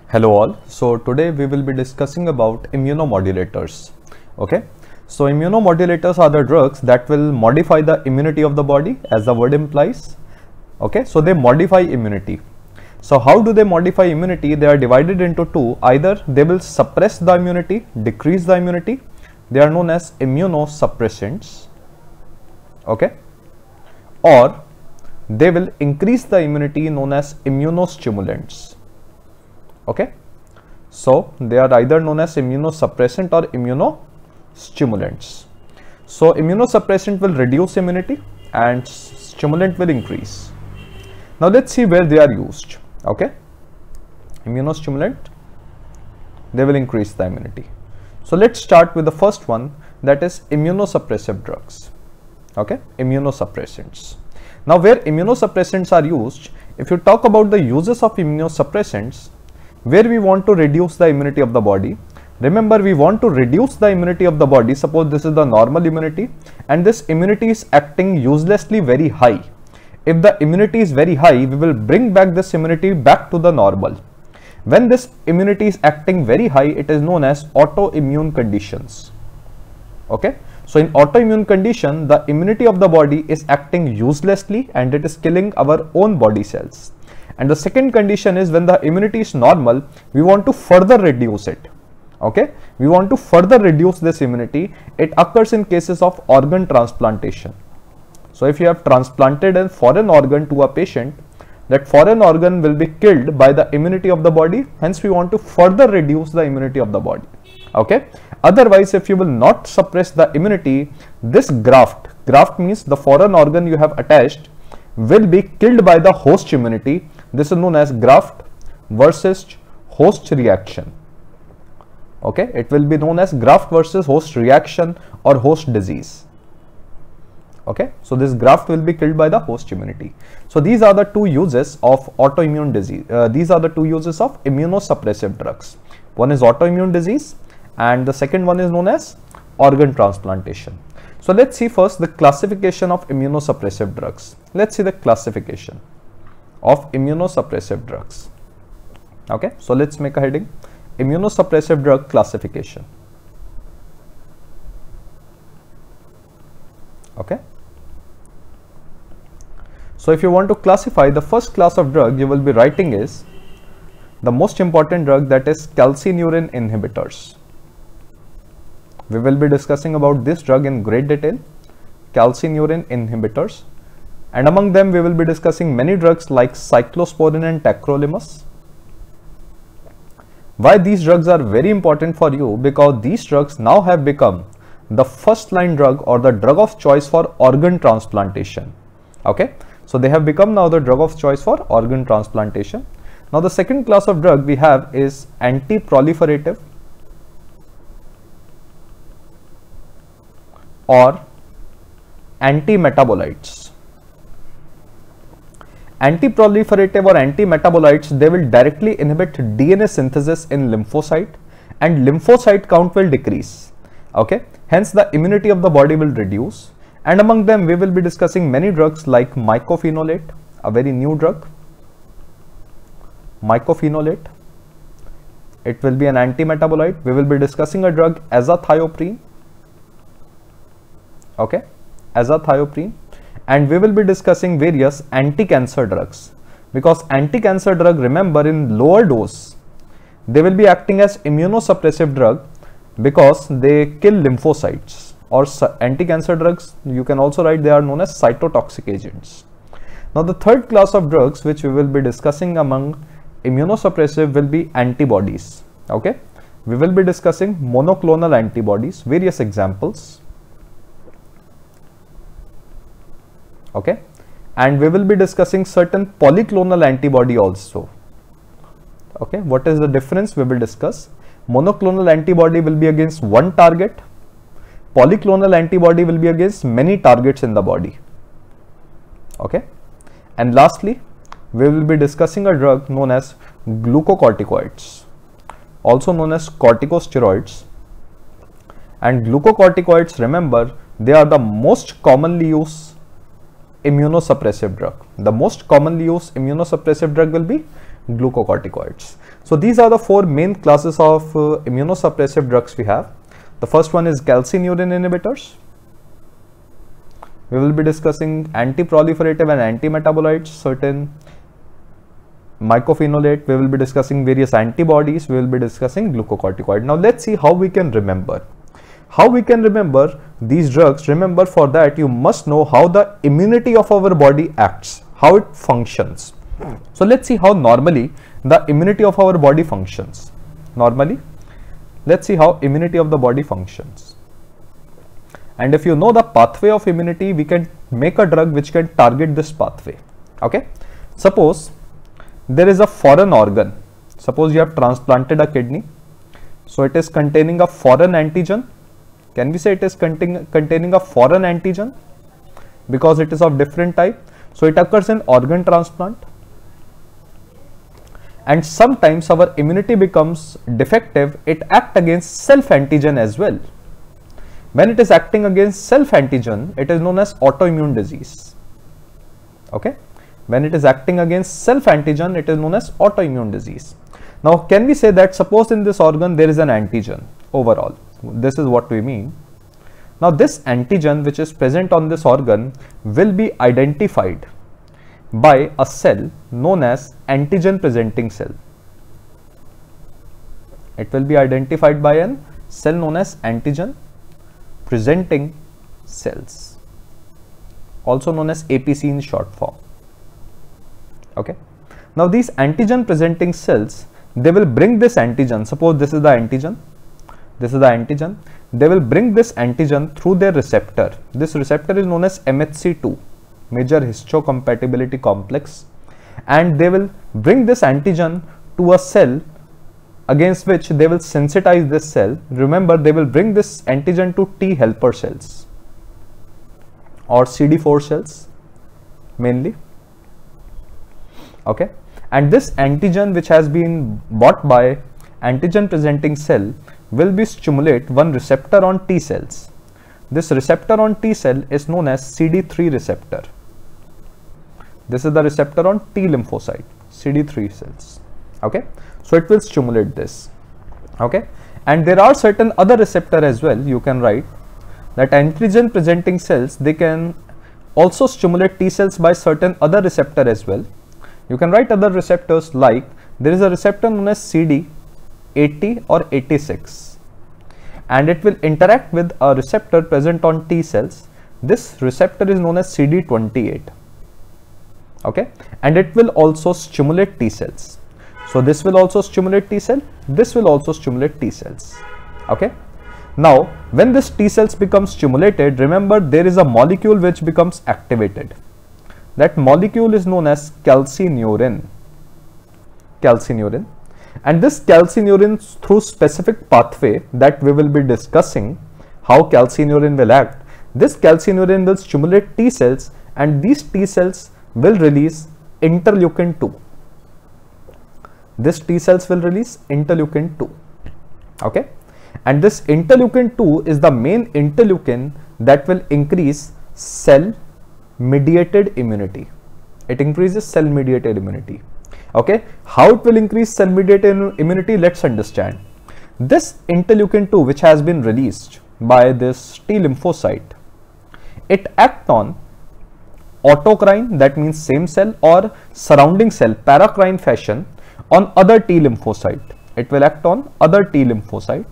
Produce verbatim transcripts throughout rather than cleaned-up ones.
Hello all. So today we will be discussing about immunomodulators. Okay. So immunomodulators are the drugs that will modify the immunity of the body, as the word implies. Okay. So they modify immunity. So how do they modify immunity? They are divided into two. Either they will suppress the immunity, decrease the immunity. They are known as immunosuppressants. Okay. Or they will increase the immunity, known as immunostimulants. Okay, so they are either known as immunosuppressant or immunostimulants. So immunosuppressant will reduce immunity and stimulant will increase. Now let's see where they are used. Okay, immunostimulant, they will increase the immunity. So let's start with the first one, that is immunosuppressive drugs. Okay, immunosuppressants. Now where immunosuppressants are used, if you talk about the uses of immunosuppressants, where we want to reduce the immunity of the body. Remember, we want to reduce the immunity of the body. Suppose this is the normal immunity and this immunity is acting uselessly very high. If the immunity is very high, we will bring back this immunity back to the normal. When this immunity is acting very high, it is known as autoimmune conditions. Okay. So in autoimmune condition, the immunity of the body is acting uselessly and it is killing our own body cells. And the second condition is when the immunity is normal, we want to further reduce it. Okay, we want to further reduce this immunity. It occurs in cases of organ transplantation. So if you have transplanted a foreign organ to a patient, that foreign organ will be killed by the immunity of the body. Hence, we want to further reduce the immunity of the body. Okay. Otherwise, if you will not suppress the immunity, this graft, graft means the foreign organ you have attached, will be killed by the host immunity. This is known as graft versus host reaction. Okay, it will be known as graft versus host reaction or host disease. Okay, so this graft will be killed by the host immunity. So these are the two uses of autoimmune disease. Uh, these are the two uses of immunosuppressive drugs. One is autoimmune disease and the second one is known as organ transplantation. So let's see first the classification of immunosuppressive drugs. Let's see the classification of immunosuppressive drugs. Okay, so let's make a heading: immunosuppressive drug classification. Okay, so if you want to classify, the first class of drug you will be writing is the most important drug, that is calcineurin inhibitors. We will be discussing about this drug in great detail, calcineurin inhibitors. And among them, we will be discussing many drugs like cyclosporin and tacrolimus. Why these drugs are very important for you? Because these drugs now have become the first line drug or the drug of choice for organ transplantation. Okay, so they have become now the drug of choice for organ transplantation. Now the second class of drug we have is anti-proliferative or anti-metabolites. Anti-proliferative or anti-metabolites, they will directly inhibit D N A synthesis in lymphocyte and lymphocyte count will decrease. Okay, hence the immunity of the body will reduce. And among them, we will be discussing many drugs like mycophenolate, a very new drug. Mycophenolate, it will be an anti-metabolite. We will be discussing a drug azathioprine. Okay, azathioprine. And we will be discussing various anti-cancer drugs, because anti-cancer drug, remember, in lower dose, they will be acting as immunosuppressive drug because they kill lymphocytes. Or anti-cancer drugs, you can also write, they are known as cytotoxic agents. Now the third class of drugs which we will be discussing among immunosuppressive will be antibodies. Okay, we will be discussing monoclonal antibodies, various examples. Okay, and we will be discussing certain polyclonal antibody also. Okay, what is the difference? We will discuss. Monoclonal antibody will be against one target. Polyclonal antibody will be against many targets in the body. Okay, and lastly, we will be discussing a drug known as glucocorticoids, also known as corticosteroids. And glucocorticoids, remember, they are the most commonly used immunosuppressive drug. The most commonly used immunosuppressive drug will be glucocorticoids. So these are the four main classes of uh, immunosuppressive drugs we have. The first one is calcineurin inhibitors. We will be discussing anti-proliferative and anti-metabolites, certain mycophenolate. We will be discussing various antibodies. We will be discussing glucocorticoid. Now let's see how we can remember. How we can remember these drugs. Remember, for that you must know how the immunity of our body acts, how it functions. So let's see how normally the immunity of our body functions. Normally, let's see how immunity of the body functions. And if you know the pathway of immunity, we can make a drug which can target this pathway. Okay. Suppose there is a foreign organ. Suppose you have transplanted a kidney. So it is containing a foreign antigen. Can we say it is containing, containing a foreign antigen? Because it is of different type. So it occurs in organ transplant. And sometimes our immunity becomes defective. It acts against self-antigen as well. When it is acting against self-antigen, it is known as autoimmune disease. Okay. When it is acting against self-antigen, it is known as autoimmune disease. Now, can we say that suppose in this organ there is an antigen overall? This is what we mean. Now, this antigen which is present on this organ will be identified by a cell known as antigen presenting cell. It will be identified by a cell known as antigen presenting cells, also known as A P C in short form. Okay. Now these antigen presenting cells, they will bring this antigen. Suppose this is the antigen. This is the antigen. They will bring this antigen through their receptor. This receptor is known as M H C two, major histocompatibility complex, and they will bring this antigen to a cell against which they will sensitize this cell. Remember, they will bring this antigen to T helper cells or C D four cells mainly. Okay, and this antigen which has been bought by antigen presenting cell will be stimulate one receptor on T cells. This receptor on T cell is known as C D three receptor. This is the receptor on T lymphocyte, C D three cells. Okay, so it will stimulate this. Okay, and there are certain other receptor as well. You can write that antigen presenting cells, they can also stimulate T cells by certain other receptor as well. You can write other receptors, like there is a receptor known as C D eighty or eighty-six, and it will interact with a receptor present on T cells. This receptor is known as C D twenty-eight. Okay, and it will also stimulate T cells. So this will also stimulate T cell, this will also stimulate T cells. Okay, now when this T cells become stimulated, remember there is a molecule which becomes activated. That molecule is known as calcineurin. Calcineurin. And this calcineurin, through specific pathway that we will be discussing how calcineurin will act, this calcineurin will stimulate T cells, and these T cells will release interleukin two. This T cells will release interleukin two. Okay, and this interleukin two is the main interleukin that will increase cell mediated immunity. It increases cell mediated immunity. Okay, how it will increase cell mediated immunity? Let's understand. This interleukin two, which has been released by this T lymphocyte, it acts on autocrine, that means same cell, or surrounding cell, paracrine fashion, on other T lymphocyte. It will act on other T lymphocyte,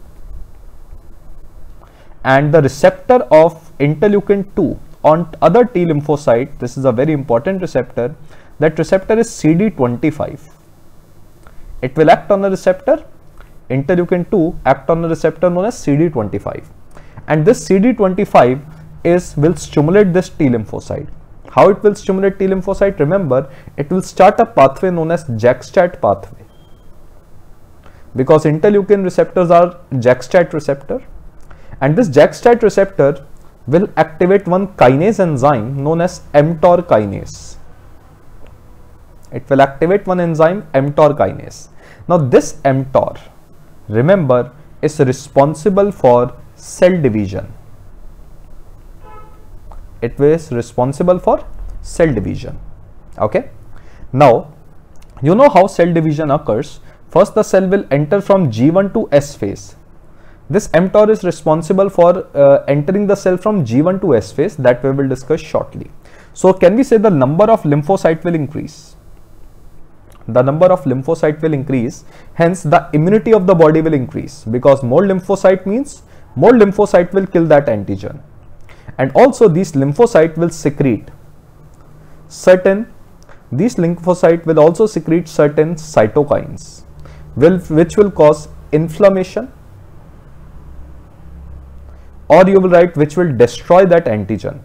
and the receptor of interleukin two on other T lymphocyte, this is a very important receptor. That receptor is C D twenty-five. It will act on a receptor, interleukin two act on a receptor known as C D twenty-five, and this C D twenty-five is will stimulate this T lymphocyte. How it will stimulate T lymphocyte? Remember, it will start a pathway known as JAK-STAT pathway, because interleukin receptors are JAK-STAT receptor, and this JAK-STAT receptor will activate one kinase enzyme known as mTOR kinase. It will activate one enzyme, mTOR kinase. Now this mTOR, remember, is responsible for cell division. It is responsible for cell division. Okay. Now You know how cell division occurs. First, the cell will enter from G one to S phase. This mTOR is responsible for uh, entering the cell from G one to S phase, that we will discuss shortly. So can we say the number of lymphocyte will increase? The number of lymphocyte will increase, hence the immunity of the body will increase, because more lymphocyte means more lymphocyte will kill that antigen. And also these lymphocyte will secrete certain, these lymphocyte will also secrete certain cytokines, will, which will cause inflammation, or you will write which will destroy that antigen,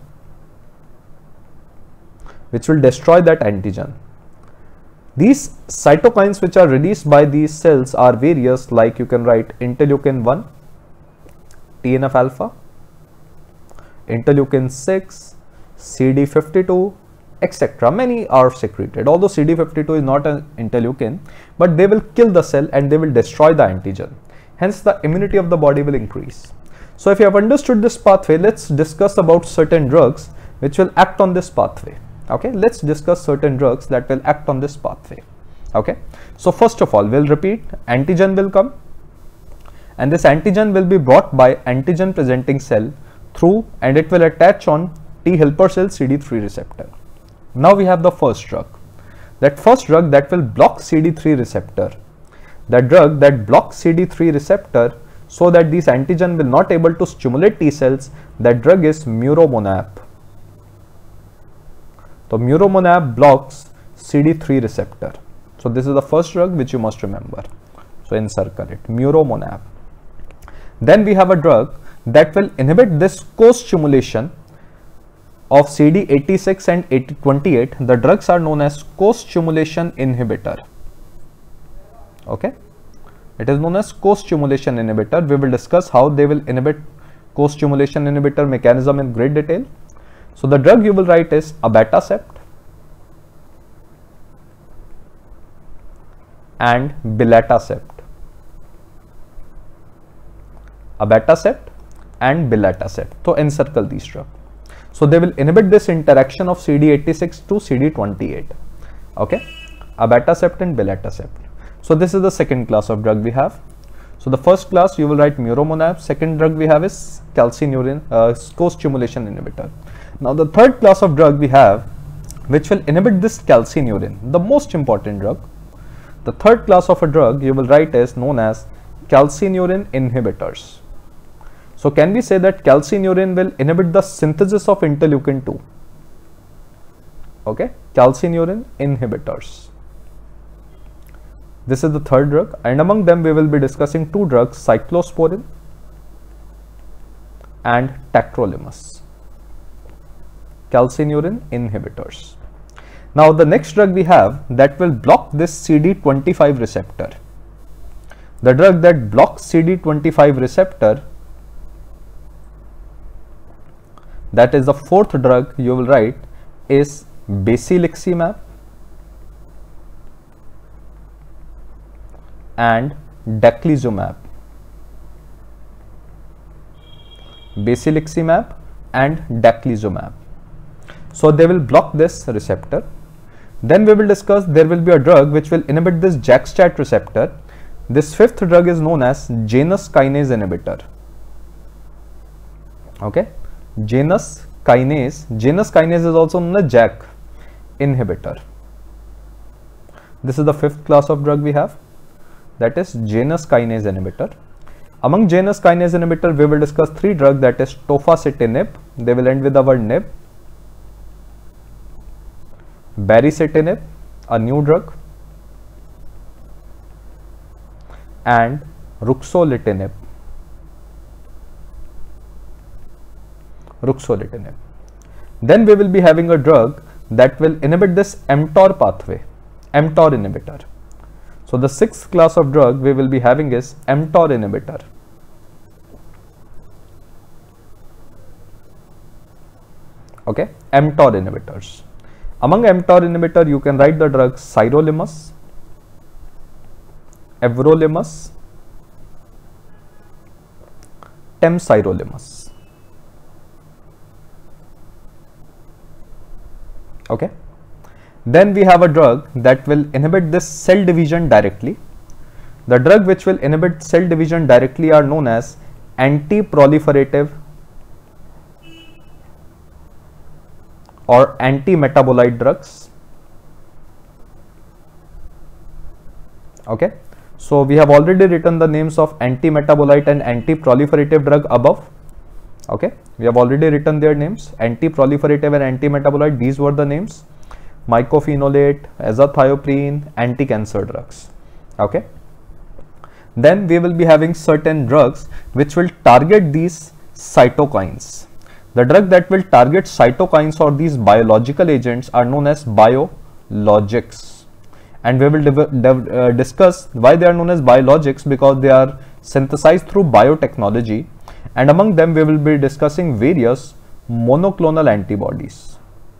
which will destroy that antigen. These cytokines which are released by these cells are various, like you can write interleukin one, T N F alpha, interleukin six, C D fifty-two, et cetera. Many are secreted, although C D fifty-two is not an interleukin, but they will kill the cell and they will destroy the antigen. Hence the immunity of the body will increase. So if you have understood this pathway, let's discuss about certain drugs which will act on this pathway. Okay, let's discuss certain drugs that will act on this pathway. Okay, so first of all, we'll repeat, antigen will come, and this antigen will be brought by antigen presenting cell through, and it will attach on T helper cell C D three receptor. Now we have the first drug. That first drug that will block C D three receptor. The drug that blocks C D three receptor so that these antigen will not able to stimulate T cells, that drug is muromonab. So muromonab blocks C D three receptor. So this is the first drug which you must remember. So encircle it, muromonab. Then we have a drug that will inhibit this co-stimulation of C D eighty-six and twenty-eight. The drugs are known as co-stimulation inhibitor. Okay, it is known as co-stimulation inhibitor. We will discuss how they will inhibit co-stimulation inhibitor mechanism in great detail. So the drug you will write is abatacept and belatacept. Abatacept and belatacept. So encircle these drugs. So they will inhibit this interaction of C D eighty-six to C D twenty-eight. Okay, abatacept and belatacept. So this is the second class of drug we have. So the first class you will write muromonab. Second drug we have is calcineurin, uh, co-stimulation inhibitor. Now the third class of drug we have, which will inhibit this calcineurin, the most important drug. The third class of a drug you will write is known as calcineurin inhibitors. So can we say that calcineurin will inhibit the synthesis of interleukin two? Okay, calcineurin inhibitors. This is the third drug, and among them we will be discussing two drugs, cyclosporin and tacrolimus. Calcineurin inhibitors. Now the next drug we have that will block this C D twenty-five receptor. The drug that blocks C D twenty-five receptor, that is the fourth drug you will write, is basiliximab and daclizumab. Basiliximab and daclizumab. So they will block this receptor. Then we will discuss, there will be a drug which will inhibit this JAK-STAT receptor. This fifth drug is known as Janus kinase inhibitor. Okay, Janus kinase. Janus kinase is also known as JAK inhibitor. This is the fifth class of drug we have, that is Janus kinase inhibitor. Among Janus kinase inhibitor, we will discuss three drugs, that is tofacitinib. They will end with the word nib. Baricitinib, a new drug, and ruxolitinib. Ruxolitinib. Then we will be having a drug that will inhibit this mTOR pathway, mTOR inhibitor. So the sixth class of drug we will be having is mTOR inhibitor. Okay, mTOR inhibitors. Among mTOR inhibitor, you can write the drugs sirolimus, everolimus, temsirolimus. Okay. Then we have a drug that will inhibit this cell division directly. The drug which will inhibit cell division directly are known as anti-proliferative or anti-metabolite drugs. Okay, so we have already written the names of anti-metabolite and anti-proliferative drug above. Okay, we have already written their names, anti-proliferative and anti-metabolite, these were the names. Mycophenolate, azathioprine, anti-cancer drugs. Okay, then we will be having certain drugs which will target these cytokines. The drug that will target cytokines or these biological agents are known as biologics, and we will uh, discuss why they are known as biologics, because they are synthesized through biotechnology, and among them we will be discussing various monoclonal antibodies.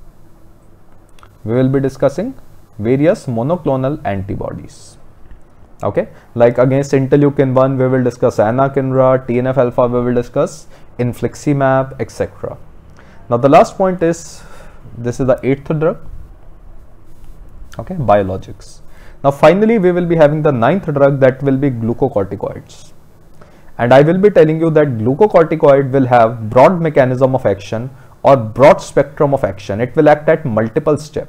We will be discussing various monoclonal antibodies. Okay, like against interleukin one we will discuss anakinra, T N F alpha we will discuss infliximab, et cetera. Now the last point is, this is the eighth drug. Okay, biologics. Now finally we will be having the ninth drug, that will be glucocorticoids. And I will be telling you that glucocorticoid will have broad mechanism of action or broad spectrum of action. It will act at multiple steps,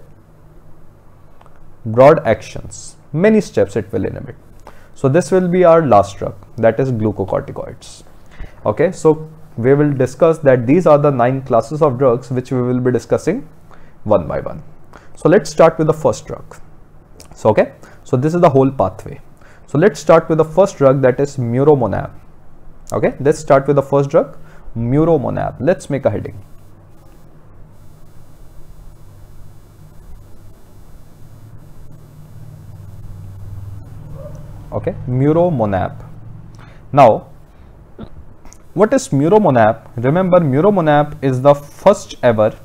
broad actions, many steps it will inhibit. So this will be our last drug, that is glucocorticoids. Okay, so we will discuss that these are the nine classes of drugs which we will be discussing one by one. So let's start with the first drug. So okay, so this is the whole pathway. So let's start with the first drug, that is muromonab. Okay, let's start with the first drug, muromonab. Let's make a heading. Okay, muromonab. Now, what is muromonab? Remember, muromonab is the first ever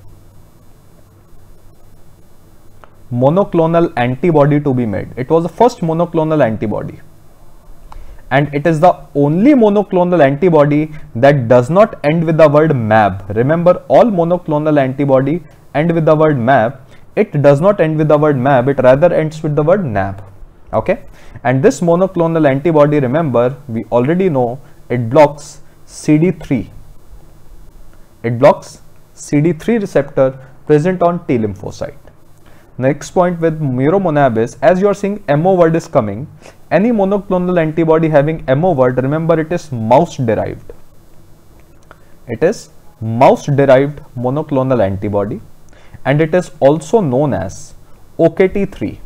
monoclonal antibody to be made. It was the first monoclonal antibody, and it is the only monoclonal antibody that does not end with the word mab. Remember, all monoclonal antibody end with the word mab. It does not end with the word mab, it rather ends with the word nab. Okay, and this monoclonal antibody, remember, we already know it blocks C D three. It blocks C D three receptor present on T lymphocyte. Next point with muromonab is, as you are seeing M O word is coming, any monoclonal antibody having M O word, remember it is mouse derived. It is mouse derived monoclonal antibody, and it is also known as O K T three.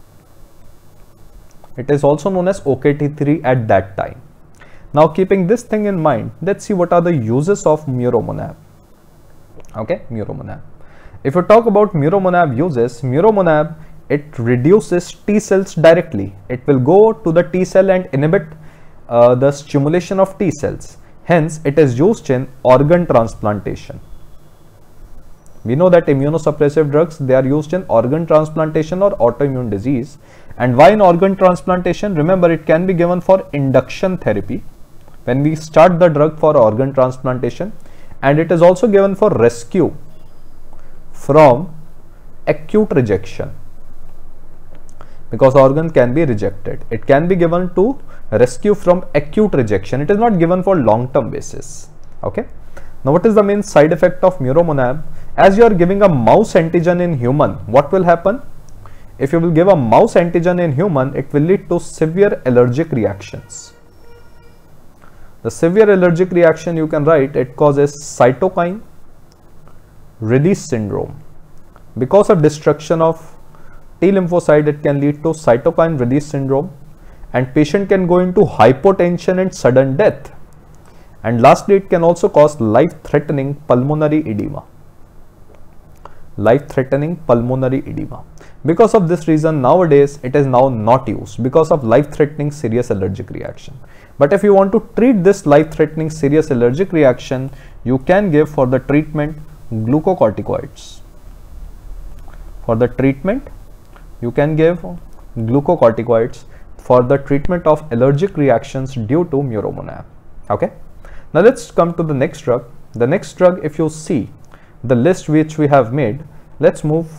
It is also known as O K T three at that time. Now keeping this thing in mind, let's see what are the uses of muromonab. Okay, muromonab. If you talk about muromonab uses, muromonab, it reduces T cells directly. It will go to the T cell and inhibit uh, the stimulation of T cells. Hence, it is used in organ transplantation. We know that immunosuppressive drugs, they are used in organ transplantation or autoimmune disease. And why in organ transplantation? Remember, it can be given for induction therapy when we start the drug for organ transplantation, and it is also given for rescue from acute rejection, because organ can be rejected. It can be given to rescue from acute rejection. It is not given for long-term basis. Okay. Now, what is the main side effect of muromonab? As you are giving a mouse antigen in human, what will happen? If you will give a mouse antigen in human, it will lead to severe allergic reactions. The severe allergic reaction, you can write, it causes cytokine release syndrome. Because of destruction of T lymphocyte, it can lead to cytokine release syndrome, and patient can go into hypotension and sudden death. And lastly, it can also cause life-threatening pulmonary edema. Life-threatening pulmonary edema. Because of this reason, nowadays it is now not used because of life-threatening serious allergic reaction. But if you want to treat this life-threatening serious allergic reaction, you can give for the treatment glucocorticoids. For the treatment, you can give glucocorticoids for the treatment of allergic reactions due to muromonab. Okay. Now let's come to the next drug. The next drug, if you see the list which we have made, let's move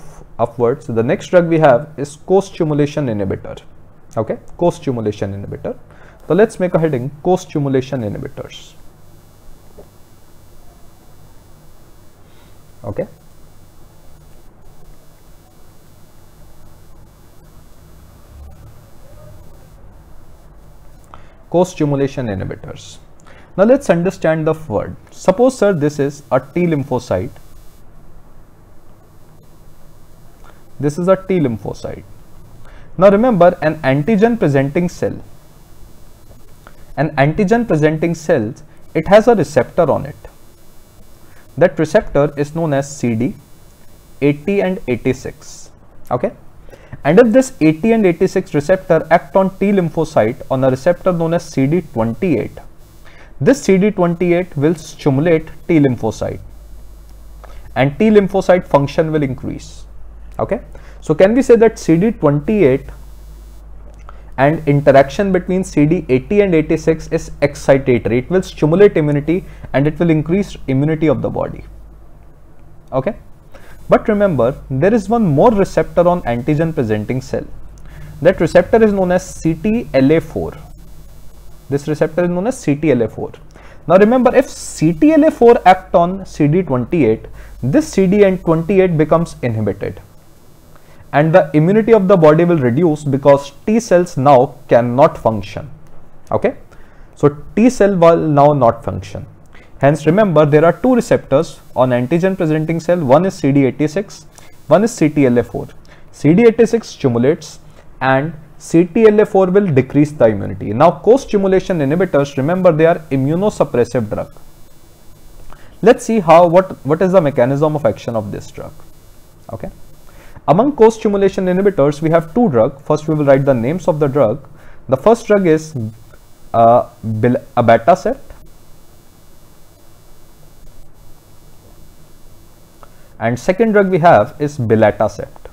upwards. The next drug we have is co-stimulation inhibitor. Okay, co-stimulation inhibitor. So let's make a heading, co-stimulation inhibitors. Okay. Co-stimulation inhibitors. Now let's understand the word. Suppose, sir, this is a T lymphocyte. This is a T lymphocyte. Now remember, an antigen presenting cell. An antigen presenting cell, it has a receptor on it. That receptor is known as C D, eighty and eighty-six. Okay. And if this eighty and eighty-six receptor act on T lymphocyte on a receptor known as C D twenty-eight, this C D twenty-eight will stimulate T lymphocyte and T lymphocyte function will increase. Okay. So can we say that C D twenty-eight and interaction between C D eighty and eighty-six is excitatory? It will stimulate immunity and it will increase immunity of the body. Okay. But remember, there is one more receptor on antigen presenting cell. That receptor is known as C T L A four. This receptor is known as C T L A four. Now remember, if C T L A four act on C D twenty-eight, this C D twenty-eight becomes inhibited. And the immunity of the body will reduce because T cells now cannot function. Okay. So T cell will now not function. Hence remember, there are two receptors on antigen presenting cell. One is C D eighty-six, one is C T L A four. C D eighty-six stimulates and C T L A four will decrease the immunity. Now co-stimulation inhibitors, remember, they are immunosuppressive drug. Let's see how what, what is the mechanism of action of this drug. Okay. Among co-stimulation inhibitors, we have two drugs. First, we will write the names of the drug. The first drug is uh, abatacept, and second drug we have is belatacept.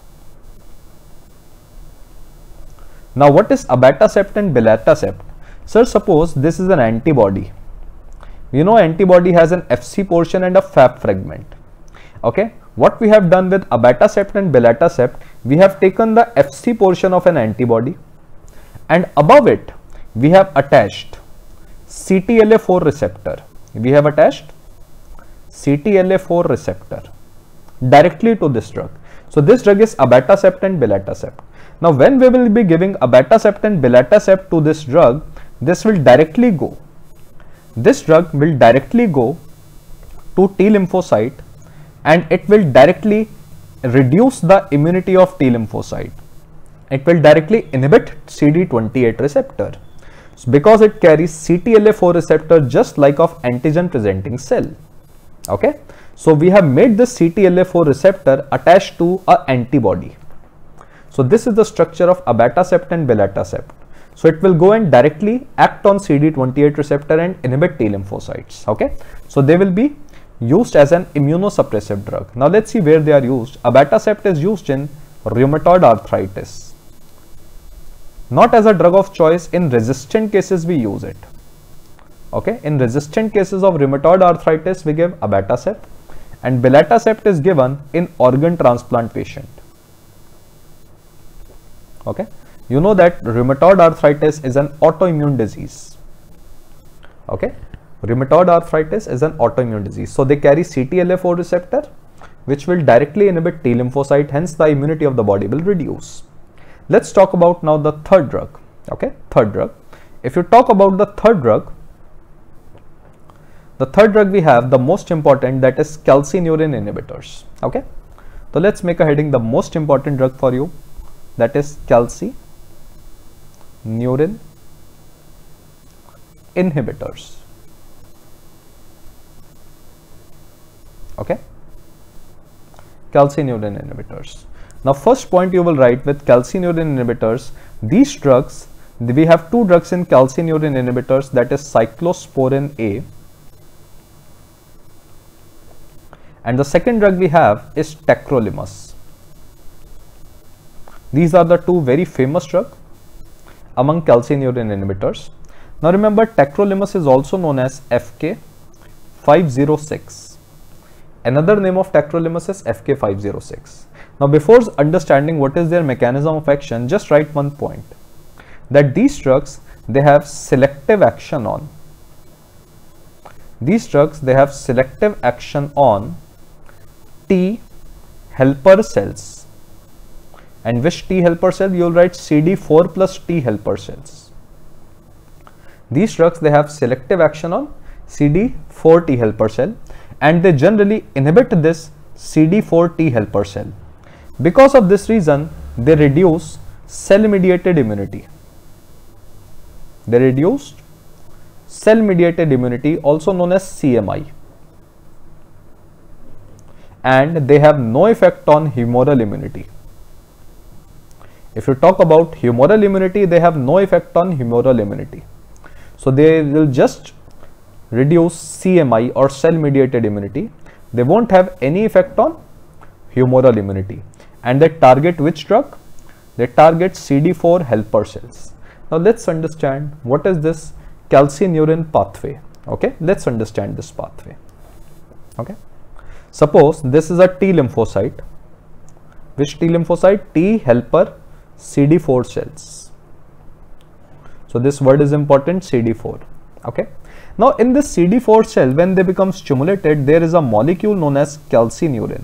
Now, what is abatacept and belatacept? Sir, suppose this is an antibody. You know, antibody has an F C portion and a Fab fragment. Okay. What we have done with abatacept and belatacept, we have taken the F C portion of an antibody and above it we have attached C T L A four receptor. We have attached C T L A four receptor directly to this drug. So this drug is abatacept and belatacept. Now when we will be giving abatacept and belatacept to this drug, this will directly go, this drug will directly go to T lymphocyte and it will directly reduce the immunity of T lymphocyte. It will directly inhibit C D twenty-eight receptor because it carries C T L A four receptor just like of antigen presenting cell. Okay. So we have made this C T L A four receptor attached to an antibody. So this is the structure of abatacept and belatacept. So it will go and directly act on C D twenty-eight receptor and inhibit T lymphocytes. Okay. So they will be used as an immunosuppressive drug. Now let's see where they are used. Abatacept is used in rheumatoid arthritis. Not as a drug of choice. In resistant cases we use it. Okay. In resistant cases of rheumatoid arthritis we give abatacept, and belatacept is given in organ transplant patient. Okay. You know that rheumatoid arthritis is an autoimmune disease. Okay. Rheumatoid arthritis is an autoimmune disease. So they carry C T L A four receptor which will directly inhibit T lymphocyte, hence the immunity of the body will reduce. Let's talk about now the third drug. Okay, third drug. If you talk about the third drug, the third drug we have, the most important, that is calcineurin inhibitors. Okay, so let's make a heading, the most important drug for you, that is calcineurin inhibitors. Okay, calcineurin inhibitors. Now first point you will write with calcineurin inhibitors, these drugs, we have two drugs in calcineurin inhibitors, that is cyclosporin A, and the second drug we have is tacrolimus. These are the two very famous drugs among calcineurin inhibitors. Now remember, tacrolimus is also known as F K five oh six. Another name of tacrolimus is F K five oh six. Now before understanding what is their mechanism of action, just write one point, that these drugs, they have selective action on these drugs they have selective action on T helper cells. And which T helper cell? You will write C D four plus T helper cells. These drugs, they have selective action on C D four T helper cell, and they generally inhibit this C D four T helper cell. Because of this reason, they reduce cell mediated immunity. They reduce cell mediated immunity, also known as C M I, and they have no effect on humoral immunity. If you talk about humoral immunity, they have no effect on humoral immunity. So they will just reduce C M I or cell mediated immunity. They won't have any effect on humoral immunity. And they target which drug? They target C D four helper cells. Now let's understand what is this calcineurin pathway. Okay, let's understand this pathway. Okay, suppose this is a T lymphocyte. Which T lymphocyte? T helper C D four cells. So this word is important, C D four. Okay, now in this C D four cell, when they become stimulated, there is a molecule known as calcineurin.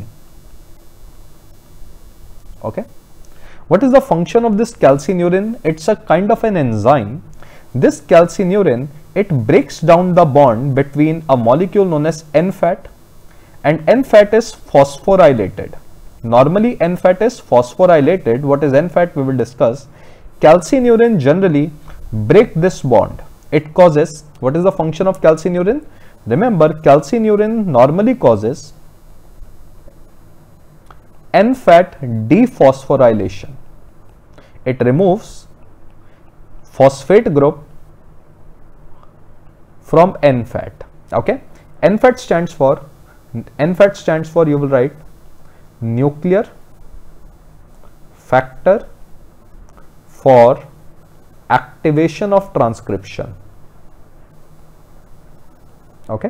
Okay, what is the function of this calcineurin? It's a kind of an enzyme. This calcineurin, it breaks down the bond between a molecule known as N FAT, and N FAT is phosphorylated. Normally N FAT is phosphorylated. What is N FAT? We will discuss. Calcineurin generally break this bond. It causes, what is the function of calcineurin? Remember, calcineurin normally causes N FAT dephosphorylation. It removes phosphate group from N FAT. Okay, N FAT stands for N FAT stands for you will write nuclear factor for activation of transcription. Okay,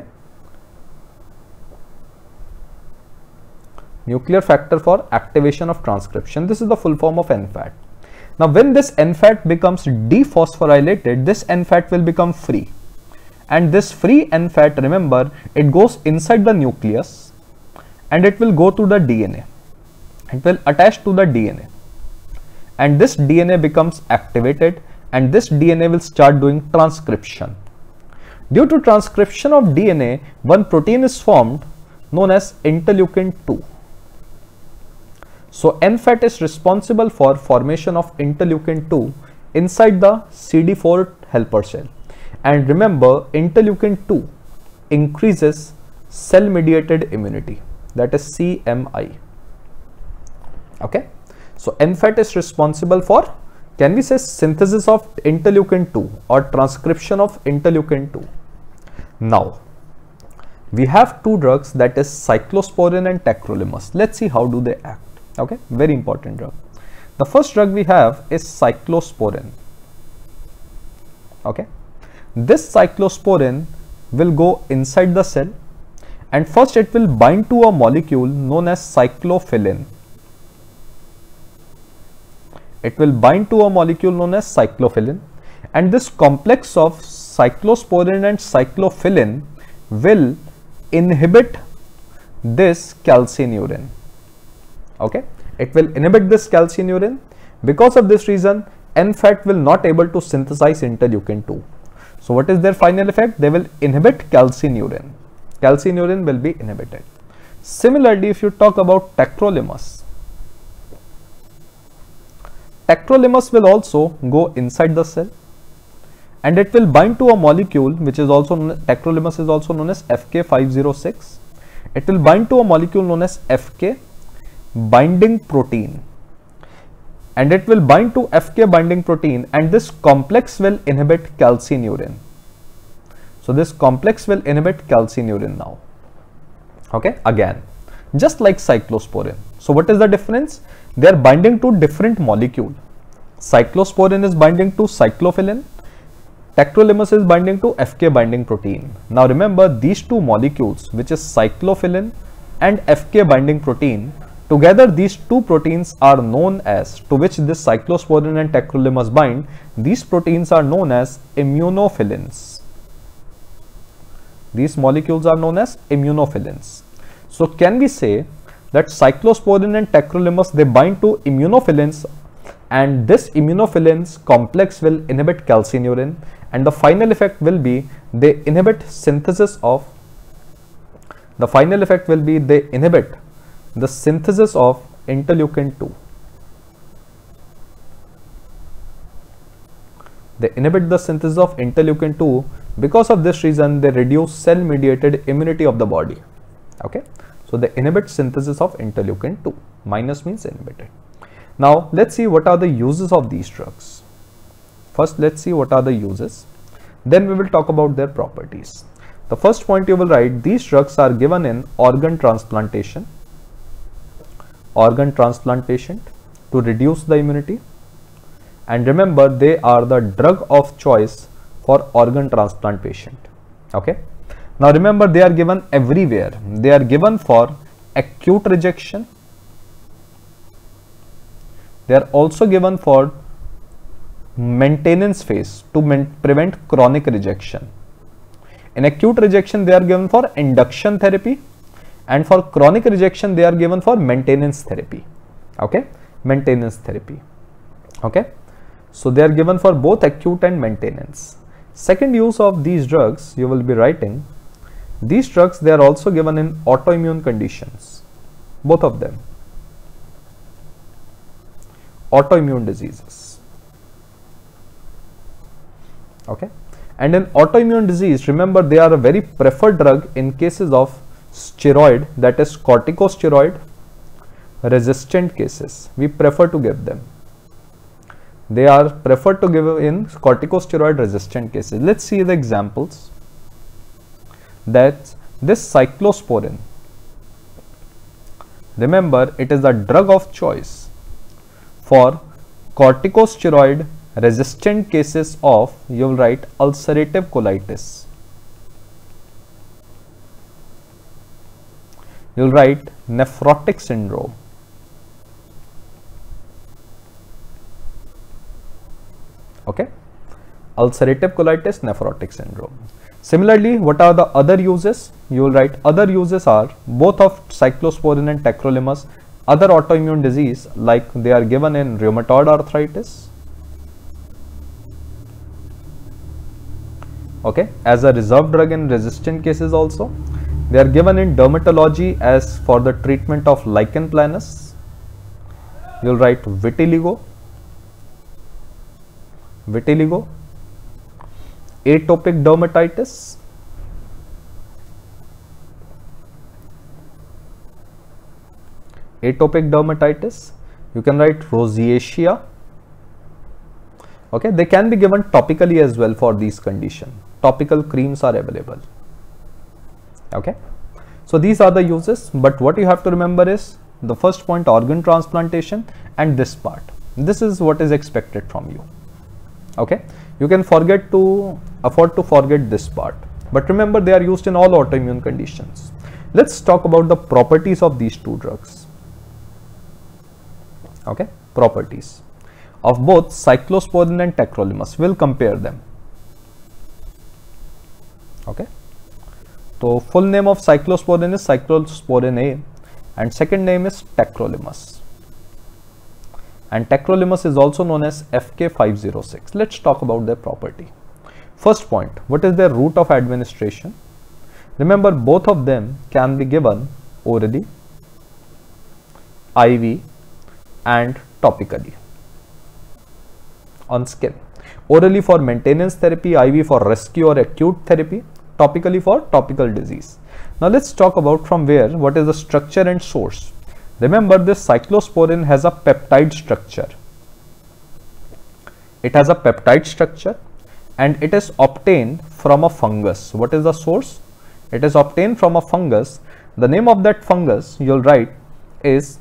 nuclear factor for activation of transcription. This is the full form of N FAT. Now when this N FAT becomes dephosphorylated, this N FAT will become free, and this free N FAT, remember, it goes inside the nucleus and it will go to the D N A. It will attach to the D N A, and this D N A becomes activated, and this D N A will start doing transcription. Due to transcription of D N A, one protein is formed known as interleukin two. So N FAT is responsible for formation of interleukin two inside the C D four helper cell. And remember, interleukin two increases cell mediated immunity, that is C M I. Okay, so N FAT is responsible for, can we say, synthesis of interleukin two or transcription of interleukin two. Now we have two drugs, that is cyclosporin and tacrolimus. Let's see how do they act. Okay, very important drug. The first drug we have is cyclosporin. Okay, this cyclosporin will go inside the cell, and first it will bind to a molecule known as cyclophilin. It will bind to a molecule known as cyclophilin, and this complex of cyclosporin and cyclophilin will inhibit this calcineurin. Okay, it will inhibit this calcineurin. Because of this reason, N FAT will not able to synthesize interleukin two. So what is their final effect? They will inhibit calcineurin. Calcineurin will be inhibited. Similarly, if you talk about tacrolimus, tacrolimus will also go inside the cell, and it will bind to a molecule which is also, tacrolimus is also known as F K five oh six. It will bind to a molecule known as F K binding protein, and it will bind to F K binding protein, and this complex will inhibit calcineurin. So this complex will inhibit calcineurin now. Okay, again, just like cyclosporin. So what is the difference? They are binding to different molecule. Cyclosporin is binding to cyclophilin, tacrolimus is binding to F K binding protein. Now remember, these two molecules, which is cyclophilin and F K binding protein. Together these two proteins are known as, to which this cyclosporin and tacrolimus bind, these proteins are known as immunophilins. These molecules are known as immunophilins. So can we say that cyclosporin and tacrolimus, they bind to immunophilins, and this immunophilins complex will inhibit calcineurin, and the final effect will be they inhibit synthesis of the final effect will be they inhibit the synthesis of interleukin two. They inhibit the synthesis of interleukin two. Because of this reason, they reduce cell mediated immunity of the body. Okay, so they inhibit synthesis of interleukin two. Minus means inhibited. Now let's see what are the uses of these drugs. First, let's see what are the uses. Then we will talk about their properties. The first point you will write, these drugs are given in organ transplantation. Organ transplantation to reduce the immunity. And remember, they are the drug of choice for organ transplant patient. Okay. Now remember, they are given everywhere. They are given for acute rejection. They are also given for maintenance phase to prevent chronic rejection. In acute rejection, they are given for induction therapy, and for chronic rejection, they are given for maintenance therapy. Okay, maintenance therapy. Okay, so they are given for both acute and maintenance. Second use of these drugs, you will be writing, these drugs, they are also given in autoimmune conditions, both of them, autoimmune diseases. Okay, and in autoimmune disease, remember, they are a very preferred drug in cases of steroid, that is corticosteroid resistant cases. We prefer to give them. They are preferred to give in corticosteroid resistant cases. Let's see the examples. That this cyclosporin, remember, it is a drug of choice for corticosteroid resistant cases of, you will write, ulcerative colitis. You will write nephrotic syndrome. Okay, ulcerative colitis, nephrotic syndrome. Similarly, what are the other uses? You will write other uses are both of cyclosporin and tacrolimus, other autoimmune disease, like they are given in rheumatoid arthritis. Okay, as a reserve drug in resistant cases also. They are given in dermatology as for the treatment of lichen planus. You will write vitiligo, vitiligo, atopic dermatitis, atopic dermatitis. You can write rosacea. Okay, they can be given topically as well for these conditions. Topical creams are available. Okay, so these are the uses, but what you have to remember is the first point, organ transplantation, and this part. This is what is expected from you. Okay, you can forget to afford to forget this part, but remember, they are used in all autoimmune conditions. Let's talk about the properties of these two drugs. Okay, properties of both cyclosporin and tacrolimus. We'll compare them. Okay, so full name of cyclosporin is cyclosporin A, and second name is tacrolimus, and tacrolimus is also known as F K five oh six. Let's talk about their property. First point, what is their route of administration? Remember, both of them can be given orally, I V, and topically on skin. Orally for maintenance therapy, I V for rescue or acute therapy, topically for topical disease. Now let's talk about from where, what is the structure and source. Remember, this cyclosporin has a peptide structure. It has a peptide structure and it is obtained from a fungus. What is the source? It is obtained from a fungus. The name of that fungus you will write is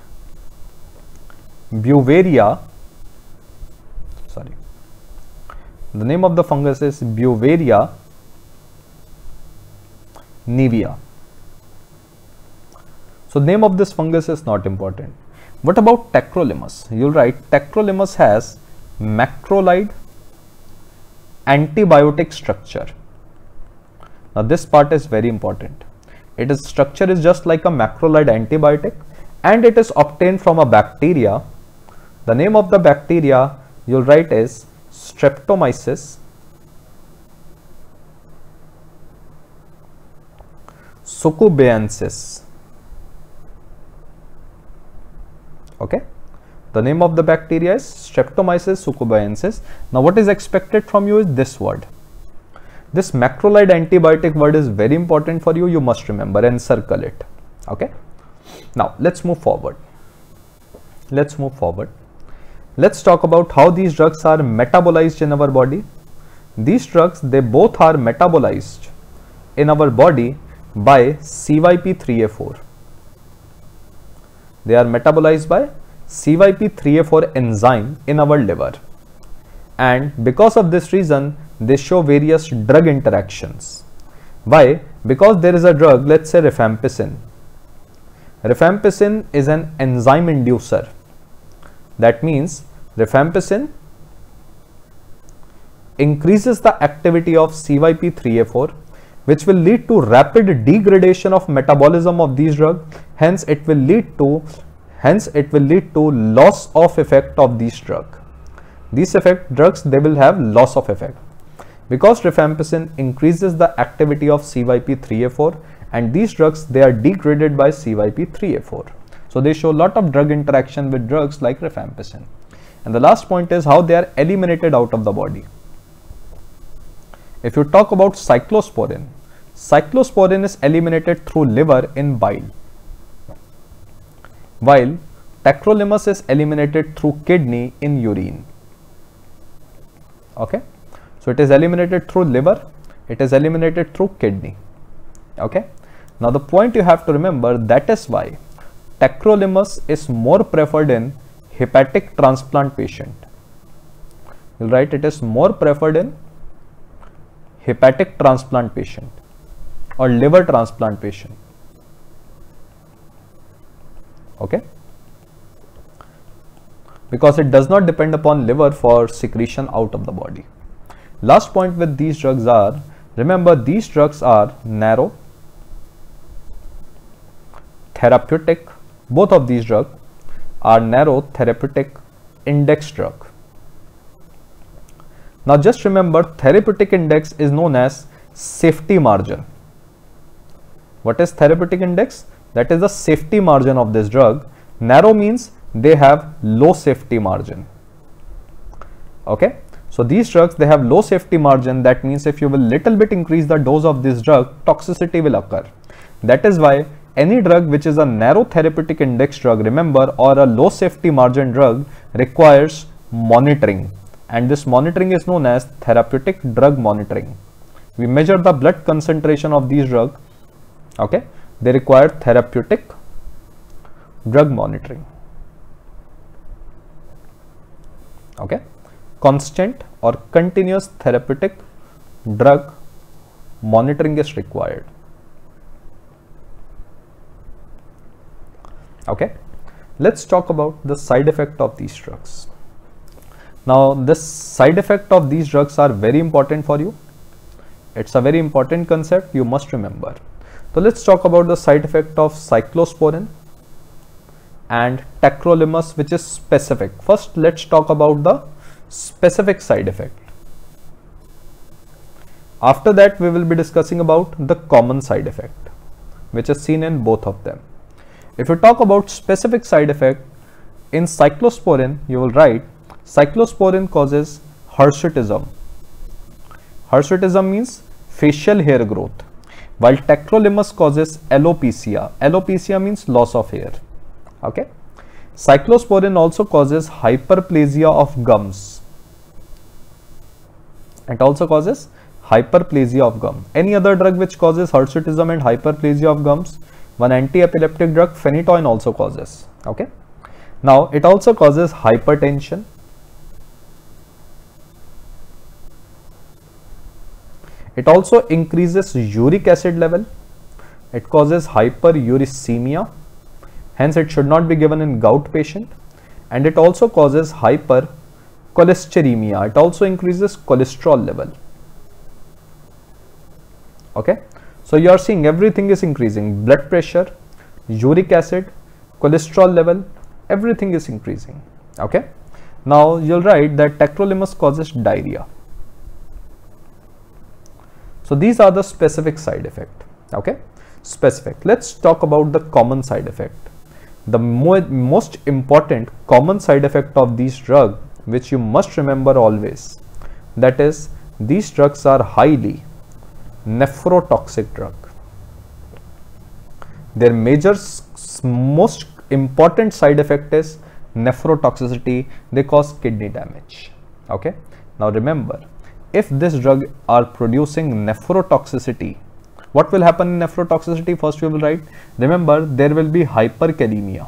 Beauveria. Sorry. The name of the fungus is Beauveria nivea. So name of this fungus is not important. What about tacrolimus? You'll write tacrolimus has macrolide antibiotic structure. Now this part is very important. Its structure is just like a macrolide antibiotic and it is obtained from a bacteria. The name of the bacteria you'll write is Streptomyces sukubensis. Okay, the name of the bacteria is Streptomyces sukubensis. Now what is expected from you is this word. This macrolide antibiotic word is very important for you. You must remember and circle it. Okay, now let's move forward. Let's move forward. Let's talk about how these drugs are metabolized in our body. These drugs, they both are metabolized in our body by C Y P three A four. They are metabolized by C Y P three A four enzyme in our liver, and because of this reason they show various drug interactions. Why? Because there is a drug, let's say rifampicin. Rifampicin is an enzyme inducer. That means rifampicin increases the activity of C Y P three A four, which will lead to rapid degradation of metabolism of these drugs. Hence it will lead to hence it will lead to loss of effect of these drugs. These effect drugs, they will have loss of effect because rifampicin increases the activity of C Y P three A four, and these drugs, they are degraded by C Y P three A four. So they show a lot of drug interaction with drugs like rifampicin. And the last point is how they are eliminated out of the body. If you talk about cyclosporin, cyclosporin is eliminated through liver in bile, while tacrolimus is eliminated through kidney in urine. Okay, so it is eliminated through liver, it is eliminated through kidney. Okay, now the point you have to remember, that is why tacrolimus is more preferred in hepatic transplant patient. You'll write it is more preferred in hepatic transplant patient or liver transplant patient. Okay, because it does not depend upon liver for secretion out of the body. Last point with these drugs are, remember these drugs are narrow therapeutic. Both of these drugs are narrow therapeutic index drug. Now just remember, therapeutic index is known as safety margin. What is therapeutic index? That is the safety margin of this drug. Narrow means they have low safety margin. Okay, so these drugs, they have low safety margin. That means if you will little bit increase the dose of this drug, toxicity will occur. That is why any drug which is a narrow therapeutic index drug, remember, or a low safety margin drug requires monitoring, and this monitoring is known as therapeutic drug monitoring. We measure the blood concentration of these drugs. Okay, they require therapeutic drug monitoring. Okay, constant or continuous therapeutic drug monitoring is required. Okay, let's talk about the side effect of these drugs. Now this side effect of these drugs are very important for you. It's a very important concept, you must remember. So let's talk about the side effect of cyclosporin and tacrolimus, which is specific. First let's talk about the specific side effect. After that we will be discussing about the common side effect, which is seen in both of them. If you talk about specific side effect, in cyclosporin you will write cyclosporin causes hirsutism. Hirsutism means facial hair growth, while tacrolimus causes alopecia. Alopecia means loss of hair. Okay, cyclosporin also causes hyperplasia of gums. It also causes hyperplasia of gum. Any other drug which causes hirsutism and hyperplasia of gums? One anti-epileptic drug, phenytoin, also causes. Okay, now it also causes hypertension. It also increases uric acid level. It causes hyperuricemia. Hence, it should not be given in gout patient, and it also causes hypercholesteremia. It also increases cholesterol level. Okay, so you are seeing everything is increasing. Blood pressure, uric acid, cholesterol level, everything is increasing. Okay, now you'll write that tacrolimus causes diarrhea. So these are the specific side effect. Okay, specific. Let's talk about the common side effect. The mo most important common side effect of these drugs, which you must remember always, that is, these drugs are highly nephrotoxic drug. Their major most important side effect is nephrotoxicity. They cause kidney damage. Okay, now remember, if this drug are producing nephrotoxicity, what will happen in nephrotoxicity? First we will write, remember, there will be hyperkalemia.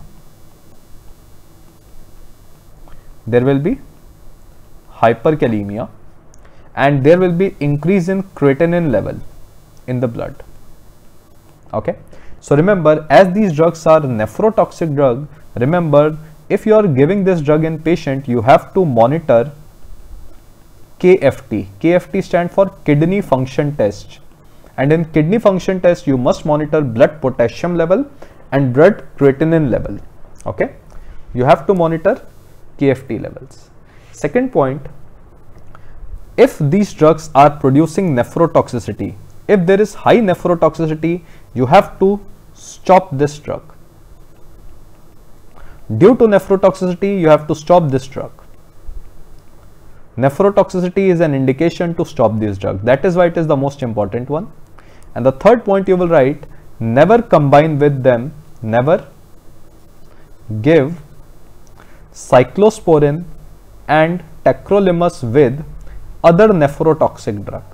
There will be hyperkalemia, and there will be increase in creatinine level in the blood. Okay, so remember, as these drugs are nephrotoxic drug, remember, if you are giving this drug in patient, you have to monitor K F T. K F T stand for kidney function test, and in kidney function test you must monitor blood potassium level and blood creatinine level. Okay, you have to monitor K F T levels. Second point, if these drugs are producing nephrotoxicity, if there is high nephrotoxicity, you have to stop this drug. Due to nephrotoxicity, you have to stop this drug. Nephrotoxicity is an indication to stop this drug. That is why it is the most important one. And the third point you will write, never combine with them, never give cyclosporin and tacrolimus with other nephrotoxic drug.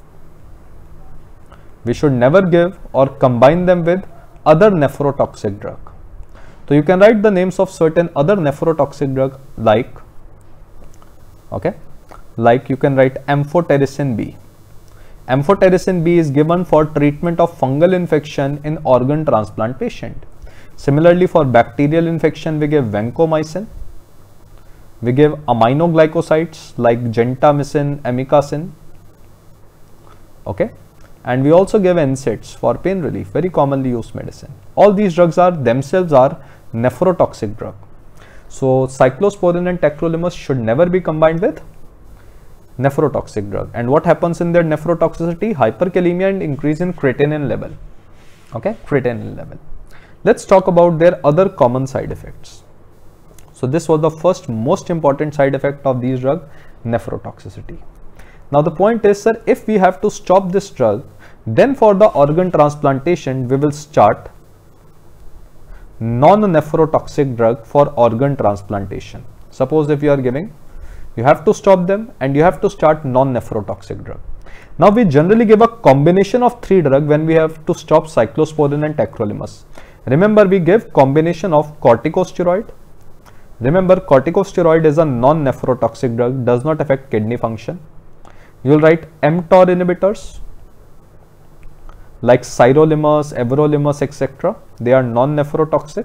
We should never give or combine them with other nephrotoxic drug. So you can write the names of certain other nephrotoxic drug like, okay, like you can write amphotericin B. Amphotericin B is given for treatment of fungal infection in organ transplant patient. Similarly, for bacterial infection, we give vancomycin. We give aminoglycosides like gentamicin, amikacin. Okay, and we also give N SAIDs for pain relief, very commonly used medicine. All these drugs are themselves are nephrotoxic drug. So cyclosporin and tacrolimus should never be combined with nephrotoxic drug. And what happens in their nephrotoxicity? Hyperkalemia and increase in creatinine level. Okay, creatinine level. Let's talk about their other common side effects. So this was the first most important side effect of these drugs, nephrotoxicity. Now the point is, sir, if we have to stop this drug, then for the organ transplantation, we will start non-nephrotoxic drug for organ transplantation. Suppose if you are giving, you have to stop them and you have to start non-nephrotoxic drug. Now we generally give a combination of three drugs when we have to stop cyclosporin and tacrolimus. Remember, we give combination of corticosteroid. Remember, corticosteroid is a non-nephrotoxic drug, does not affect kidney function. You will write mTOR inhibitors like sirolimus, everolimus, et cetera. They are non-nephrotoxic,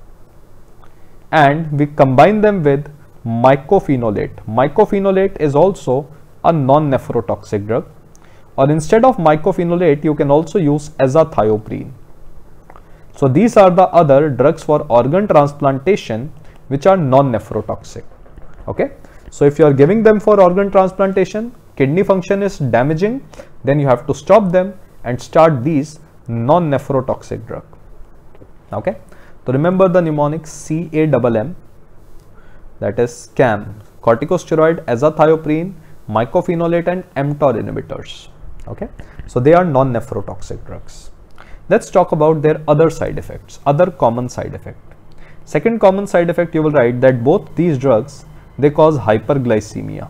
and we combine them with mycophenolate. Mycophenolate is also a non-nephrotoxic drug, or instead of mycophenolate, you can also use azathioprine. So these are the other drugs for organ transplantation which are non-nephrotoxic. Okay, so if you are giving them for organ transplantation, kidney function is damaging, then you have to stop them and start these non-nephrotoxic drug. Okay, so remember the mnemonic C A M M, that is CAM, corticosteroid, azathioprine, mycophenolate and mTOR inhibitors. Okay, so they are non-nephrotoxic drugs. Let's talk about their other side effects, other common side effect. Second common side effect, you will write that both these drugs, they cause hyperglycemia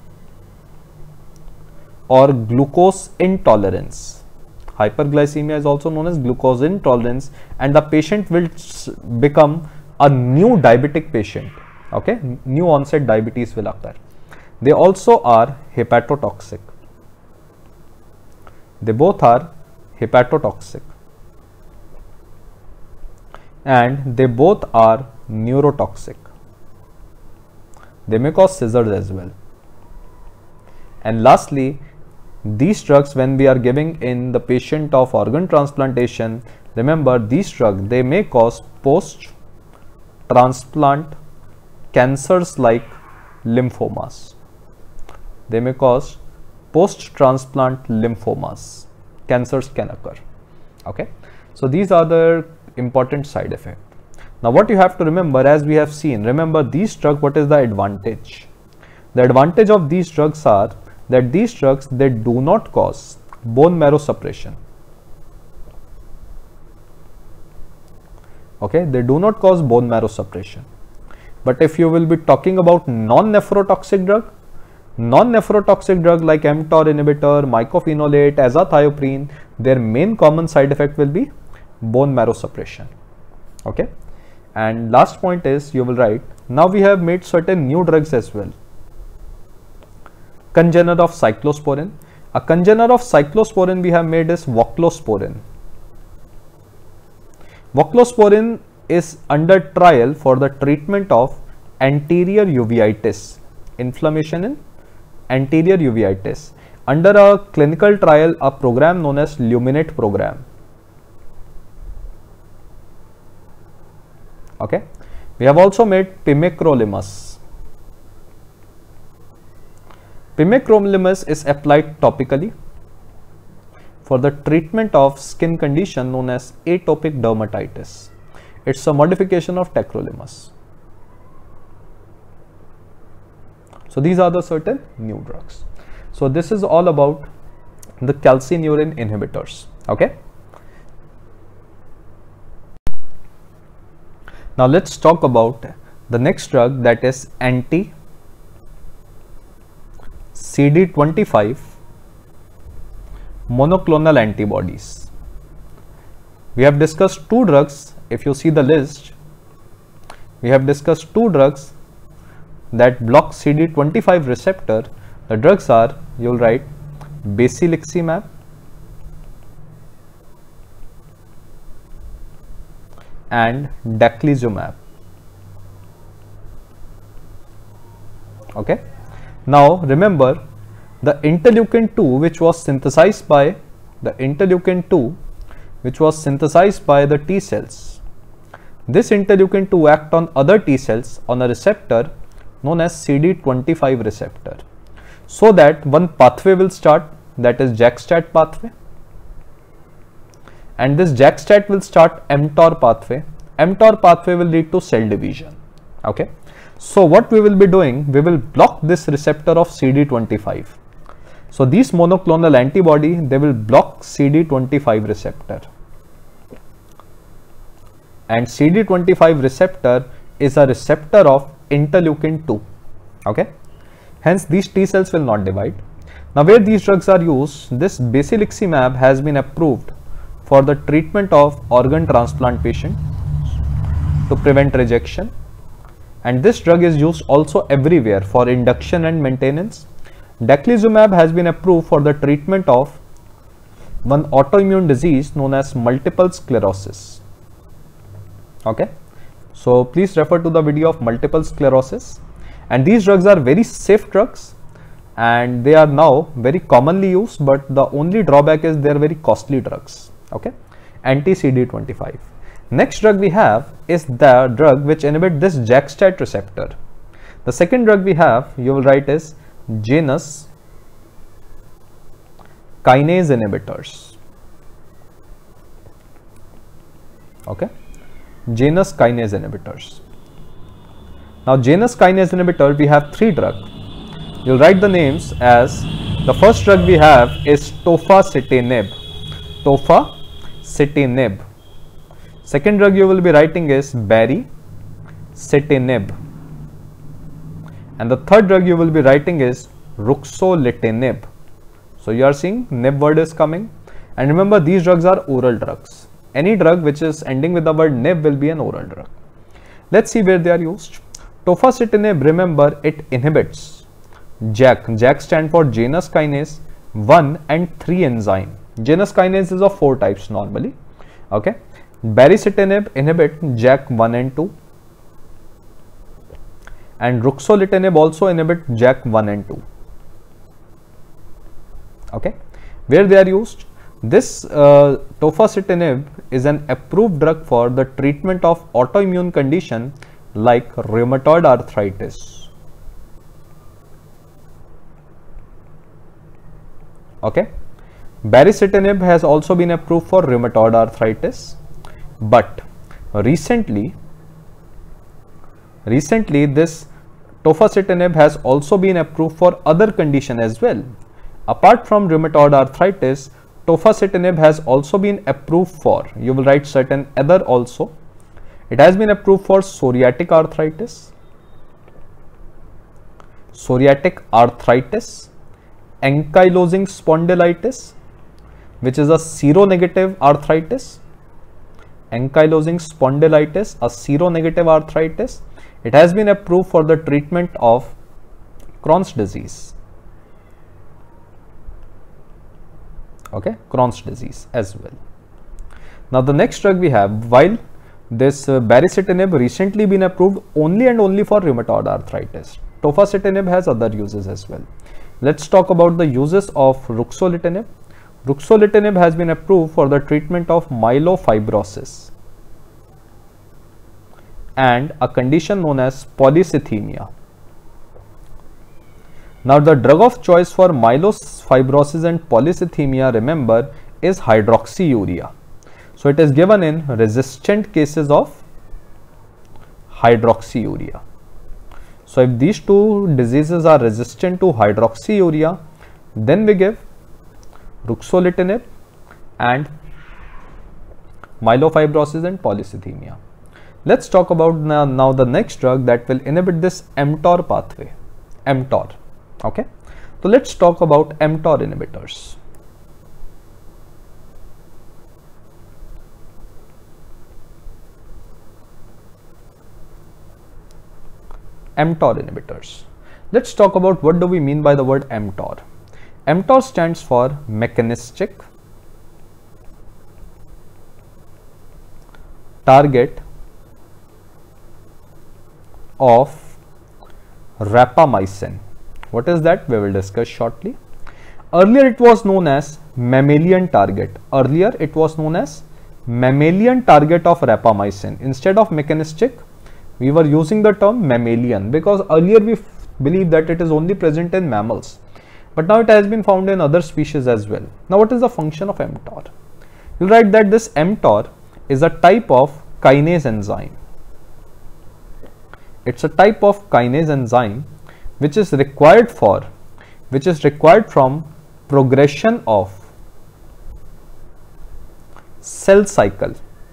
or glucose intolerance. Hyperglycemia is also known as glucose intolerance, and the patient will become a new diabetic patient. Okay, new onset diabetes will occur. They also are hepatotoxic. They both are hepatotoxic. and they both are neurotoxic. They may cause seizures as well. And lastly, these drugs, when we are giving in the patient of organ transplantation, remember these drugs, they may cause post transplant cancers like lymphomas. They may cause post transplant lymphomas. Cancers can occur. Okay, so these are the important side effects. Now what you have to remember, as we have seen, remember these drugs, what is the advantage? The advantage of these drugs are that these drugs, they do not cause bone marrow suppression. Okay, they do not cause bone marrow suppression. But if you will be talking about non-nephrotoxic drug, non-nephrotoxic drug like mTOR inhibitor, mycophenolate, azathioprine, their main common side effect will be bone marrow suppression. Okay, and last point is, you will write, now we have made certain new drugs as well. Congener of cyclosporin. A congener of cyclosporin we have made is voclosporin. Voclosporin is under trial for the treatment of anterior uveitis, inflammation in anterior uveitis, under a clinical trial, a program known as LUMINATE program. Okay, we have also made pimecrolimus. Pimecrolimus is applied topically for the treatment of skin condition known as atopic dermatitis. It's a modification of tacrolimus. So these are the certain new drugs. So this is all about the calcineurin inhibitors. Okay. Now let's talk about the next drug, that is anti C D twenty-five monoclonal antibodies. We have discussed two drugs. If you see the list, we have discussed two drugs that block C D twenty-five receptor. The drugs are, you will write, basiliximab and daclizumab. Okay. Now remember, the interleukin two which was synthesized by the interleukin two which was synthesized by the T cells. This interleukin two act on other T cells on a receptor known as C D twenty-five receptor, so that one pathway will start, that is JAK-STAT pathway, and this JAK-STAT will start mTOR pathway. mTOR pathway will lead to cell division. Okay. So what we will be doing, we will block this receptor of C D twenty-five. So these monoclonal antibody, they will block C D twenty-five receptor, and C D twenty-five receptor is a receptor of interleukin two. Okay. Hence these T cells will not divide. Now where these drugs are used, this basiliximab has been approved for the treatment of organ transplant patient to prevent rejection, and this drug is used also everywhere for induction and maintenance. Daclizumab has been approved for the treatment of one autoimmune disease known as multiple sclerosis. Okay, so please refer to the video of multiple sclerosis. And these drugs are very safe drugs, and they are now very commonly used, but the only drawback is they are very costly drugs. Okay, anti C D twenty-five. Next drug we have is the drug which inhibit this JAK-STAT receptor. The second drug we have, you will write, is Janus kinase inhibitors. Okay, Janus kinase inhibitors. Now Janus kinase inhibitor, we have three drugs. You'll write the names as, the first drug we have is tofacitinib. Tofacitinib. Second drug you will be writing is baricitinib. And the third drug you will be writing is ruxolitinib. So you are seeing nib word is coming. And remember, these drugs are oral drugs. Any drug which is ending with the word nib will be an oral drug. Let's see where they are used. Tofacitinib, remember, it inhibits JAK. JAK stand for Janus kinase one and three enzyme. Janus kinase is of four types normally. Okay. baricitinib inhibit JAK one and two, and ruxolitinib also inhibit JAK one and two. Okay, where they are used? This uh, tofacitinib is an approved drug for the treatment of autoimmune condition like rheumatoid arthritis. Okay, baricitinib has also been approved for rheumatoid arthritis, but recently, recently this tofacitinib has also been approved for other condition as well. Apart from rheumatoid arthritis, tofacitinib has also been approved for, you will write certain other also. It has been approved for psoriatic arthritis, psoriatic arthritis, ankylosing spondylitis, which is a seronegative arthritis, ankylosing spondylitis, a seronegative arthritis. It has been approved for the treatment of Crohn's disease. Okay, Crohn's disease as well. Now the next drug we have, while this uh, baricitinib recently been approved only and only for rheumatoid arthritis, tofacitinib has other uses as well. Let's talk about the uses of ruxolitinib. Ruxolitinib has been approved for the treatment of myelofibrosis and a condition known as polycythemia. Now the drug of choice for myelofibrosis and polycythemia, remember, is hydroxyurea. So it is given in resistant cases of hydroxyurea. So if these two diseases are resistant to hydroxyurea, then we give ruxolitinib and myelofibrosis and polycythemia. Let's talk about now, now the next drug that will inhibit this mTOR pathway, mTOR. Okay, so let's talk about mTOR inhibitors. mTOR inhibitors. Let's talk about what do we mean by the word mTOR. mTOR stands for mechanistic target of rapamycin. What is that? We will discuss shortly. Earlier it was known as mammalian target. Earlier it was known as mammalian target of rapamycin. Instead of mechanistic, we were using the term mammalian because earlier we believed that it is only present in mammals. But now it has been found in other species as well. Now what is the function of mTOR? You'll write that this mTOR is a type of kinase enzyme. It's a type of kinase enzyme which is required for, which is required from progression of cell cycle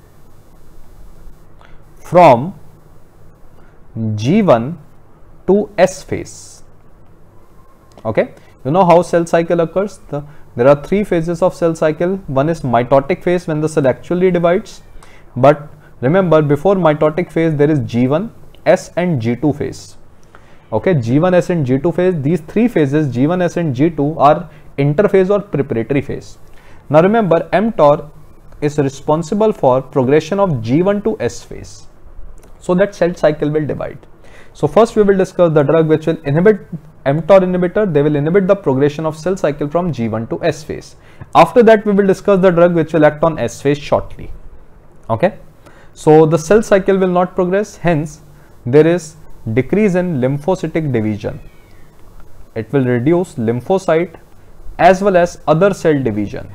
from G one to S phase. Okay, you know how cell cycle occurs? The, there are three phases of cell cycle. One is mitotic phase, when the cell actually divides. But remember, before mitotic phase there is G one, S and G two phase. Okay, G one, S and G two phase, these three phases G one, S and G two are interphase or preparatory phase. Now remember, mTOR is responsible for progression of G one to S phase, so that cell cycle will divide. So first we will discuss the drug which will inhibit mTOR inhibitor. They will inhibit the progression of cell cycle from G one to S phase. After that we will discuss the drug which will act on S phase shortly. Okay, so the cell cycle will not progress, hence there is decrease in lymphocytic division. It will reduce lymphocyte as well as other cell division.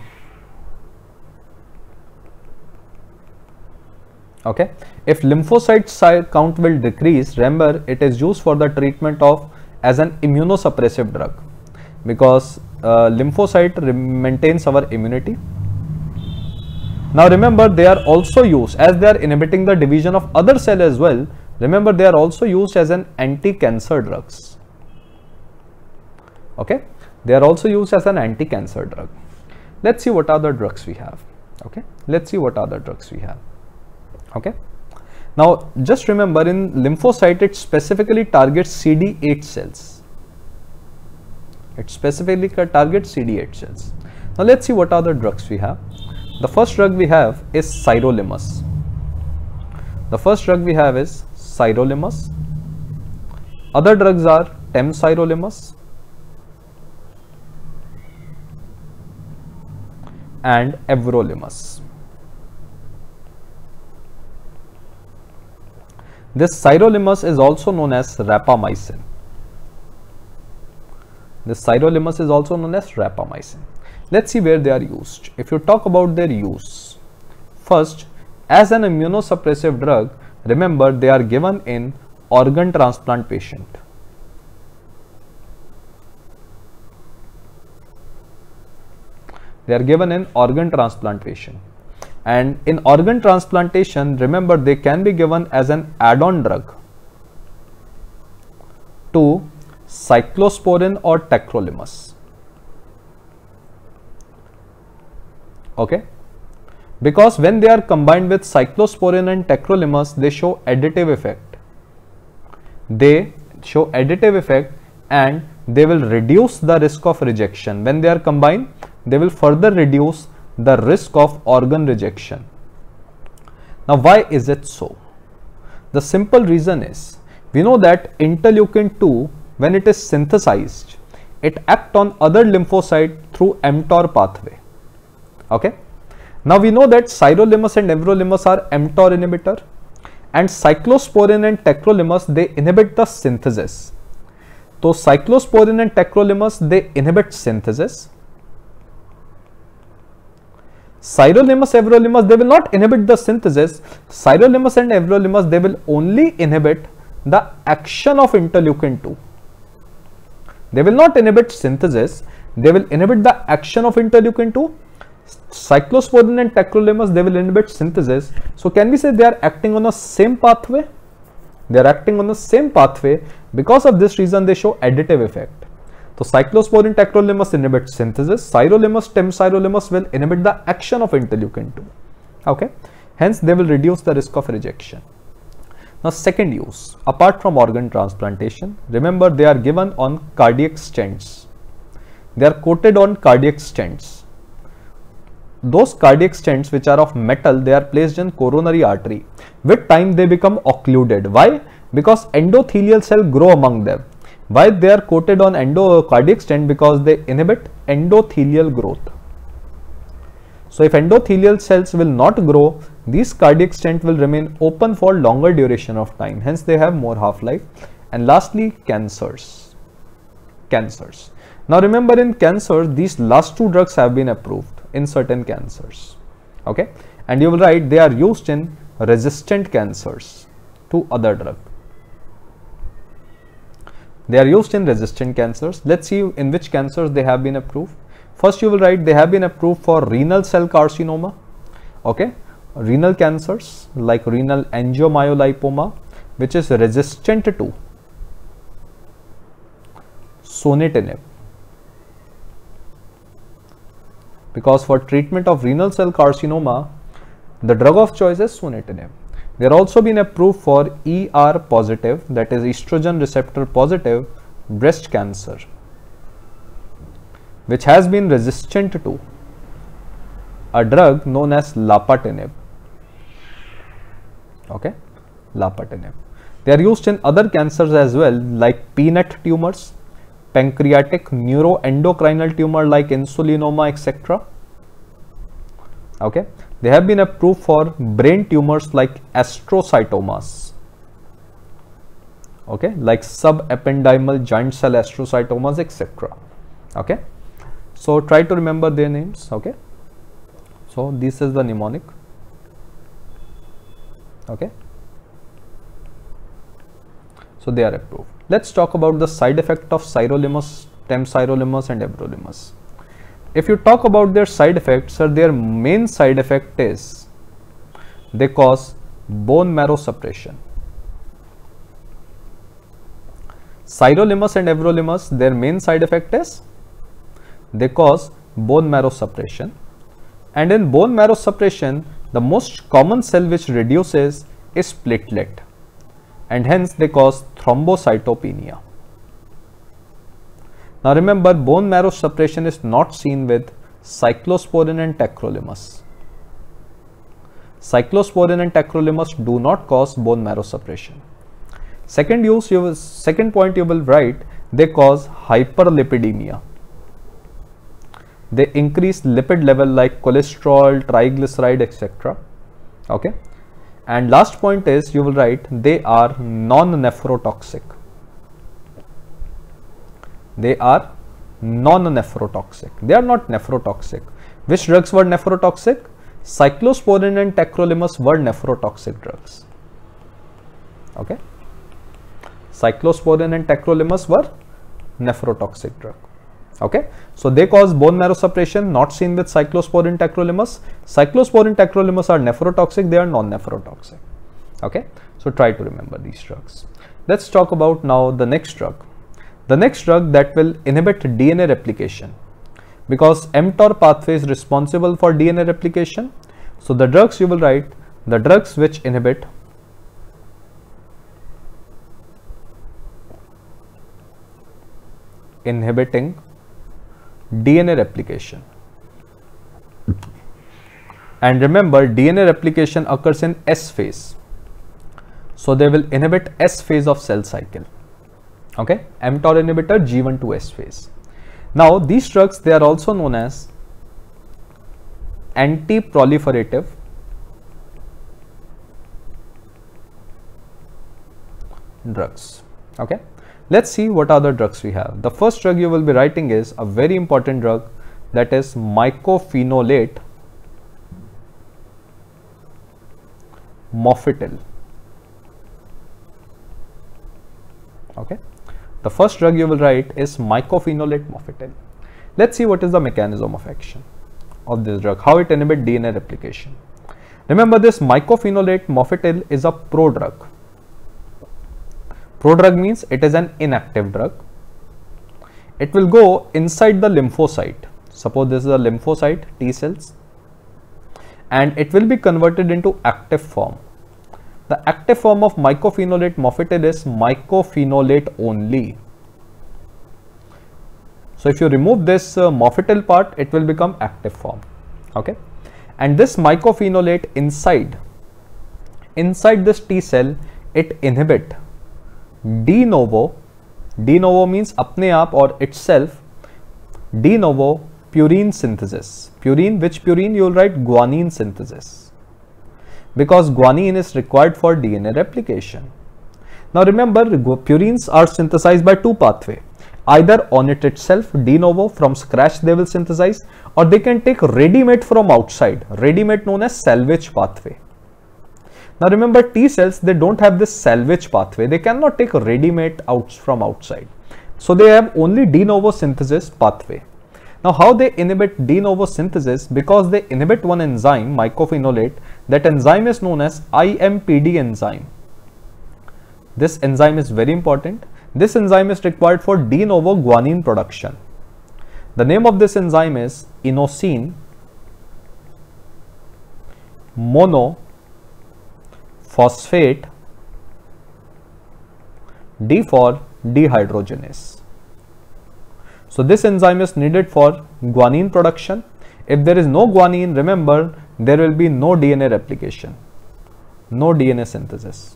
Okay, if lymphocyte count will decrease, remember it is used for the treatment of as an immunosuppressive drug, because uh, lymphocyte maintains our immunity. Now remember, they are also used as they are inhibiting the division of other cell as well. Remember, they are also used as an anti-cancer drugs. Okay, they are also used as an anti-cancer drug. Let's see what other drugs we have. Okay, let's see what other drugs we have. Okay, now just remember, in lymphocyte it specifically targets C D eight cells. It specifically targets C D eight cells. Now let's see what other drugs we have. The first drug we have is sirolimus. The first drug we have is sirolimus. Other drugs are temsirolimus and everolimus. This sirolimus is also known as rapamycin. This sirolimus is also known as rapamycin. Let's see where they are used. If you talk about their use, first, as an immunosuppressive drug, remember they are given in organ transplant patient. They are given in organ transplantation. And in organ transplantation, remember they can be given as an add-on drug to cyclosporin or tacrolimus. Okay, because when they are combined with cyclosporin and tacrolimus, they show additive effect. They show additive effect and they will reduce the risk of rejection. When they are combined, they will further reduce the risk of organ rejection. Now, why is it so? The simple reason is, we know that interleukin two, when it is synthesized, it acts on other lymphocyte through mTOR pathway. Okay. Now we know that sirolimus and everolimus are mTOR inhibitor, and cyclosporin and tacrolimus, they inhibit the synthesis. So cyclosporin and tacrolimus, they inhibit synthesis. Sirolimus, everolimus, they will not inhibit the synthesis. Sirolimus and everolimus, they will only inhibit the action of interleukin two. They will not inhibit synthesis, they will inhibit the action of interleukin two. Cyclosporin and tacrolimus, they will inhibit synthesis. So can we say they are acting on the same pathway? They are acting on the same pathway. Because of this reason, they show additive effect. So cyclosporin, tacrolimus inhibit synthesis. Sirolimus, temsirolimus will inhibit the action of interleukin two. Okay. Hence, they will reduce the risk of rejection. Now, second use, apart from organ transplantation, remember they are given on cardiac stents. They are coated on cardiac stents. Those cardiac stents which are of metal, they are placed in coronary artery. With time, they become occluded. Why? Because endothelial cells grow among them. Why they are coated on endo cardiac stent? Because they inhibit endothelial growth. So if endothelial cells will not grow, these cardiac stents will remain open for longer duration of time. Hence, they have more half-life. And lastly, cancers. Cancers. Now remember, in cancers, these last two drugs have been approved in certain cancers. Okay, and you will write they are used in resistant cancers to other drug. They are used in resistant cancers. Let's see in which cancers they have been approved. First, you will write they have been approved for renal cell carcinoma. Okay, renal cancers like renal angiomyolipoma, which is resistant to sunitinib. Because for treatment of renal cell carcinoma, the drug of choice is sunitinib. They are also been approved for E R positive, that is estrogen receptor positive breast cancer, which has been resistant to a drug known as lapatinib. Okay, lapatinib. They are used in other cancers as well, like peanut tumors, pancreatic neuroendocrinal tumor like insulinoma, et cetera. Okay, they have been approved for brain tumors like astrocytomas. Okay, like subependymal giant cell astrocytomas, et cetera. Okay, so try to remember their names. Okay, so this is the mnemonic. Okay, so they are approved. Let's talk about the side effect of sirolimus, temsirolimus and everolimus. If you talk about their side effects, sir, their main side effect is they cause bone marrow suppression. Sirolimus and everolimus, their main side effect is they cause bone marrow suppression. And in bone marrow suppression, the most common cell which reduces is platelet, and hence they cause thrombocytopenia. Now remember, bone marrow suppression is not seen with cyclosporin and tacrolimus. Cyclosporin and tacrolimus do not cause bone marrow suppression. Second use, you will, second point you will write, they cause hyperlipidemia. They increase lipid level like cholesterol, triglyceride, et cetera. Okay. And last point is you will write they are non-nephrotoxic. They are non-nephrotoxic. They are not nephrotoxic. Which drugs were nephrotoxic? Cyclosporin and tacrolimus were nephrotoxic drugs. Okay. Cyclosporin and tacrolimus were nephrotoxic drug. Okay. So they cause bone marrow suppression, not seen with cyclosporin, tacrolimus. Cyclosporin, tacrolimus are nephrotoxic. They are non-nephrotoxic. Okay. So try to remember these drugs. Let's talk about now the next drug. The next drug that will inhibit D N A replication, because mTOR pathway is responsible for D N A replication. So the drugs you will write, the drugs which inhibit inhibiting D N A replication. And remember, D N A replication occurs in S phase. So they will inhibit S phase of cell cycle. Okay, mTOR inhibitor G one to S phase. Now these drugs, they are also known as anti-proliferative drugs. Okay, let's see what other drugs we have. The first drug you will be writing is a very important drug, that is mycophenolate mofetil. Okay, the first drug you will write is mycophenolate mofetil. Let's see what is the mechanism of action of this drug, how it inhibits D N A replication. Remember, this mycophenolate mofetil is a prodrug. Prodrug means it is an inactive drug. It will go inside the lymphocyte. Suppose this is a lymphocyte, T cells, and it will be converted into active form. The active form of mycophenolate mofetil is mycophenolate only. So if you remove this uh, mofetil part, it will become active form. Okay, and this mycophenolate inside inside this T cell, it inhibit de novo. De novo means apne aap or itself. De novo purine synthesis. Purine, which purine? You will write guanine synthesis, because guanine is required for D N A replication. Now remember, purines are synthesized by two pathways. Either on it itself, de novo, from scratch they will synthesize, or they can take ready-made from outside, ready-made known as salvage pathway. Now remember, T cells, they don't have this salvage pathway. They cannot take ready-made out from outside. So they have only de novo synthesis pathway. Now how they inhibit de novo synthesis? Because they inhibit one enzyme, mycophenolate. That enzyme is known as I M P D enzyme. This enzyme is very important. This enzyme is required for de novo guanine production. The name of this enzyme is inosine monophosphate D for dehydrogenase. So this enzyme is needed for guanine production. If there is no guanine, remember, there will be no D N A replication, no D N A synthesis.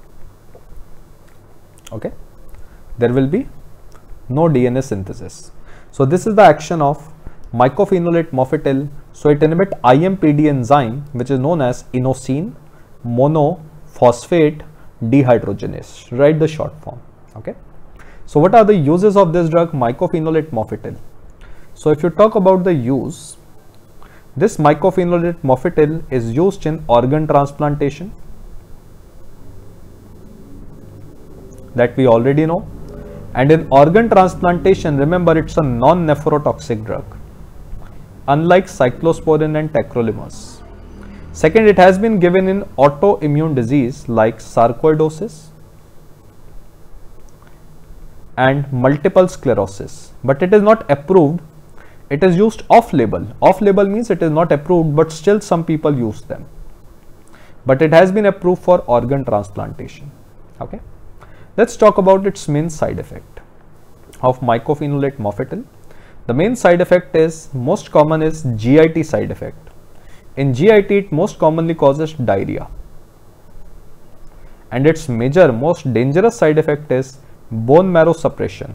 Okay, there will be no D N A synthesis. So this is the action of mycophenolate mofetil. So it inhibits I M P D enzyme, which is known as inosine monophosphate dehydrogenase. Write the short form. Okay. So what are the uses of this drug, mycophenolate mofetil? So if you talk about the use, this mycophenolate mofetil is used in organ transplantation, that we already know. And in organ transplantation, remember, it's a non-nephrotoxic drug, unlike cyclosporin and tacrolimus. Second, it has been given in autoimmune disease like sarcoidosis and multiple sclerosis, but it is not approved. It is used off-label. Off-label means it is not approved, but still some people use them. But it has been approved for organ transplantation. Okay. Let's talk about its main side effect of mycophenolate mofetil. The main side effect is, most common is G I T side effect. In G I T, it most commonly causes diarrhea, and its major, most dangerous side effect is bone marrow suppression.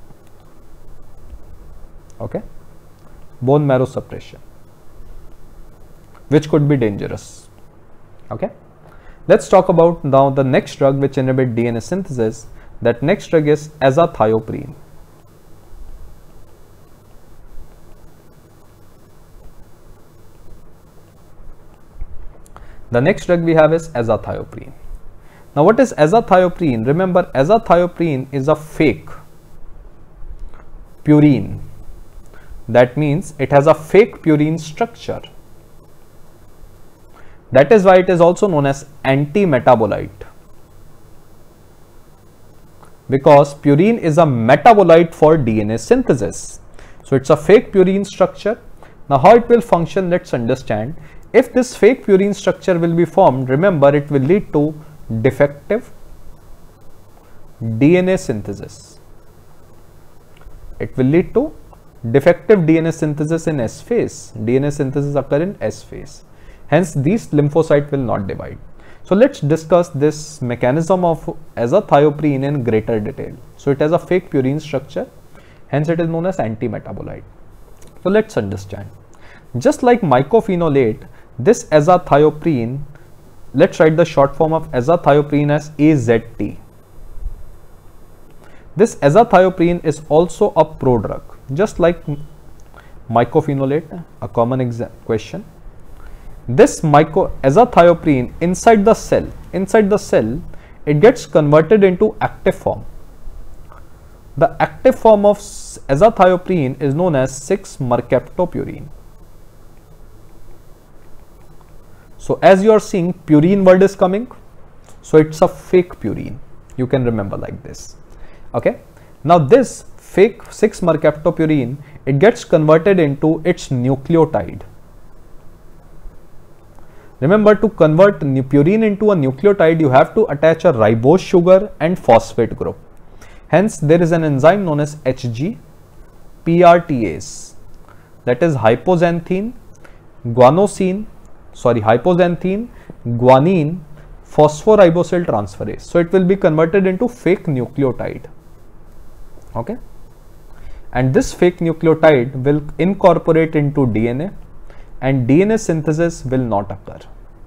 Okay, bone marrow suppression, which could be dangerous. Okay, let's talk about now the next drug which inhibit D N A synthesis. That next drug is azathioprine. The next drug we have is azathioprine. Now what is azathioprine? Remember, azathioprine is a fake purine. That means it has a fake purine structure. That is why it is also known as anti-metabolite, because purine is a metabolite for D N A synthesis. So it's a fake purine structure. Now how it will function, let's understand. If this fake purine structure will be formed, remember it will lead to defective D N A synthesis. It will lead to defective D N A synthesis in S phase. D N A synthesis occur in S phase. Hence these lymphocytes will not divide. So let's discuss this mechanism of azathioprine in greater detail. So it has a fake purine structure, hence it is known as anti-metabolite. So let's understand. Just like mycophenolate, this azathioprine, let's write the short form of azathioprine as A Z T. This azathioprine is also a prodrug, just like mycophenolate, a common exam question. This myco azathioprine inside the cell, inside the cell, it gets converted into active form. The active form of azathioprine is known as six mercaptopurine. So as you are seeing, purine word is coming, so it's a fake purine. You can remember like this. Okay. Now this fake six mercaptopurine, it gets converted into its nucleotide. Remember, to convert purine into a nucleotide, you have to attach a ribose sugar and phosphate group. Hence, there is an enzyme known as H G P R T ase, that is hypoxanthine, guanosine, sorry, hypoxanthine, guanine, phosphoribosyl transferase. So it will be converted into fake nucleotide. Okay, and this fake nucleotide will incorporate into D N A, and D N A synthesis will not occur.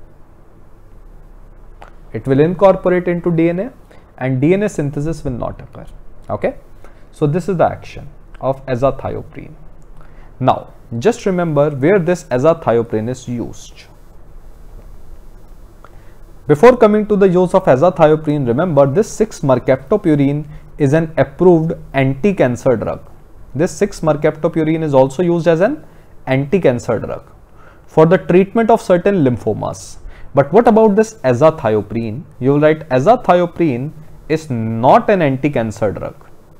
It will incorporate into D N A and D N A synthesis will not occur. Okay, so this is the action of azathioprine. Now just remember where this azathioprine is used. Before coming to the use of azathioprine, remember this six mercaptopurine is an approved anti-cancer drug. This six mercaptopurine is also used as an anti-cancer drug for the treatment of certain lymphomas. But what about this azathioprine? You will write azathioprine is not an anti-cancer drug.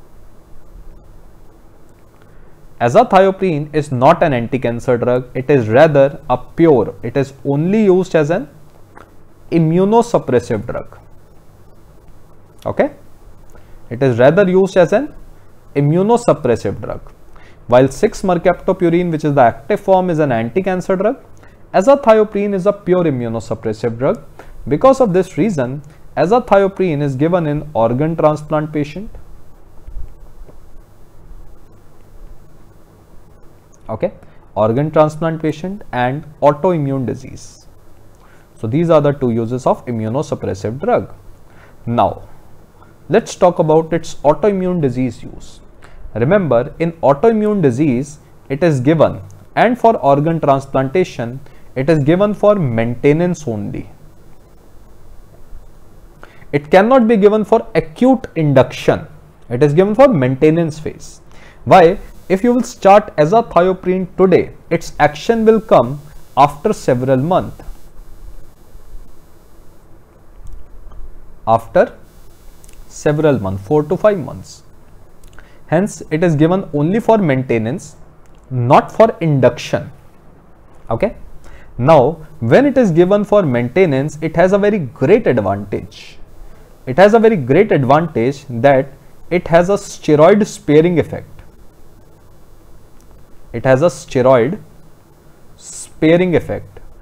Azathioprine is not an anti-cancer drug. It is rather a pure, it is only used as an immunosuppressive drug. Okay, it is rather used as an immunosuppressive drug. While six mercaptopurine, which is the active form, is an anti-cancer drug, azathioprine is a pure immunosuppressive drug. Because of this reason, azathioprine is given in organ transplant patient. Okay, organ transplant patient and autoimmune disease. So these are the two uses of immunosuppressive drug. Now let's talk about its autoimmune disease use. Remember, in autoimmune disease it is given, and for organ transplantation it is given for maintenance only. It cannot be given for acute induction. It is given for maintenance phase. Why? If you will start azathioprine today, its action will come after several months. After several months, four to five months. Hence, it is given only for maintenance, not for induction. Okay. Now, when it is given for maintenance, it has a very great advantage. It has a very great advantage that it has a steroid sparing effect. It has a steroid sparing effect.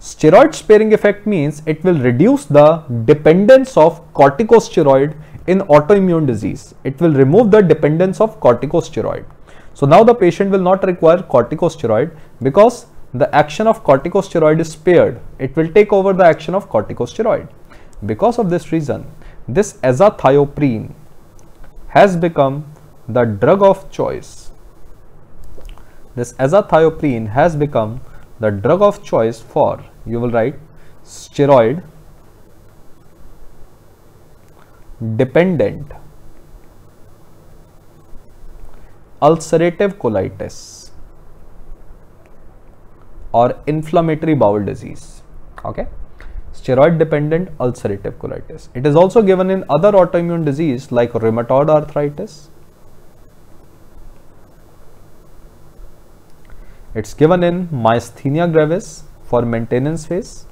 Steroid sparing effect means it will reduce the dependence of corticosteroid in autoimmune disease. It will remove the dependence of corticosteroid. So now the patient will not require corticosteroid because the action of corticosteroid is spared. It will take over the action of corticosteroid. Because of this reason, this azathioprine has become the drug of choice. This azathioprine has become the drug of choice for, you will write, steroid dependent ulcerative colitis or inflammatory bowel disease. Okay, steroid dependent ulcerative colitis. It is also given in other autoimmune disease like rheumatoid arthritis. It's given in myasthenia gravis for maintenance phase,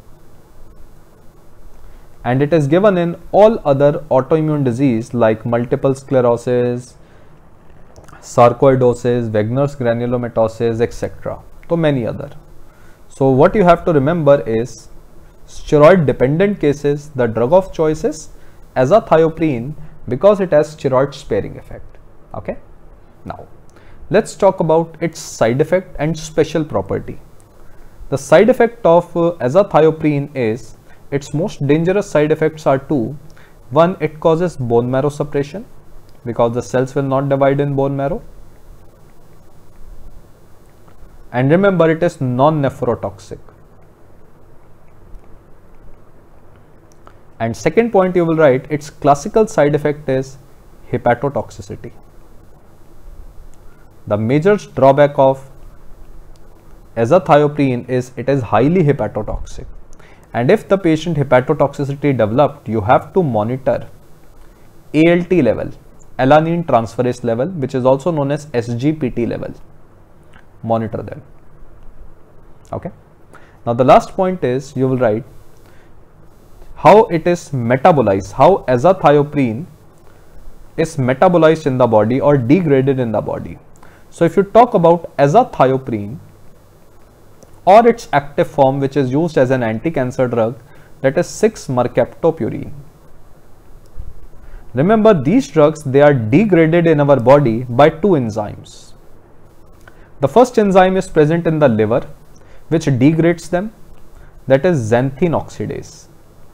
and it is given in all other autoimmune disease like multiple sclerosis, sarcoidosis, Wegener's granulomatosis, et cetera. So many other. So what you have to remember is steroid dependent cases, the drug of choice is azathioprine because it has steroid sparing effect. Okay. Now let's talk about its side effect and special property. The side effect of uh, azathioprine is, its most dangerous side effects are two. One, it causes bone marrow suppression because the cells will not divide in bone marrow. And remember, it is non-nephrotoxic. And second point you will write, its classical side effect is hepatotoxicity. The major drawback of azathioprine is it is highly hepatotoxic, and if the patient hepatotoxicity developed, you have to monitor A L T level, alanine transferase level, which is also known as S G P T level. Monitor them. Okay. Now the last point is you will write how it is metabolized, how azathioprine is metabolized in the body or degraded in the body. So if you talk about azathioprine or its active form, which is used as an anti-cancer drug, that is six mercaptopurine. Remember, these drugs, they are degraded in our body by two enzymes. The first enzyme is present in the liver, which degrades them, that is xanthine oxidase.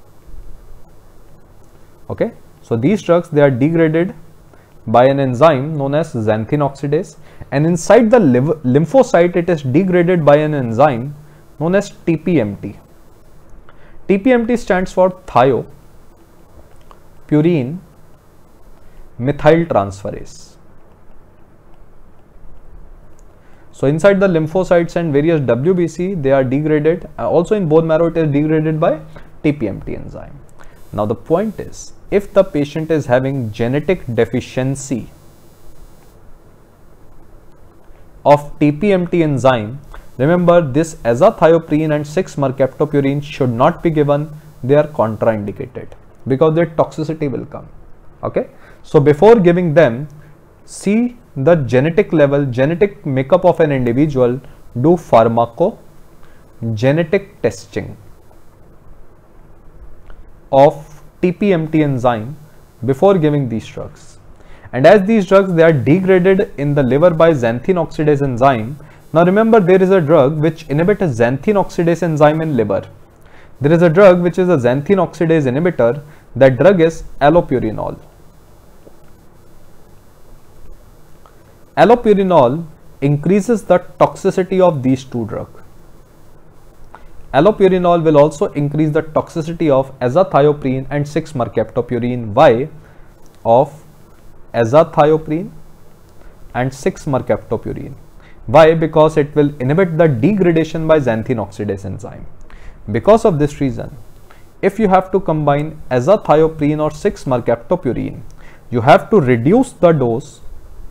Okay, so these drugs, they are degraded by an enzyme known as xanthine oxidase, and inside the lymphocyte it is degraded by an enzyme known as T P M T. T P M T stands for thiopurine methyltransferase. So inside the lymphocytes and various W B C, they are degraded. Uh, also in bone marrow, it is degraded by T P M T enzyme. Now the point is, if the patient is having genetic deficiency of T P M T enzyme, remember this azathioprine and six mercaptopurine should not be given. They are contraindicated because their toxicity will come. Okay, so before giving them, see the genetic level, genetic makeup of an individual, do pharmacogenetic testing of T P M T enzyme before giving these drugs. And as these drugs, they are degraded in the liver by xanthine oxidase enzyme. Now remember, there is a drug which inhibits a xanthine oxidase enzyme in liver. There is a drug which is a xanthine oxidase inhibitor. That drug is allopurinol. Allopurinol increases the toxicity of these two drugs. Allopurinol will also increase the toxicity of azathioprine and six mercaptopurine. Why? Of azathioprine and six mercaptopurine. Why? Because it will inhibit the degradation by xanthine oxidase enzyme. Because of this reason, if you have to combine azathioprine or six mercaptopurine, you have to reduce the dose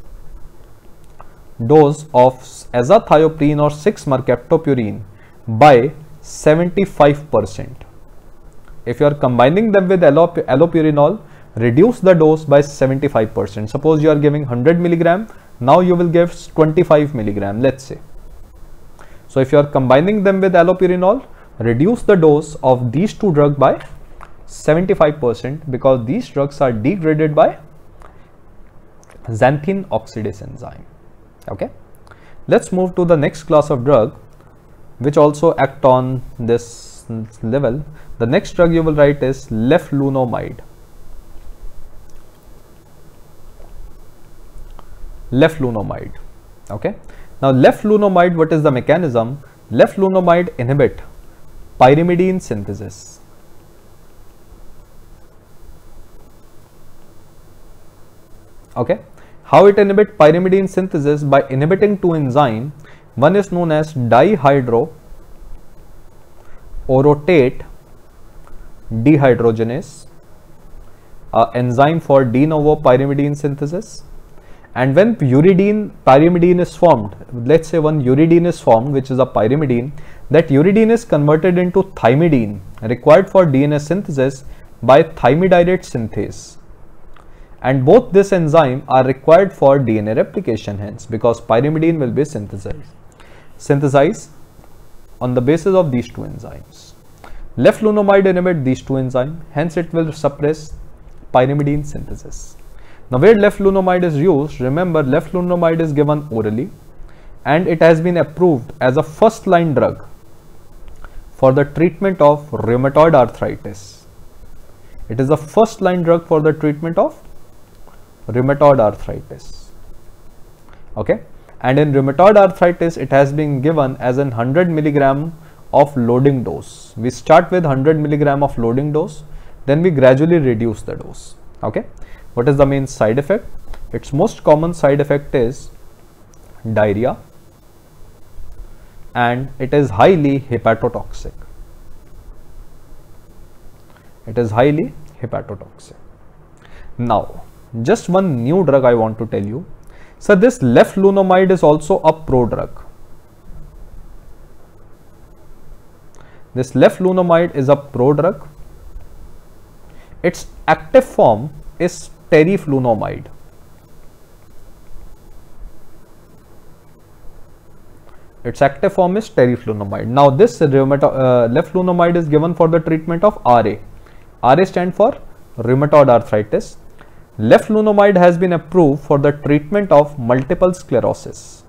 dose of azathioprine or six mercaptopurine by seventy-five percent. If you are combining them with allop allopurinol, reduce the dose by seventy-five percent. Suppose you are giving one hundred milligram, now you will give twenty-five milligram, let's say. So if you are combining them with allopurinol, reduce the dose of these two drugs by seventy-five percent because these drugs are degraded by xanthine oxidase enzyme. Okay, let's move to the next class of drug which also act on this level. The next drug you will write is leflunomide. Leflunomide. Okay, now leflunomide, what is the mechanism? Leflunomide inhibit pyrimidine synthesis. Okay, how it inhibit pyrimidine synthesis? By inhibiting two enzymes. One is known as dihydroorotate dehydrogenase, an enzyme for de novo pyrimidine synthesis. And when uridine pyrimidine is formed, let's say one uridine is formed, which is a pyrimidine, that uridine is converted into thymidine required for D N A synthesis by thymidyrate synthase. And both this enzyme are required for D N A replication, hence, because pyrimidine will be synthesized, synthesized on the basis of these two enzymes. Leflunomide inhibit these two enzymes, hence it will suppress pyrimidine synthesis. Now, where leflunomide is used, remember leflunomide is given orally and it has been approved as a first line drug for the treatment of rheumatoid arthritis. It is a first line drug for the treatment of rheumatoid arthritis. Okay, and in rheumatoid arthritis it has been given as an one hundred milligram of loading dose. We start with one hundred milligram of loading dose, then we gradually reduce the dose. Okay, what is the main side effect? Its most common side effect is diarrhea and it is highly hepatotoxic. It is highly hepatotoxic. Now, just one new drug I want to tell you. So this leflunomide is also a prodrug. This leflunomide is a prodrug. Its active form is teriflunomide. Its active form is teriflunomide. Now this uh, leflunomide is given for the treatment of R A. R A stands for rheumatoid arthritis. Leflunomide has been approved for the treatment of multiple sclerosis.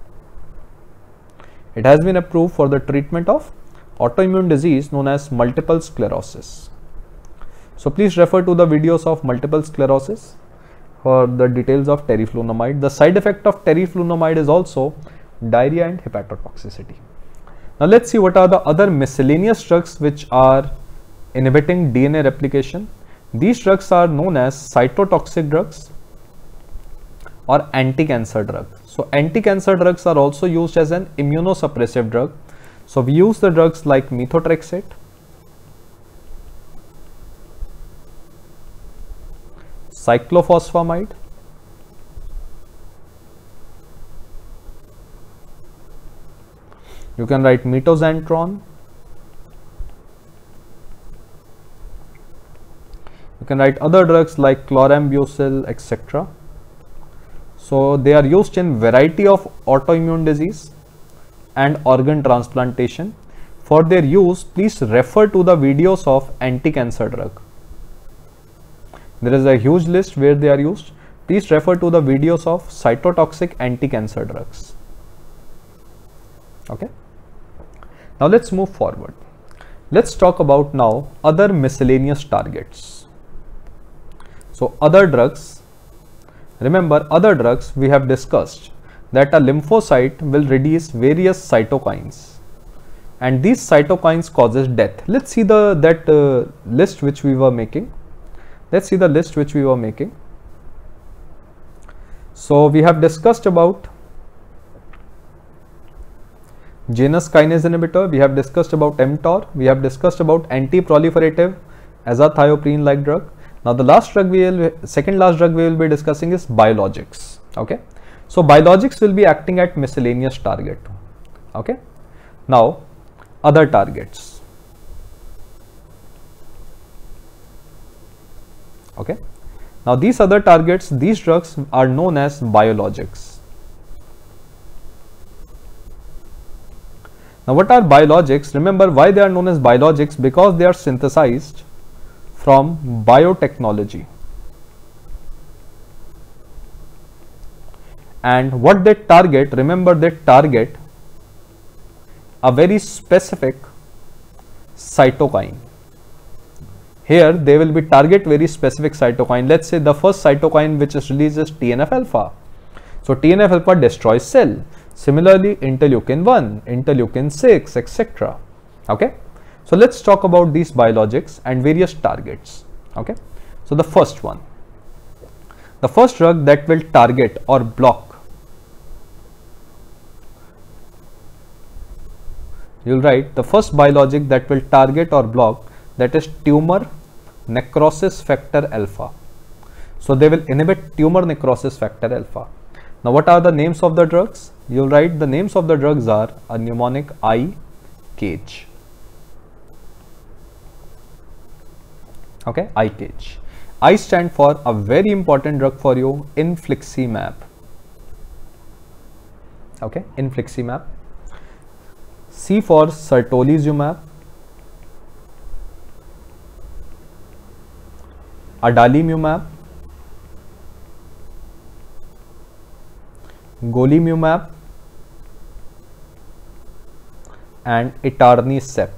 It has been approved for the treatment of autoimmune disease known as multiple sclerosis. So please refer to the videos of multiple sclerosis for the details of teriflunomide. The side effect of teriflunomide is also diarrhea and hepatotoxicity. Now let's see what are the other miscellaneous drugs which are inhibiting D N A replication. These drugs are known as cytotoxic drugs or anti-cancer drugs. So anti-cancer drugs are also used as an immunosuppressive drug. So we use the drugs like methotrexate, cyclophosphamide, you can write metoxantrone, you can write other drugs like chlorambucil, et cetera. So they are used in variety of autoimmune disease and organ transplantation. For their use, please refer to the videos of anti-cancer drug. There is a huge list where they are used. Please refer to the videos of cytotoxic anti-cancer drugs. Okay. Now let's move forward. Let's talk about now other miscellaneous targets. So other drugs, remember other drugs we have discussed that a lymphocyte will release various cytokines and these cytokines causes death. Let's see the that uh, list which we were making. Let's see the list which we were making. So we have discussed about Janus kinase inhibitor, we have discussed about mTOR, we have discussed about anti-proliferative azathioprine like drug. Now the last drug we will, second last drug we will be discussing is biologics. Okay. So biologics will be acting at miscellaneous target. Okay. Now other targets. Okay. Now these other targets, these drugs are known as biologics. Now what are biologics? Remember why they are known as biologics? Because they are synthesized from biotechnology. And what they target, remember they target a very specific cytokine. Here they will be target very specific cytokine. Let's say the first cytokine which is released is T N F alpha. So T N F alpha destroys cell. Similarly, interleukin one, interleukin six, et cetera. Okay. So let's talk about these biologics and various targets. Okay. So the first one, the first drug that will target or block, you'll write the first biologic that will target or block, that is tumor necrosis factor alpha. So they will inhibit tumor necrosis factor alpha. Now what are the names of the drugs? You'll write the names of the drugs are a mnemonic I, CAGE. Okay, I, CAGE. I stand for a very important drug for you, infliximab. Okay, infliximab. C for certolizumab, adalimumab, golimumab, and etanercept.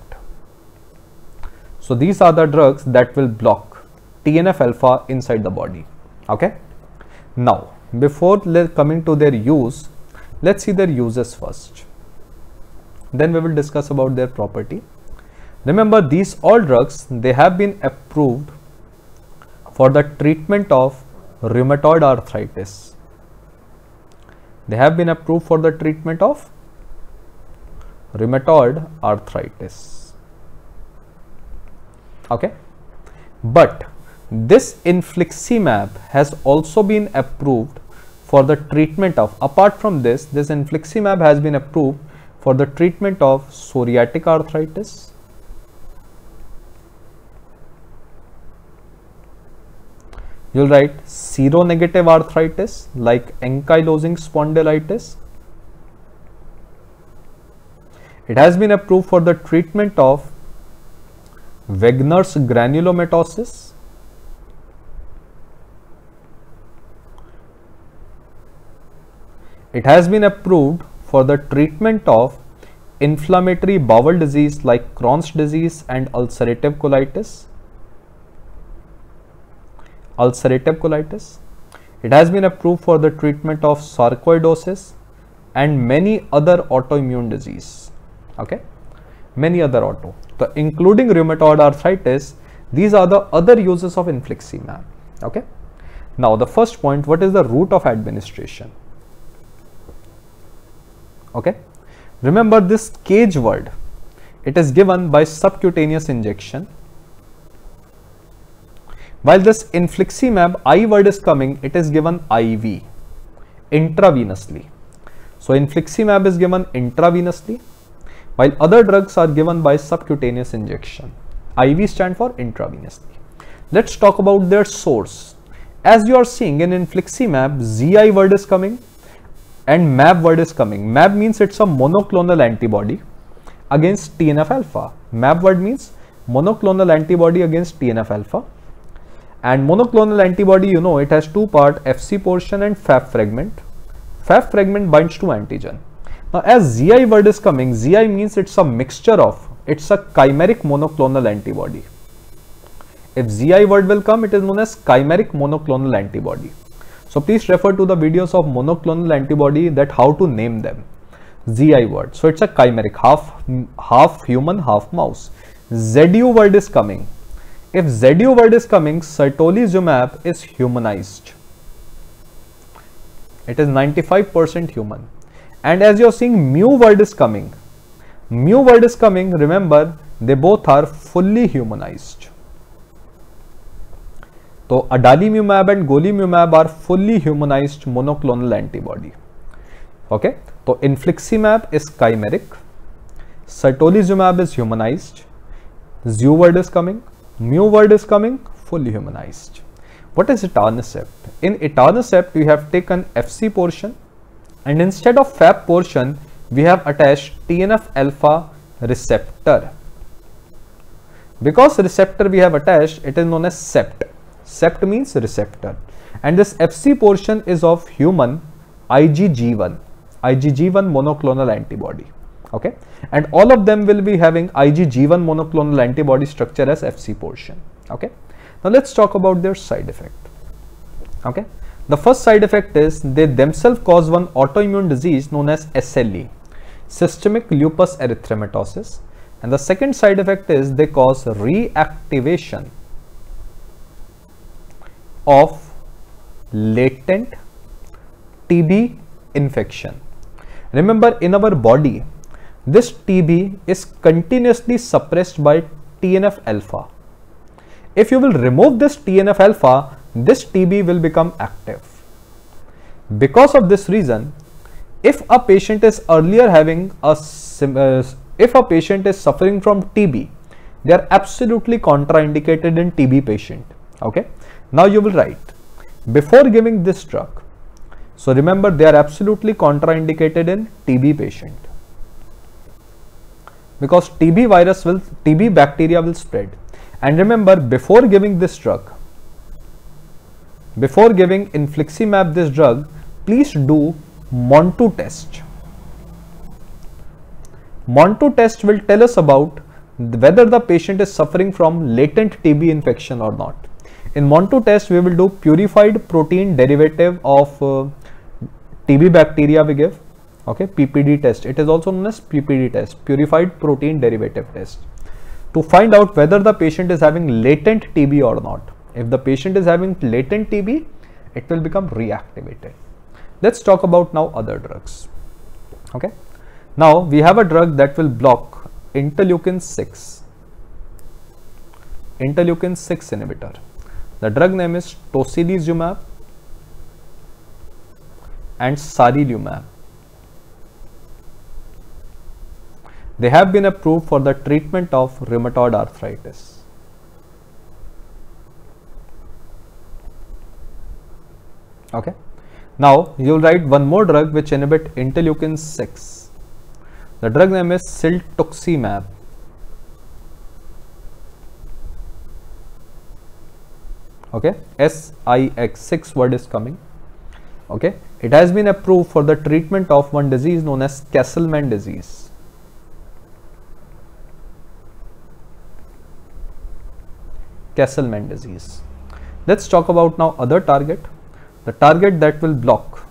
So these are the drugs that will block T N F alpha inside the body. Okay. Now, before coming to their use, let's see their uses first. Then we will discuss about their property. Remember, these all drugs, they have been approved for the treatment of rheumatoid arthritis. They have been approved for the treatment of rheumatoid arthritis. Okay. But this infliximab has also been approved for the treatment of, apart from this, this infliximab has been approved for the treatment of psoriatic arthritis, you'll write seronegative arthritis like ankylosing spondylitis. It has been approved for the treatment of Wegener's granulomatosis, it has been approved for the treatment of inflammatory bowel disease like Crohn's disease and ulcerative colitis. Ulcerative colitis. It has been approved for the treatment of sarcoidosis and many other autoimmune disease. Okay, many other auto. So including rheumatoid arthritis, these are the other uses of infliximab. Okay. Now the first point, what is the route of administration? Okay, remember this CAGE word, it is given by subcutaneous injection, while this infliximab I word is coming, it is given I V, intravenously. So infliximab is given intravenously, while other drugs are given by subcutaneous injection. I V stand for intravenously. Let's talk about their source. As you are seeing in infliximab, Z I word is coming and mab word is coming. Mab means it's a monoclonal antibody against T N F alpha. Mab word means monoclonal antibody against T N F alpha. And monoclonal antibody, you know, it has two part, F C portion and F A B fragment. F A B fragment binds to antigen. Now as Z I word is coming, Z I means it's a mixture of, it's a chimeric monoclonal antibody. If Z I word will come, it is known as chimeric monoclonal antibody. So please refer to the videos of monoclonal antibody, that how to name them. Z I word. So it's a chimeric, half half human, half mouse. Z U word is coming. If Z U word is coming, certolizumab is humanized. It is ninety-five percent human. And as you are seeing, mu word is coming. Mu word is coming. Remember, they both are fully humanized. So adalimumab and golimumab are fully humanized monoclonal antibody. Okay. So infliximab is chimeric. Certolizumab is humanized. Z U word is coming. Mu word is coming, fully humanized. What is etanercept? In etanercept, you have taken F C portion, and instead of F A B portion, we have attached T N F alpha receptor. Because receptor we have attached, it is known as sept. Sept means receptor, and this F C portion is of human I G G one, I G G one monoclonal antibody. Okay, and all of them will be having I G G one monoclonal antibody structure as F C portion. Okay, now let's talk about their side effect. Okay, the first side effect is they themselves cause one autoimmune disease known as S L E, systemic lupus erythematosus, and the second side effect is they cause reactivation of latent T B infection. Remember, in our body, this T B is continuously suppressed by T N F alpha. If you will remove this T N F alpha, this T B will become active. Because of this reason, if a patient is earlier having a uh, if a patient is suffering from T B, they are absolutely contraindicated in T B patient. Okay, now you will write before giving this drug. So remember, they are absolutely contraindicated in T B patient, because T B virus will, T B bacteria will spread. And remember, before giving this drug, before giving infliximab this drug, please do Montu test. Montu test will tell us about whether the patient is suffering from latent T B infection or not. In Montu test, we will do purified protein derivative of uh, T B bacteria we give. Okay, P P D test. It is also known as P P D test, purified protein derivative test, to find out whether the patient is having latent T B or not. If the patient is having latent T B, it will become reactivated. Let's talk about now other drugs. Okay, now we have a drug that will block interleukin six, interleukin six inhibitor. The drug name is tocilizumab and sarilumab. They have been approved for the treatment of rheumatoid arthritis. Okay, now you will write one more drug which inhibit interleukin six. The drug name is siltuximab. Okay, S I X, six word is coming. Okay, it has been approved for the treatment of one disease known as Castleman disease. Castleman disease. Let's talk about now other target. The target that will block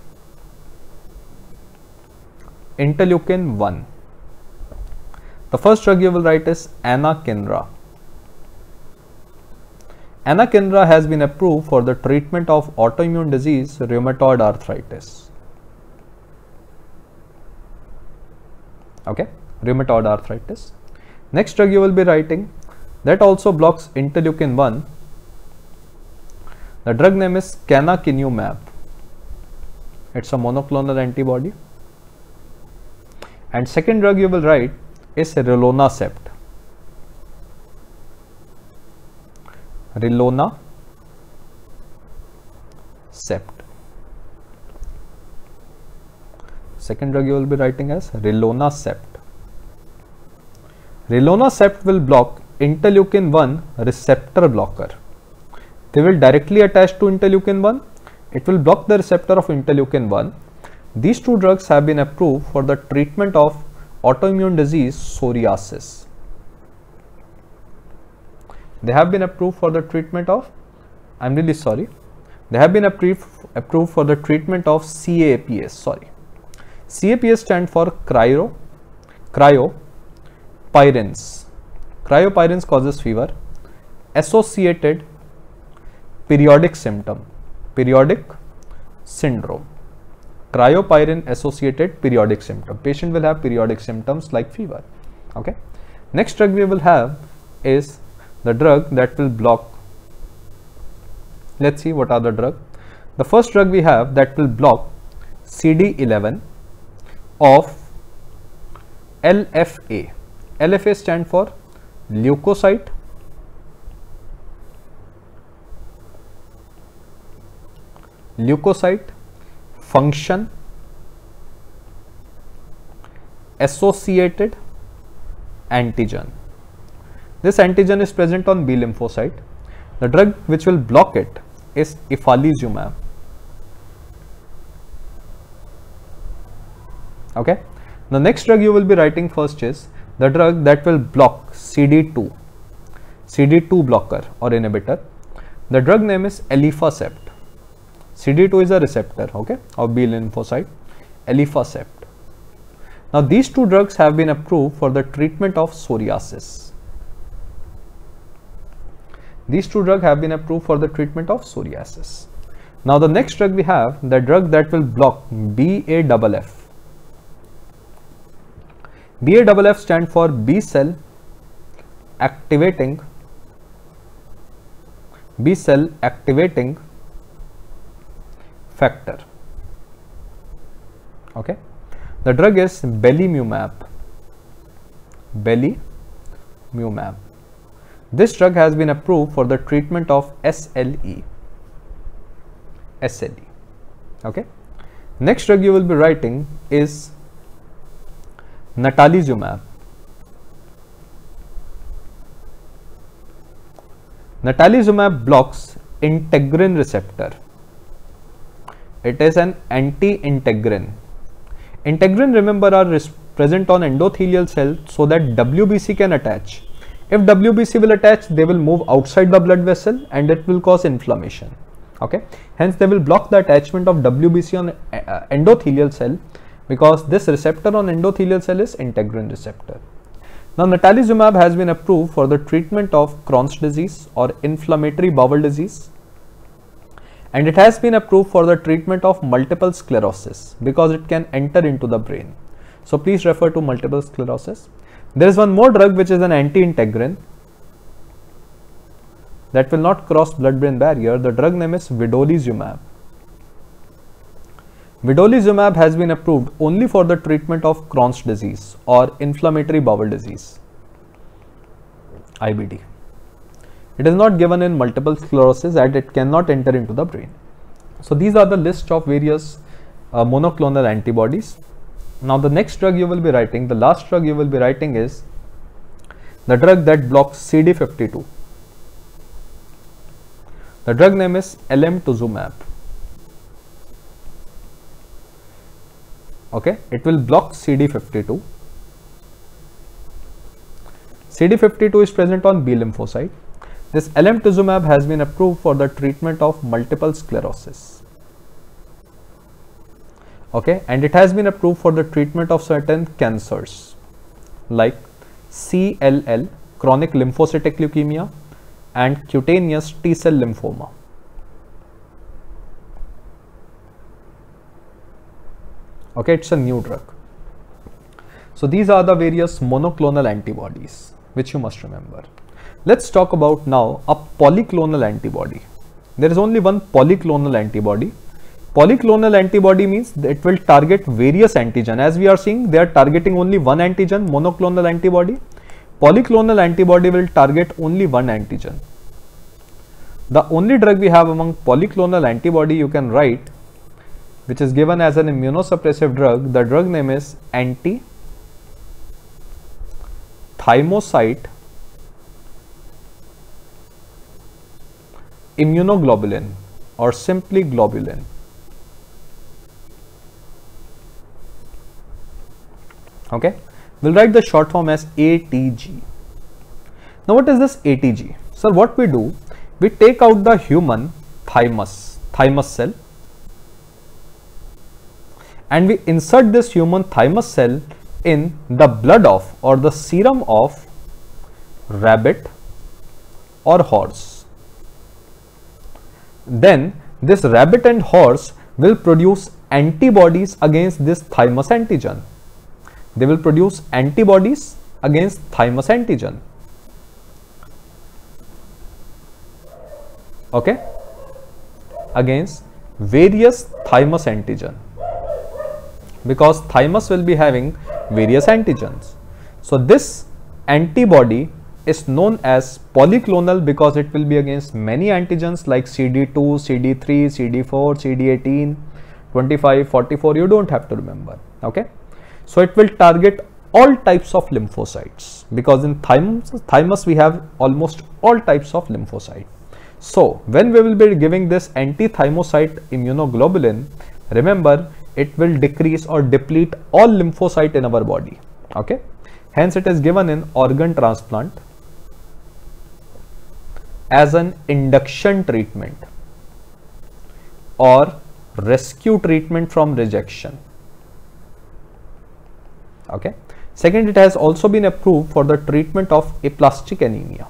interleukin one. The first drug you will write is anakinra. Anakinra has been approved for the treatment of autoimmune disease rheumatoid arthritis. Okay, rheumatoid arthritis. Next drug you will be writing that also blocks interleukin one. The drug name is canakinumab. It's a monoclonal antibody. And second drug you will write is rilonacept. Rilonacept. Second drug you will be writing as rilonacept. Rilonacept will block interleukin one receptor blocker. They will directly attach to interleukin one. It will block the receptor of interleukin one. These two drugs have been approved for the treatment of autoimmune disease psoriasis. They have been approved for the treatment of, I'm really sorry, they have been approved, approved for the treatment of C A P S, sorry. C A P S stands for cryo, cryopyrins. Cryopyrins causes fever, associated periodic symptom, periodic syndrome. Cryopyrin associated periodic symptom. Patient will have periodic symptoms like fever. Okay. Next drug we will have is the drug that will block. Let's see what are the drug. The first drug we have that will block C D eleven of L F A. L F A stand for leukocyte leukocyte function associated antigen. This antigen is present on B lymphocyte. The drug which will block it is ifalizumab. Okay. The next drug you will be writing first is the drug that will block C D two, C D two blocker or inhibitor. The drug name is elifasept. C D two is a receptor, okay, of B lymphocyte, elifasept. Now these two drugs have been approved for the treatment of psoriasis. These two drugs have been approved for the treatment of psoriasis. Now the next drug we have, the drug that will block B A F F. B A F F stands for B cell activating B cell activating factor. Okay, the drug is belimumab. Belimumab. This drug has been approved for the treatment of S L E. S L E. Okay. Next drug you will be writing is natalizumab. Natalizumab blocks integrin receptor. It is an anti-integrin. Integrin, remember, are present on endothelial cells so that W B C can attach. If W B C will attach, they will move outside the blood vessel and it will cause inflammation. Okay. Hence, they will block the attachment of W B C on uh, endothelial cell, because this receptor on endothelial cell is integrin receptor. Now, natalizumab has been approved for the treatment of Crohn's disease or inflammatory bowel disease, and it has been approved for the treatment of multiple sclerosis because it can enter into the brain. So, please refer to multiple sclerosis. There is one more drug which is an anti-integrin that will not cross blood-brain barrier. The drug name is vedolizumab. Vedolizumab has been approved only for the treatment of Crohn's disease or inflammatory bowel disease, I B D. It is not given in multiple sclerosis and it cannot enter into the brain. So these are the list of various uh, monoclonal antibodies. Now the next drug you will be writing, the last drug you will be writing is the drug that blocks C D fifty-two. The drug name is alemtuzumab. Okay, it will block C D fifty-two. C D fifty-two is present on B lymphocyte. This alemtuzumab has been approved for the treatment of multiple sclerosis. Okay, and it has been approved for the treatment of certain cancers like C L L, chronic lymphocytic leukemia, and cutaneous T-cell lymphoma. Okay, it's a new drug. So these are the various monoclonal antibodies which you must remember. Let's talk about now a polyclonal antibody. There is only one polyclonal antibody. Polyclonal antibody means that it will target various antigen. As we are seeing, they are targeting only one antigen, monoclonal antibody. Polyclonal antibody will target only one antigen. The only drug we have among polyclonal antibody you can write, which is given as an immunosuppressive drug, the drug name is anti-thymocyte immunoglobulin or simply globulin. Okay, we'll write the short form as A T G. Now what is this A T G? So what we do, we take out the human thymus, thymus cell, and we insert this human thymus cell in the blood of or the serum of rabbit or horse. Then this rabbit and horse will produce antibodies against this thymus antigen. They will produce antibodies against thymus antigen. Okay, against various thymus antigen, because thymus will be having various antigens. So this antibody is known as polyclonal because it will be against many antigens like C D two, C D three, C D four, C D eighteen, twenty-five, forty-four. You don't have to remember. Okay, so it will target all types of lymphocytes, because in thymus, thymus we have almost all types of lymphocyte. So when we will be giving this anti-thymocyte immunoglobulin, remember it will decrease or deplete all lymphocyte in our body. Okay, hence it is given in organ transplant as an induction treatment or rescue treatment from rejection. Okay. Second, it has also been approved for the treatment of aplastic anemia,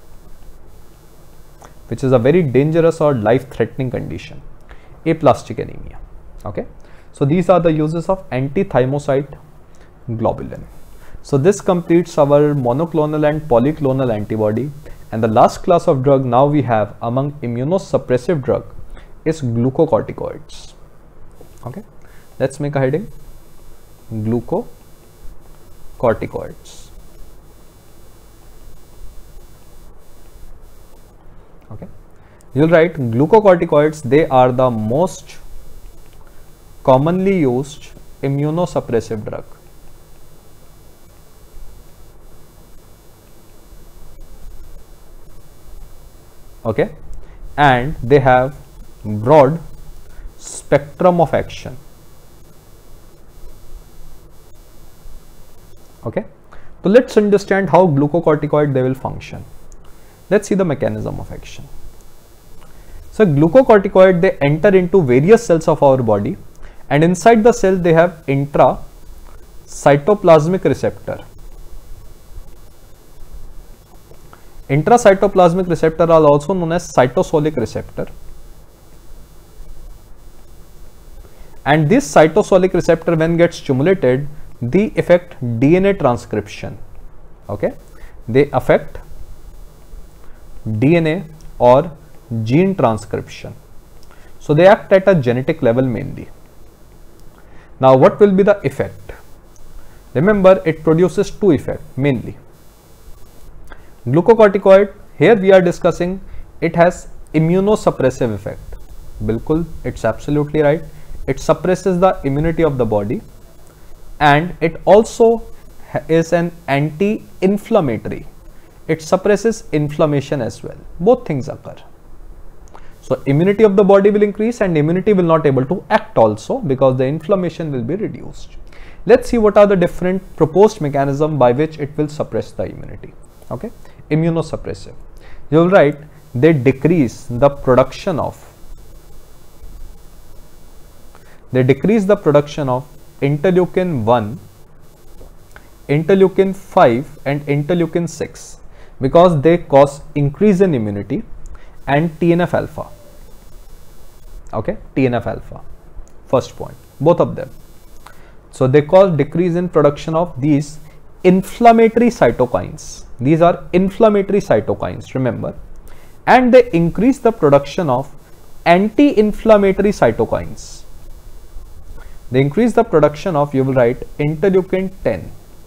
which is a very dangerous or life-threatening condition, aplastic anemia. Okay. So these are the uses of anti-thymocyte globulin. So this completes our monoclonal and polyclonal antibody. And the last class of drug now we have among immunosuppressive drug is glucocorticoids. Okay. Let's make a heading, glucocorticoids. Okay. You'll write glucocorticoids, they are the most commonly used immunosuppressive drug. Okay, and they have broad spectrum of action. Okay, so let's understand how glucocorticoid they will function. Let's see the mechanism of action. So glucocorticoid, they enter into various cells of our body, and inside the cell they have intracytoplasmic receptor. Intracytoplasmic receptor are also known as cytosolic receptor, and this cytosolic receptor, when gets stimulated, they affect D N A transcription. Okay, they affect D N A or gene transcription. So they act at a genetic level mainly. Now what will be the effect? Remember, it produces two effects mainly. Glucocorticoid, here we are discussing, it has immunosuppressive effect. Bilkul, it's absolutely right. It suppresses the immunity of the body, and it also is an anti-inflammatory. It suppresses inflammation as well. Both things occur. So immunity of the body will increase and immunity will not able to act also, because the inflammation will be reduced. Let's see what are the different proposed mechanism by which it will suppress the immunity. Okay, immunosuppressive. You will write, they decrease the production of, they decrease the production of interleukin one, interleukin five and interleukin six, because they cause increase in immunity, and T N F alpha. Okay, T N F alpha, first point, both of them. So they cause decrease in production of these inflammatory cytokines. These are inflammatory cytokines, remember, and they increase the production of anti-inflammatory cytokines. They increase the production of, you will write, interleukin ten.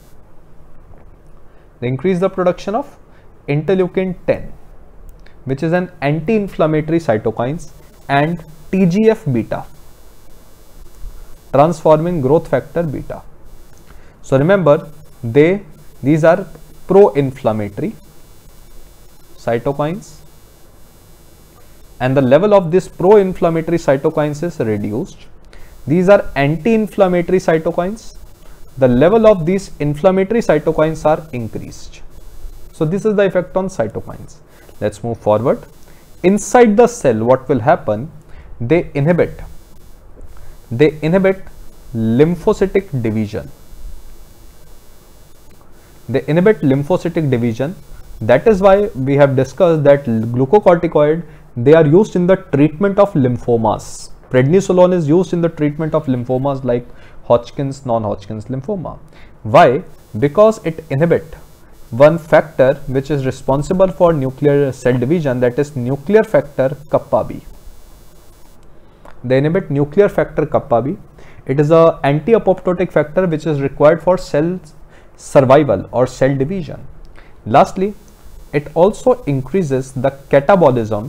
They increase the production of interleukin ten, which is an anti-inflammatory cytokines, and T G F beta, transforming growth factor beta. So remember, they these are pro-inflammatory cytokines, and the level of this pro-inflammatory cytokines is reduced. These are anti-inflammatory cytokines. The level of these inflammatory cytokines are increased. So this is the effect on cytokines. Let's move forward. Inside the cell, what will happen? They inhibit, they inhibit lymphocytic division. They inhibit lymphocytic division. That is why we have discussed that glucocorticoid, they are used in the treatment of lymphomas. Prednisolone is used in the treatment of lymphomas like Hodgkin's, non-Hodgkin's lymphoma. Why? Because it inhibits one factor which is responsible for nuclear cell division, that is nuclear factor kappa B. They inhibit nuclear factor kappa B. It is a anti-apoptotic factor which is required for cell survival or cell division. Lastly, it also increases the catabolism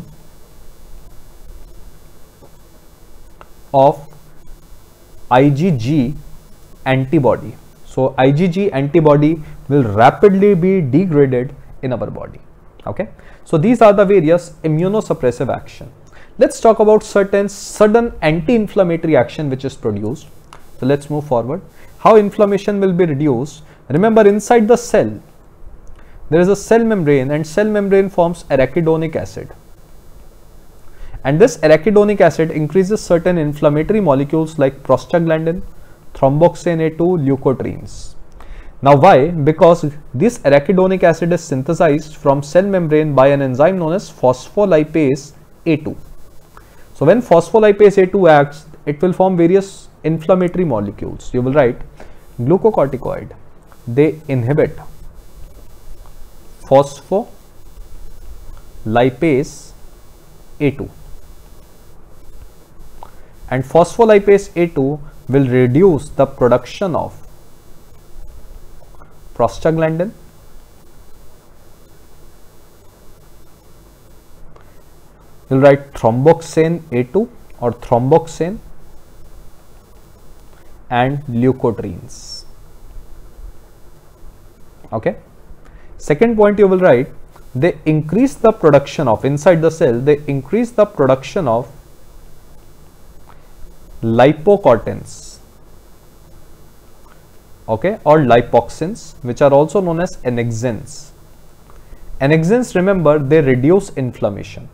of I G G antibody. So IgG antibody will rapidly be degraded in our body. Okay, so these are the various immunosuppressive action. Let's talk about certain sudden anti-inflammatory action which is produced. So let's move forward. How inflammation will be reduced? Remember, inside the cell there is a cell membrane, and cell membrane forms arachidonic acid, and this arachidonic acid increases certain inflammatory molecules like prostaglandin, thromboxane A two, leukotrienes. Now why? Because this arachidonic acid is synthesized from cell membrane by an enzyme known as phospholipase A two. So when phospholipase A two acts, it will form various inflammatory molecules. You will write glucocorticoid. They inhibit phospholipase A two, and phospholipase A two will reduce the production of prostaglandin, you'll write thromboxane A two or thromboxane, and leukotrienes. Okay. Second point you will write, they increase the production of, inside the cell, they increase the production of lipocortins, okay, or lipoxins, which are also known as annexins. Annexins, remember, they reduce inflammation.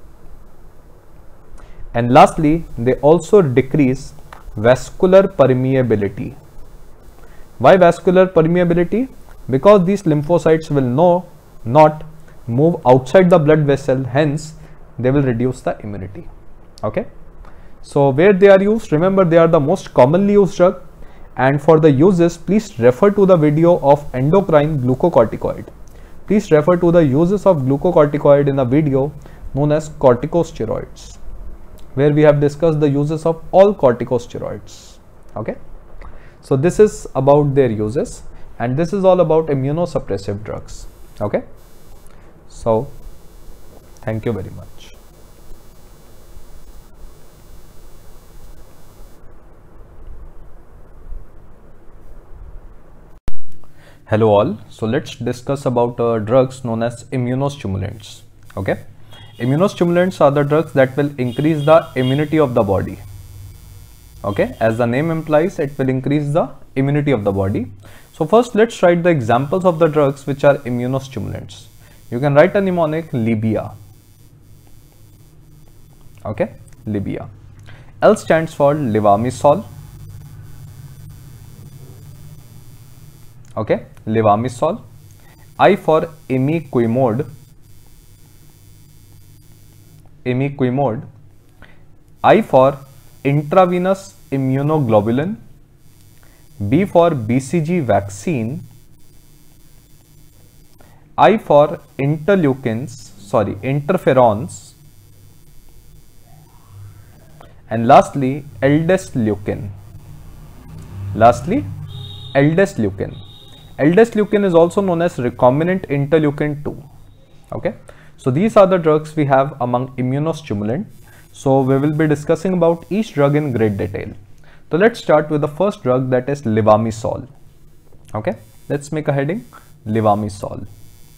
And lastly, they also decrease vascular permeability. Why vascular permeability? Because these lymphocytes will no, not move outside the blood vessel, hence they will reduce the immunity. Okay. So where they are used, remember, they are the most commonly used drug, and for the uses, please refer to the video of endocrine glucocorticoid. Please refer to the uses of glucocorticoid in a video known as corticosteroids, where we have discussed the uses of all corticosteroids. Okay. So this is about their uses, and this is all about immunosuppressive drugs. Okay. So thank you very much. Hello all. So let's discuss about uh, drugs known as immunostimulants. Okay. Immunostimulants are the drugs that will increase the immunity of the body. Okay, as the name implies, it will increase the immunity of the body. So first let's write the examples of the drugs which are immunostimulants. You can write a mnemonic Libya. Okay, Libya. L stands for levamisole. Okay, levamisole. I for imiquimod. Imiquimod. I for intravenous immunoglobulin. B for B C G vaccine. I for interleukins, sorry, interferons. And lastly, aldesleukin. Lastly, aldesleukin. Aldesleukin is also known as recombinant interleukin two. Okay. So these are the drugs we have among immunostimulant. So we will be discussing about each drug in great detail. So let's start with the first drug, that is levamisole. Okay. Let's make a heading, levamisole.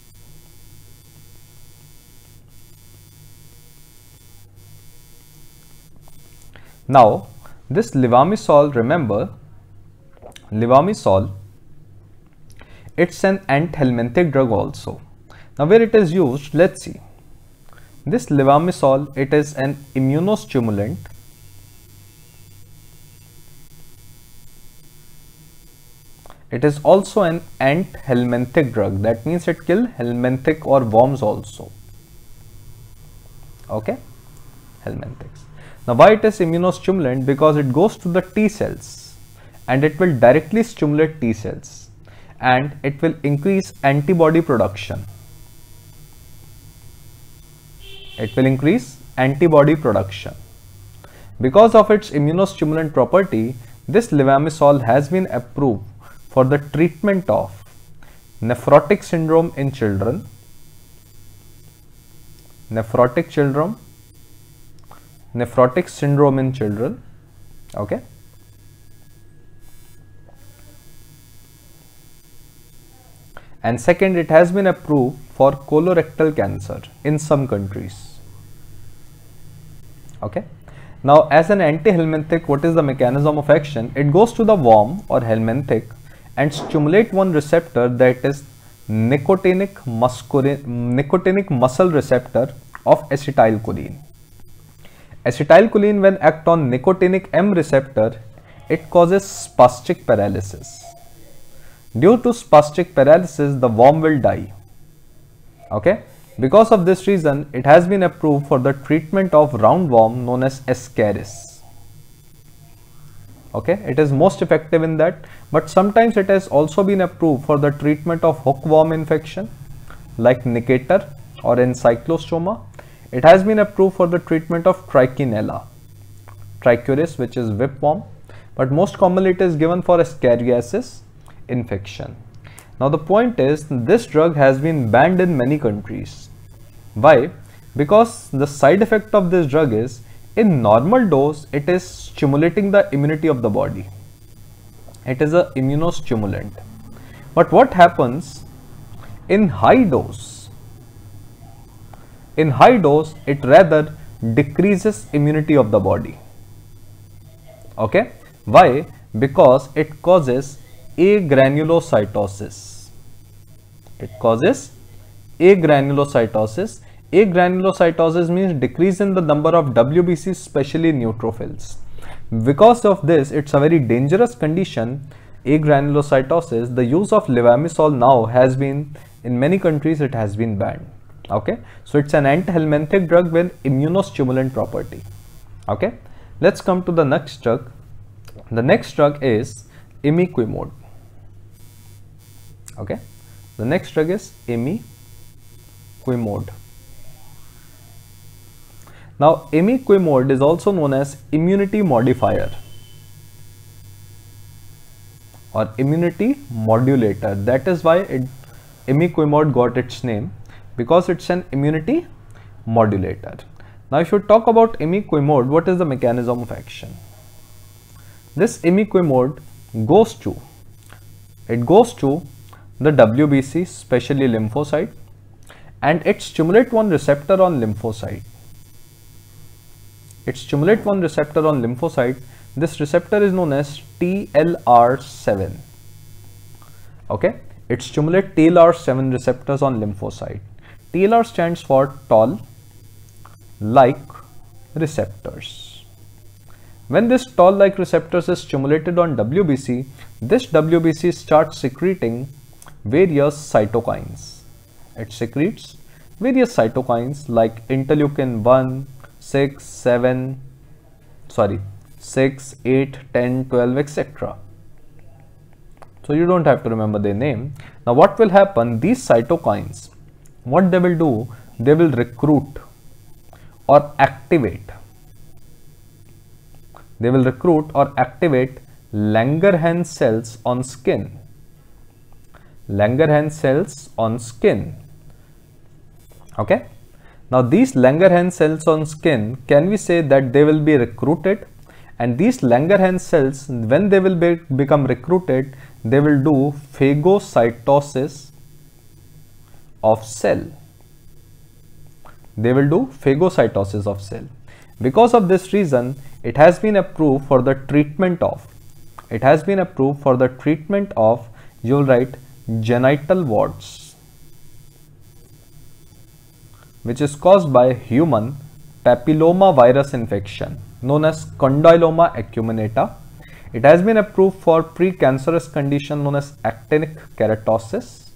Now this levamisole, remember, levamisole, it's an anthelminthic drug also. Now where it is used, let's see. This levamisole, it is an immunostimulant It is also an anthelminthic drug. That means it kills helminthic or worms also. Okay, helminthics. Now why it is immunostimulant? Because it goes to the T cells and it will directly stimulate T cells and it will increase antibody production. It will increase antibody production. Because of its immunostimulant property, this levamisole has been approved for the treatment of nephrotic syndrome in children, nephrotic children, nephrotic syndrome in children, okay, and second, it has been approved for colorectal cancer in some countries. Okay. Now, as an antihelminthic, what is the mechanism of action? It goes to the worm or helminthic and stimulate one receptor, that is nicotinic, nicotinic muscle receptor of acetylcholine. Acetylcholine, when act on nicotinic M receptor, it causes spastic paralysis. Due to spastic paralysis, the worm will die. Okay. Because of this reason, it has been approved for the treatment of roundworm known as Ascaris. Okay, it is most effective in that, but sometimes it has also been approved for the treatment of hookworm infection like Necator or Encyclostoma. It has been approved for the treatment of Trichinella, Trichuris, which is whipworm, but most commonly it is given for Ascariasis infection. Now the point is, this drug has been banned in many countries. Why? Because the side effect of this drug is, in normal dose, it is stimulating the immunity of the body. It is a immunostimulant. But what happens in high dose? In high dose, it rather decreases immunity of the body. Okay? Why? Because it causes agranulocytosis. It causes agranulocytosis. Agranulocytosis means decrease in the number of W B Cs, especially neutrophils. Because of this, it's a very dangerous condition, agranulocytosis. The use of levamisole now has been, in many countries, it has been banned. Okay, so it's an antihelminthic drug with immunostimulant property. Okay, let's come to the next drug. The next drug is imiquimod. Okay, the next drug is imiquimod. Now, imiquimod is also known as immunity modifier or immunity modulator. That is why it, imiquimod got its name, because it's an immunity modulator. Now, if you talk about imiquimod, what is the mechanism of action? This imiquimod goes to, it goes to the W B C, especially lymphocyte, and it stimulates one receptor on lymphocyte. It stimulates one receptor on lymphocyte. This receptor is known as T L R seven. Okay, it stimulates T L R seven receptors on lymphocyte. T L R stands for tall like receptors. When this tall like receptors is stimulated on W B C, this W B C starts secreting various cytokines. It secretes various cytokines like interleukin one, six, seven, sorry, six, eight, ten, twelve, et cetera. So you don't have to remember their name. Now what will happen? These cytokines, what they will do, they will recruit or activate. They will recruit or activate Langerhans cells on skin. Langerhans cells on skin. Okay. Now these Langerhans cells on skin, can we say that they will be recruited? And these Langerhans cells, when they will be, become recruited, they will do phagocytosis of cell. They will do phagocytosis of cell. Because of this reason, it has been approved for the treatment of, it has been approved for the treatment of, you'll write genital warts, which is caused by human papilloma virus infection known as Condyloma acuminata. It has been approved for precancerous condition known as actinic keratosis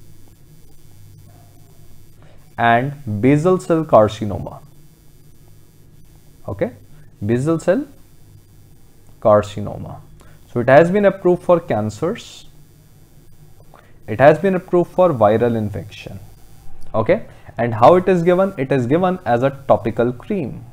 and basal cell carcinoma. Okay, basal cell carcinoma. So it has been approved for cancers. It has been approved for viral infection. Okay, and how it is given? It is given as a topical cream.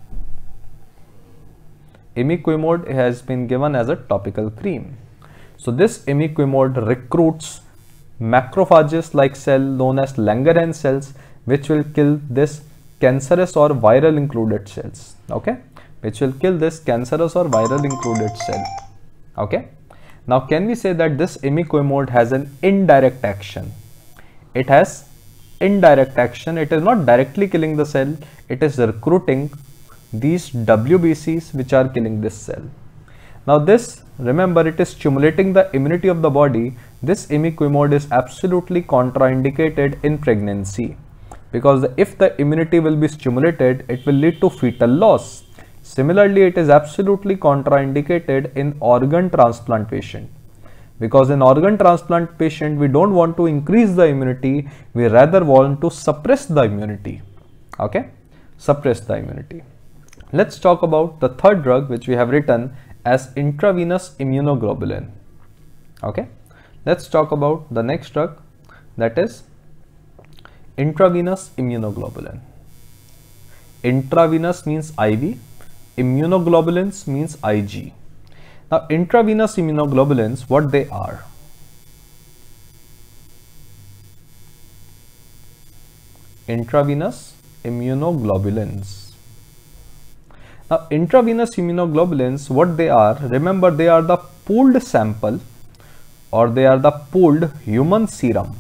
Imiquimod has been given as a topical cream. So this imiquimod recruits macrophages like cell known as Langerhans cells, which will kill this cancerous or viral included cells. Okay, which will kill this cancerous or viral included cell. Okay, now can we say that this imiquimod has an indirect action? it has indirect action. It is not directly killing the cell, it is recruiting these W B Cs which are killing this cell. Now this, remember, it is stimulating the immunity of the body. This imiquimod is absolutely contraindicated in pregnancy, because if the immunity will be stimulated, it will lead to fetal loss. Similarly, it is absolutely contraindicated in organ transplant patient, because in organ transplant patient we don't want to increase the immunity, we rather want to suppress the immunity. Okay, suppress the immunity. Let's talk about the third drug which we have written as intravenous immunoglobulin. Okay, let's talk about the next drug, that is intravenous immunoglobulin. Intravenous means I V, immunoglobulins means I G. Now intravenous immunoglobulins, what they are? Intravenous immunoglobulins. Now intravenous immunoglobulins, what they are? Remember, they are the pooled sample, or they are the pooled human serum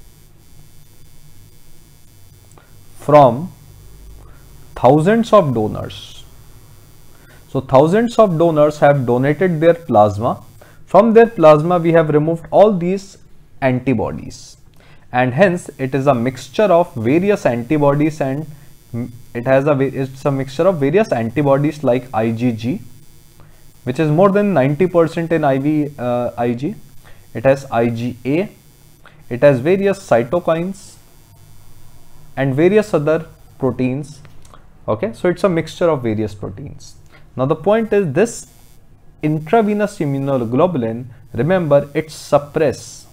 from thousands of donors. So thousands of donors have donated their plasma. From their plasma we have removed all these antibodies, and hence it is a mixture of various antibodies, and it has a it's a mixture of various antibodies like I G G, which is more than ninety percent in I V uh, I G. It has I G A, it has various cytokines and various other proteins. Okay, so it's a mixture of various proteins. Now the point is, this intravenous immunoglobulin, remember, it suppresses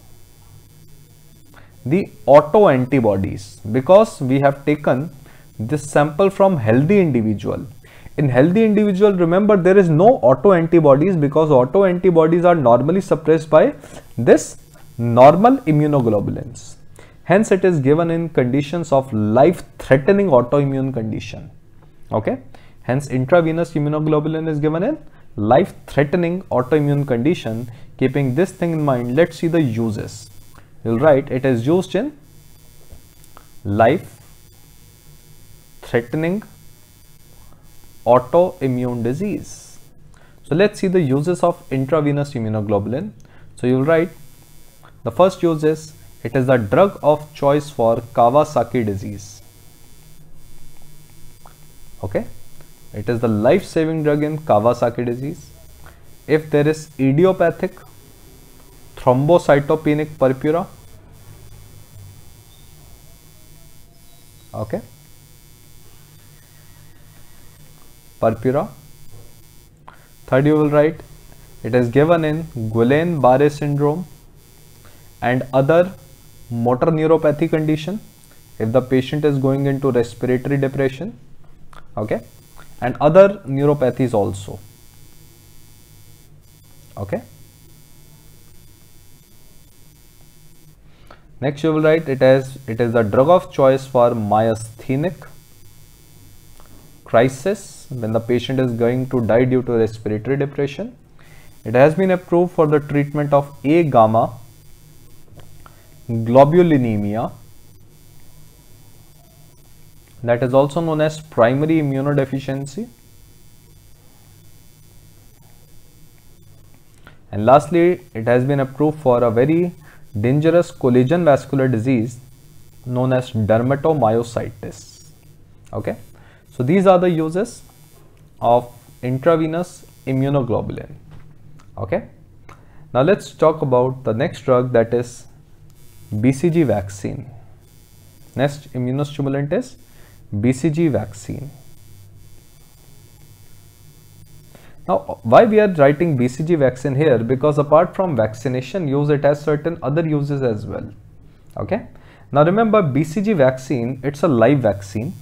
the autoantibodies, because we have taken this sample from healthy individual. In healthy individual, remember, there is no autoantibodies, because autoantibodies are normally suppressed by this normal immunoglobulins. Hence it is given in conditions of life-threatening autoimmune condition. Okay, hence intravenous immunoglobulin is given in life-threatening autoimmune condition. Keeping this thing in mind, let's see the uses. You'll write it is used in life-threatening autoimmune disease. So let's see the uses of intravenous immunoglobulin. So you'll write the first use is, it is the drug of choice for Kawasaki disease. Okay, it is the life-saving drug in Kawasaki disease. If there is idiopathic thrombocytopenic purpura, okay, purpura. Third, you will write it is given in Guillain-Barré syndrome and other motor neuropathy condition, if the patient is going into respiratory depression, okay, and other neuropathies also. Okay, next you will write it as it is the drug of choice for myasthenic crisis, when the patient is going to die due to respiratory depression. It has been approved for the treatment of A gamma globulinemia, that is also known as primary immunodeficiency. And lastly, it has been approved for a very dangerous collagen vascular disease known as dermatomyositis. Okay, so these are the uses of intravenous immunoglobulin. Okay, now let's talk about the next drug, that is B C G vaccine. Next immunostimulant is B C G vaccine. Now why we are writing B C G vaccine here? Because apart from vaccination use, it has certain other uses as well. Okay, now remember, B C G vaccine, it's a live vaccine,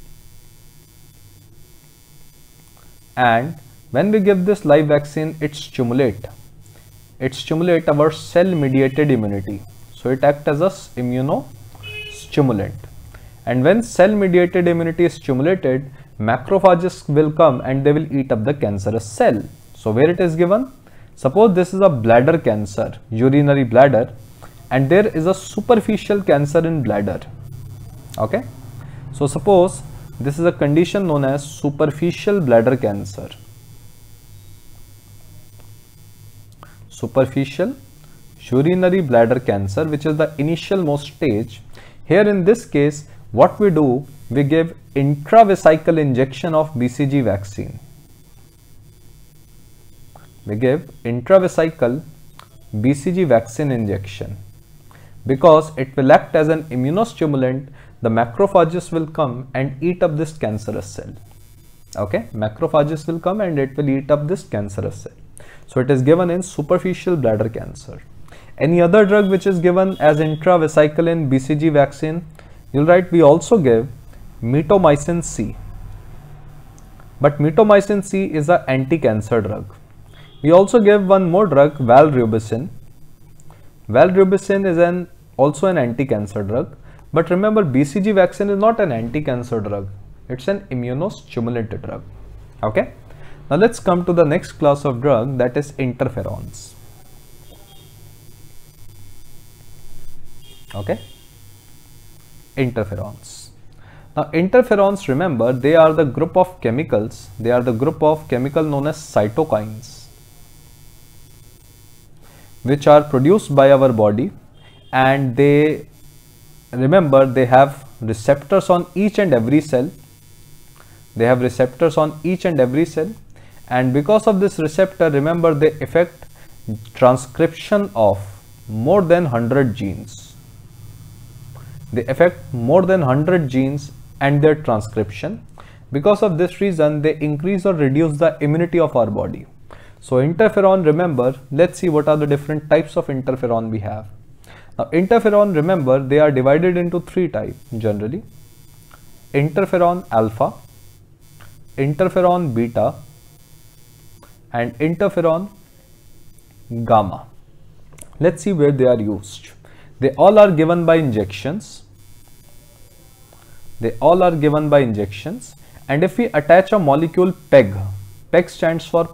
and when we give this live vaccine, it stimulate it stimulate our cell mediated immunity. So it acts as a immunostimulant, and when cell mediated immunity is stimulated, macrophages will come and they will eat up the cancerous cell. So where it is given, suppose this is a bladder cancer, urinary bladder, and there is a superficial cancer in bladder. Okay, so suppose this is a condition known as superficial bladder cancer. Superficial urinary bladder cancer, which is the initial most stage. Here in this case, what we do, we give intravesical injection of B C G vaccine. We give intravesical B C G vaccine injection because it will act as an immunostimulant. The macrophages will come and eat up this cancerous cell. Okay, macrophages will come and it will eat up this cancerous cell. So it is given in superficial bladder cancer. Any other drug which is given as intravesical in B C G vaccine, you'll write we also give mitomycin C. But mitomycin C is an anti-cancer drug. We also give one more drug, valrubicin. Valrubicin is an also an anti-cancer drug. But remember, B C G vaccine is not an anti-cancer drug. It's an immunostimulant drug. Okay. Now let's come to the next class of drug, that is interferons. Okay. Interferons. Now interferons, remember, they are the group of chemicals. They are the group of chemical known as cytokines, which are produced by our body, and they, remember, they have receptors on each and every cell. They have receptors on each and every cell, and because of this receptor, remember, they affect transcription of more than one hundred genes. They affect more than one hundred genes and their transcription. Because of this reason, they increase or reduce the immunity of our body. So interferon, remember, let's see what are the different types of interferon we have. Now interferon, remember, they are divided into three types generally: interferon alpha, interferon beta, and interferon gamma. Let's see where they are used. They all are given by injections. They all are given by injections. And if we attach a molecule PEG, PEG stands for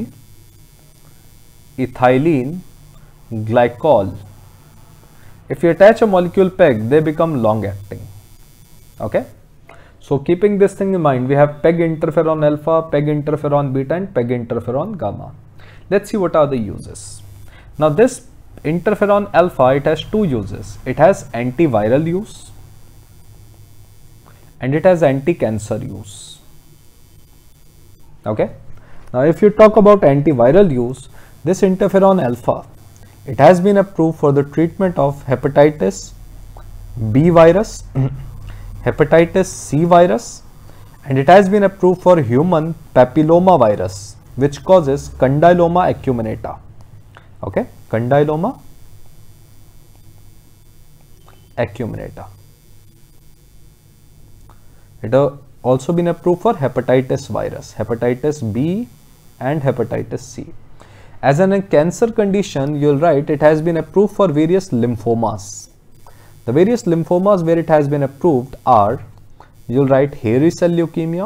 polyethylene glycol. If you attach a molecule PEG, they become long acting. Okay. So keeping this thing in mind, we have PEG interferon alpha, PEG interferon beta, and PEG interferon gamma. Let's see what are the uses. Now this interferon alpha, it has two uses. It has antiviral use and it has anti-cancer use. Okay. Now if you talk about antiviral use, this interferon alpha, it has been approved for the treatment of hepatitis B virus, hepatitis C virus, and it has been approved for human papilloma virus, which causes condyloma acuminata. Okay, condyloma acuminata. It has also been approved for hepatitis virus, hepatitis B and hepatitis C. As in a cancer condition, you'll write it has been approved for various lymphomas. The various lymphomas where it has been approved are, you'll write hairy cell leukemia,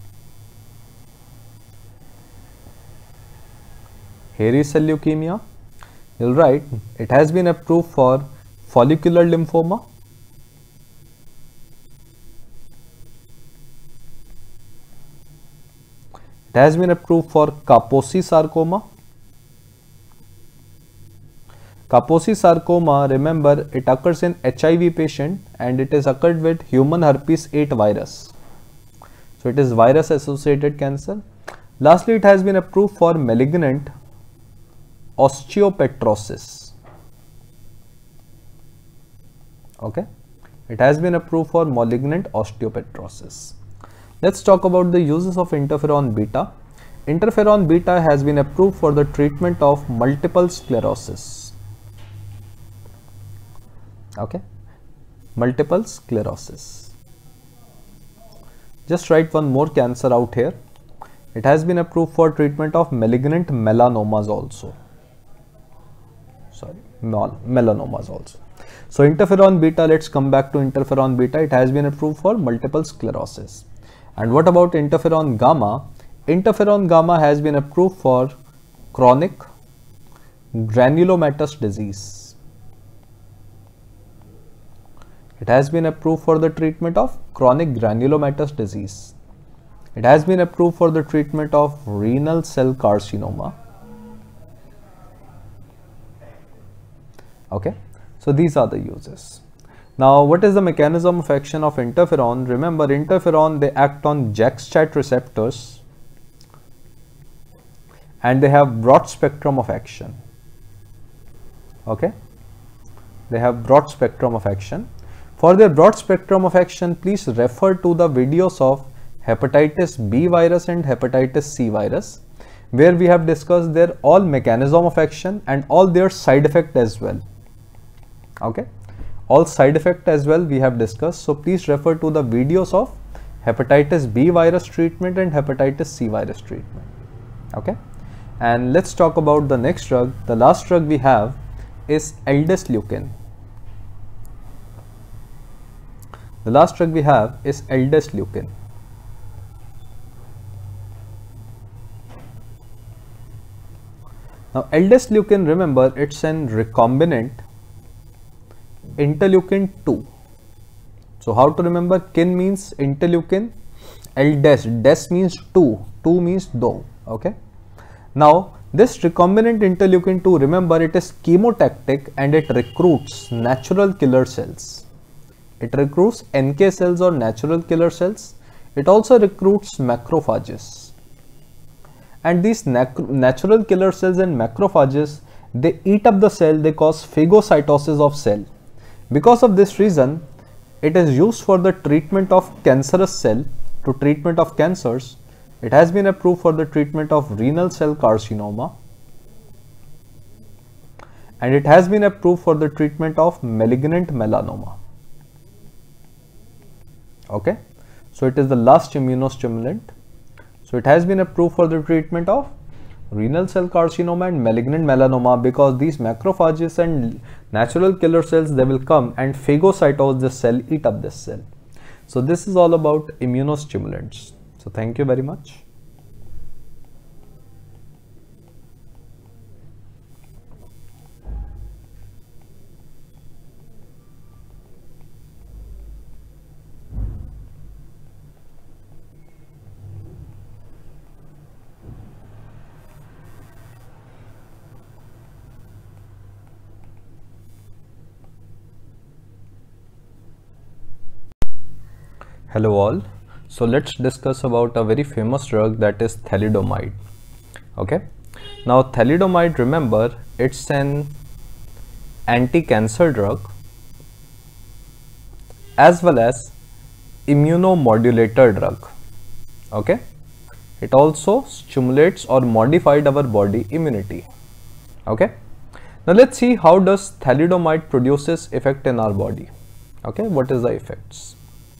hairy cell leukemia. You'll write it has been approved for follicular lymphoma, it has been approved for Kaposi sarcoma. Kaposi sarcoma, remember, it occurs in H I V patient and it is occurred with human herpes eight virus. So it is virus associated cancer. Lastly, it has been approved for malignant osteopetrosis. Okay, it has been approved for malignant osteopetrosis. Let's talk about the uses of interferon beta. Interferon beta has been approved for the treatment of multiple sclerosis. Okay, multiple sclerosis. Just write one more cancer out here. It has been approved for treatment of malignant melanomas also. Sorry, mel melanomas also. So interferon beta, let's come back to interferon beta. It has been approved for multiple sclerosis. And what about interferon gamma? Interferon gamma has been approved for chronic granulomatous disease. It has been approved for the treatment of chronic granulomatous disease. It has been approved for the treatment of renal cell carcinoma. Okay, so these are the uses. Now, what is the mechanism of action of interferon? Remember, interferon, they act on JAK-STAT receptors and they have broad spectrum of action. Okay, they have broad spectrum of action. For their broad spectrum of action, please refer to the videos of hepatitis B virus and hepatitis C virus, where we have discussed their all mechanism of action and all their side effect as well. Okay, all side effect as well we have discussed. So please refer to the videos of hepatitis B virus treatment and hepatitis C virus treatment. Okay, and let's talk about the next drug. The last drug we have is aldesleukin. The last drug we have is aldesleukin. Now, aldesleukin, remember, it's an recombinant interleukin two. So, how to remember? Kin means interleukin, aldes, des means two, two means do. Okay. Now, this recombinant interleukin two, remember, it is chemotactic and it recruits natural killer cells. It recruits N K cells or natural killer cells. It also recruits macrophages. And these natural killer cells and macrophages, they eat up the cell, they cause phagocytosis of cell. Because of this reason, it is used for the treatment of cancerous cell, to treatment of cancers. It has been approved for the treatment of renal cell carcinoma. And it has been approved for the treatment of malignant melanoma. Okay, so it is the last immunostimulant. So it has been approved for the treatment of renal cell carcinoma and malignant melanoma, because these macrophages and natural killer cells, they will come and phagocytose this cell, eat up this cell. So this is all about immunostimulants. So thank you very much. Hello all. So let's discuss about a very famous drug, that is thalidomide. Okay. Now thalidomide, remember, it's an anti-cancer drug as well as immunomodulator drug. Okay. It also stimulates or modified our body immunity. Okay. Now let's see how does thalidomide produces effect in our body. Okay. What is the effects?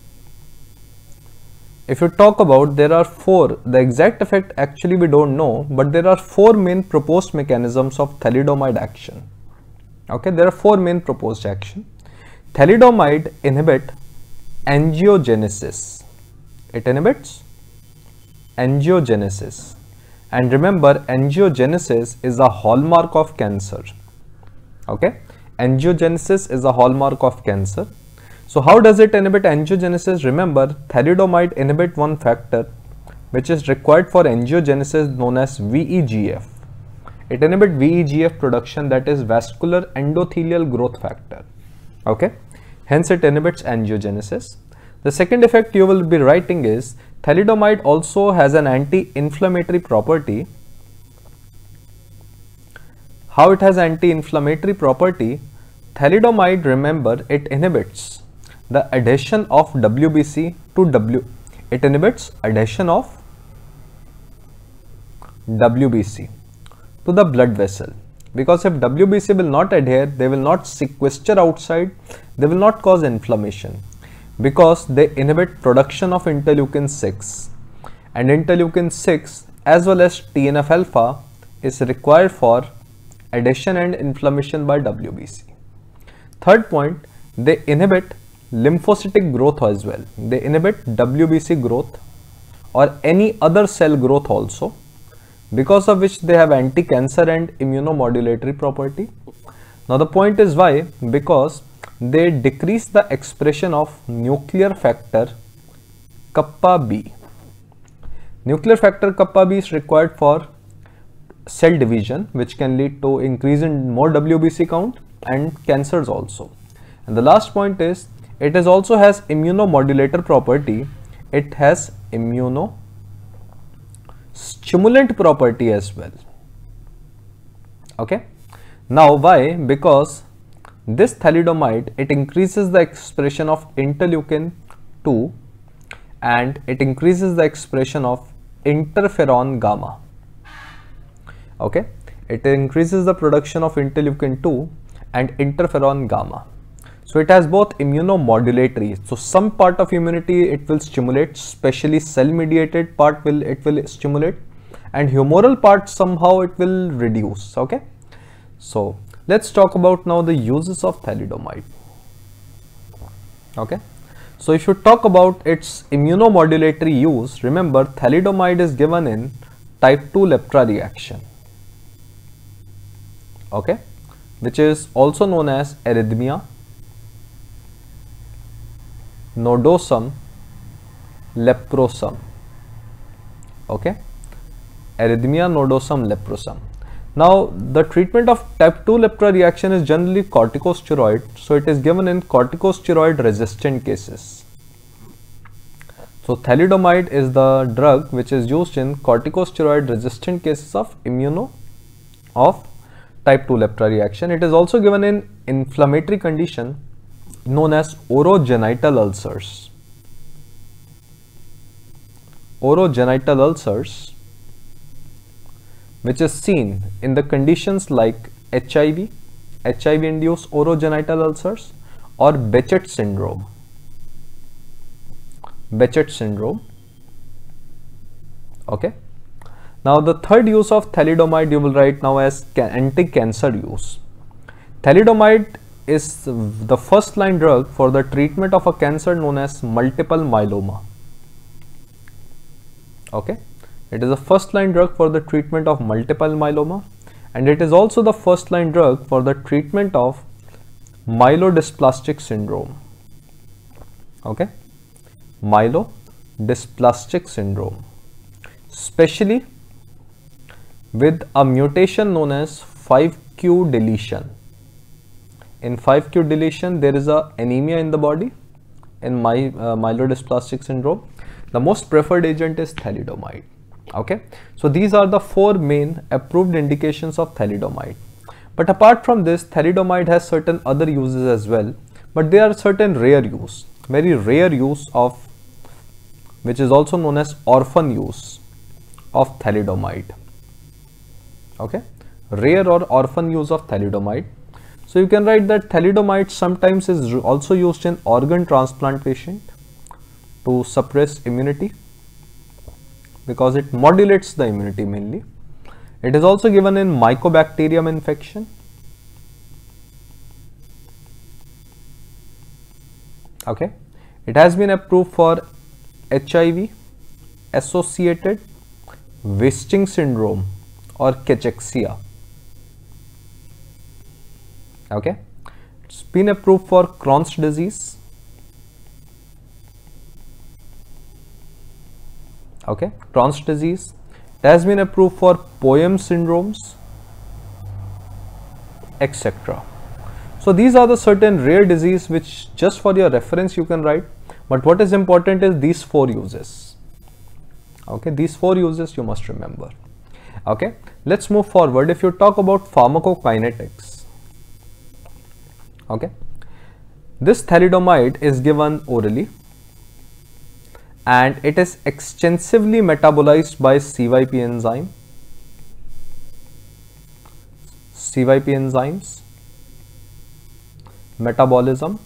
If you talk about, there are four, the exact effect actually we don't know, but there are four main proposed mechanisms of thalidomide action. Okay, there are four main proposed action. Thalidomide inhibit angiogenesis. It inhibits angiogenesis. And remember, angiogenesis is a hallmark of cancer. Okay, angiogenesis is a hallmark of cancer. So how does it inhibit angiogenesis? Remember, thalidomide inhibit one factor which is required for angiogenesis, known as V E G F. It inhibits V E G F production, that is vascular endothelial growth factor. Okay, hence it inhibits angiogenesis. The second effect you will be writing is thalidomide also has an anti-inflammatory property. How it has anti-inflammatory property? Thalidomide, remember, it inhibits the adhesion of W B C to W. It inhibits adhesion of W B C to the blood vessel, because if W B C will not adhere, they will not sequester outside, they will not cause inflammation, because they inhibit production of interleukin six, and interleukin six as well as T N F alpha is required for adhesion and inflammation by W B C. Third point, they inhibit lymphocytic growth as well. They inhibit W B C growth or any other cell growth also, because of which they have anti-cancer and immunomodulatory property. Now the point is why? Because they decrease the expression of nuclear factor kappa B. Nuclear factor kappa B is required for cell division, which can lead to increase in more W B C count and cancers also. And the last point is, it is also has immunomodulator property. It has immunostimulant property as well. Okay. Now why? Because this thalidomide, it increases the expression of interleukin two and it increases the expression of interferon gamma. Okay, it increases the production of interleukin two and interferon gamma. So it has both immunomodulatory. So some part of immunity it will stimulate, especially cell mediated part will it will stimulate, and humoral part somehow it will reduce. Okay, so let's talk about now the uses of thalidomide. Okay, so if you talk about its immunomodulatory use, remember thalidomide is given in type two lepra reaction. Okay, which is also known as erythema nodosum leprosum. Okay, erythema nodosum leprosum. Now the treatment of type two lepra reaction is generally corticosteroid, so it is given in corticosteroid resistant cases. So thalidomide is the drug which is used in corticosteroid resistant cases of immuno of type two lepra reaction. It is also given in inflammatory condition known as orogenital ulcers. Orogenital ulcers, which is seen in the conditions like H I V, H I V induced orogenital ulcers, or Behcet syndrome. Behcet syndrome. Okay. Now the third use of thalidomide you will write now as anti-cancer use. Thalidomide is the first line drug for the treatment of a cancer known as multiple myeloma. Okay, it is a first line drug for the treatment of multiple myeloma, and it is also the first line drug for the treatment of myelodysplastic syndrome. Okay, myelodysplastic syndrome, especially with a mutation known as five q deletion. In five q deletion, there is a anemia in the body in my uh, myelodysplastic syndrome. The most preferred agent is thalidomide. Okay, so these are the four main approved indications of thalidomide. But apart from this, thalidomide has certain other uses as well, but there are certain rare use, very rare use of, which is also known as orphan use of thalidomide. Okay, rare or orphan use of thalidomide. So you can write that thalidomide sometimes is also used in organ transplant patient to suppress immunity, because it modulates the immunity mainly. It is also given in mycobacterium infection. Okay, it has been approved for H I V associated wasting syndrome or cachexia. Okay, it's been approved for Crohn's disease. Okay, Crohn's disease. It has been approved for Poem syndromes, et cetera. So these are the certain rare disease which just for your reference you can write. But what is important is these four uses. Okay, these four uses you must remember. Okay, let's move forward. If you talk about pharmacokinetics. Okay, this thalidomide is given orally and it is extensively metabolized by C Y P enzyme, C Y P enzymes, metabolism.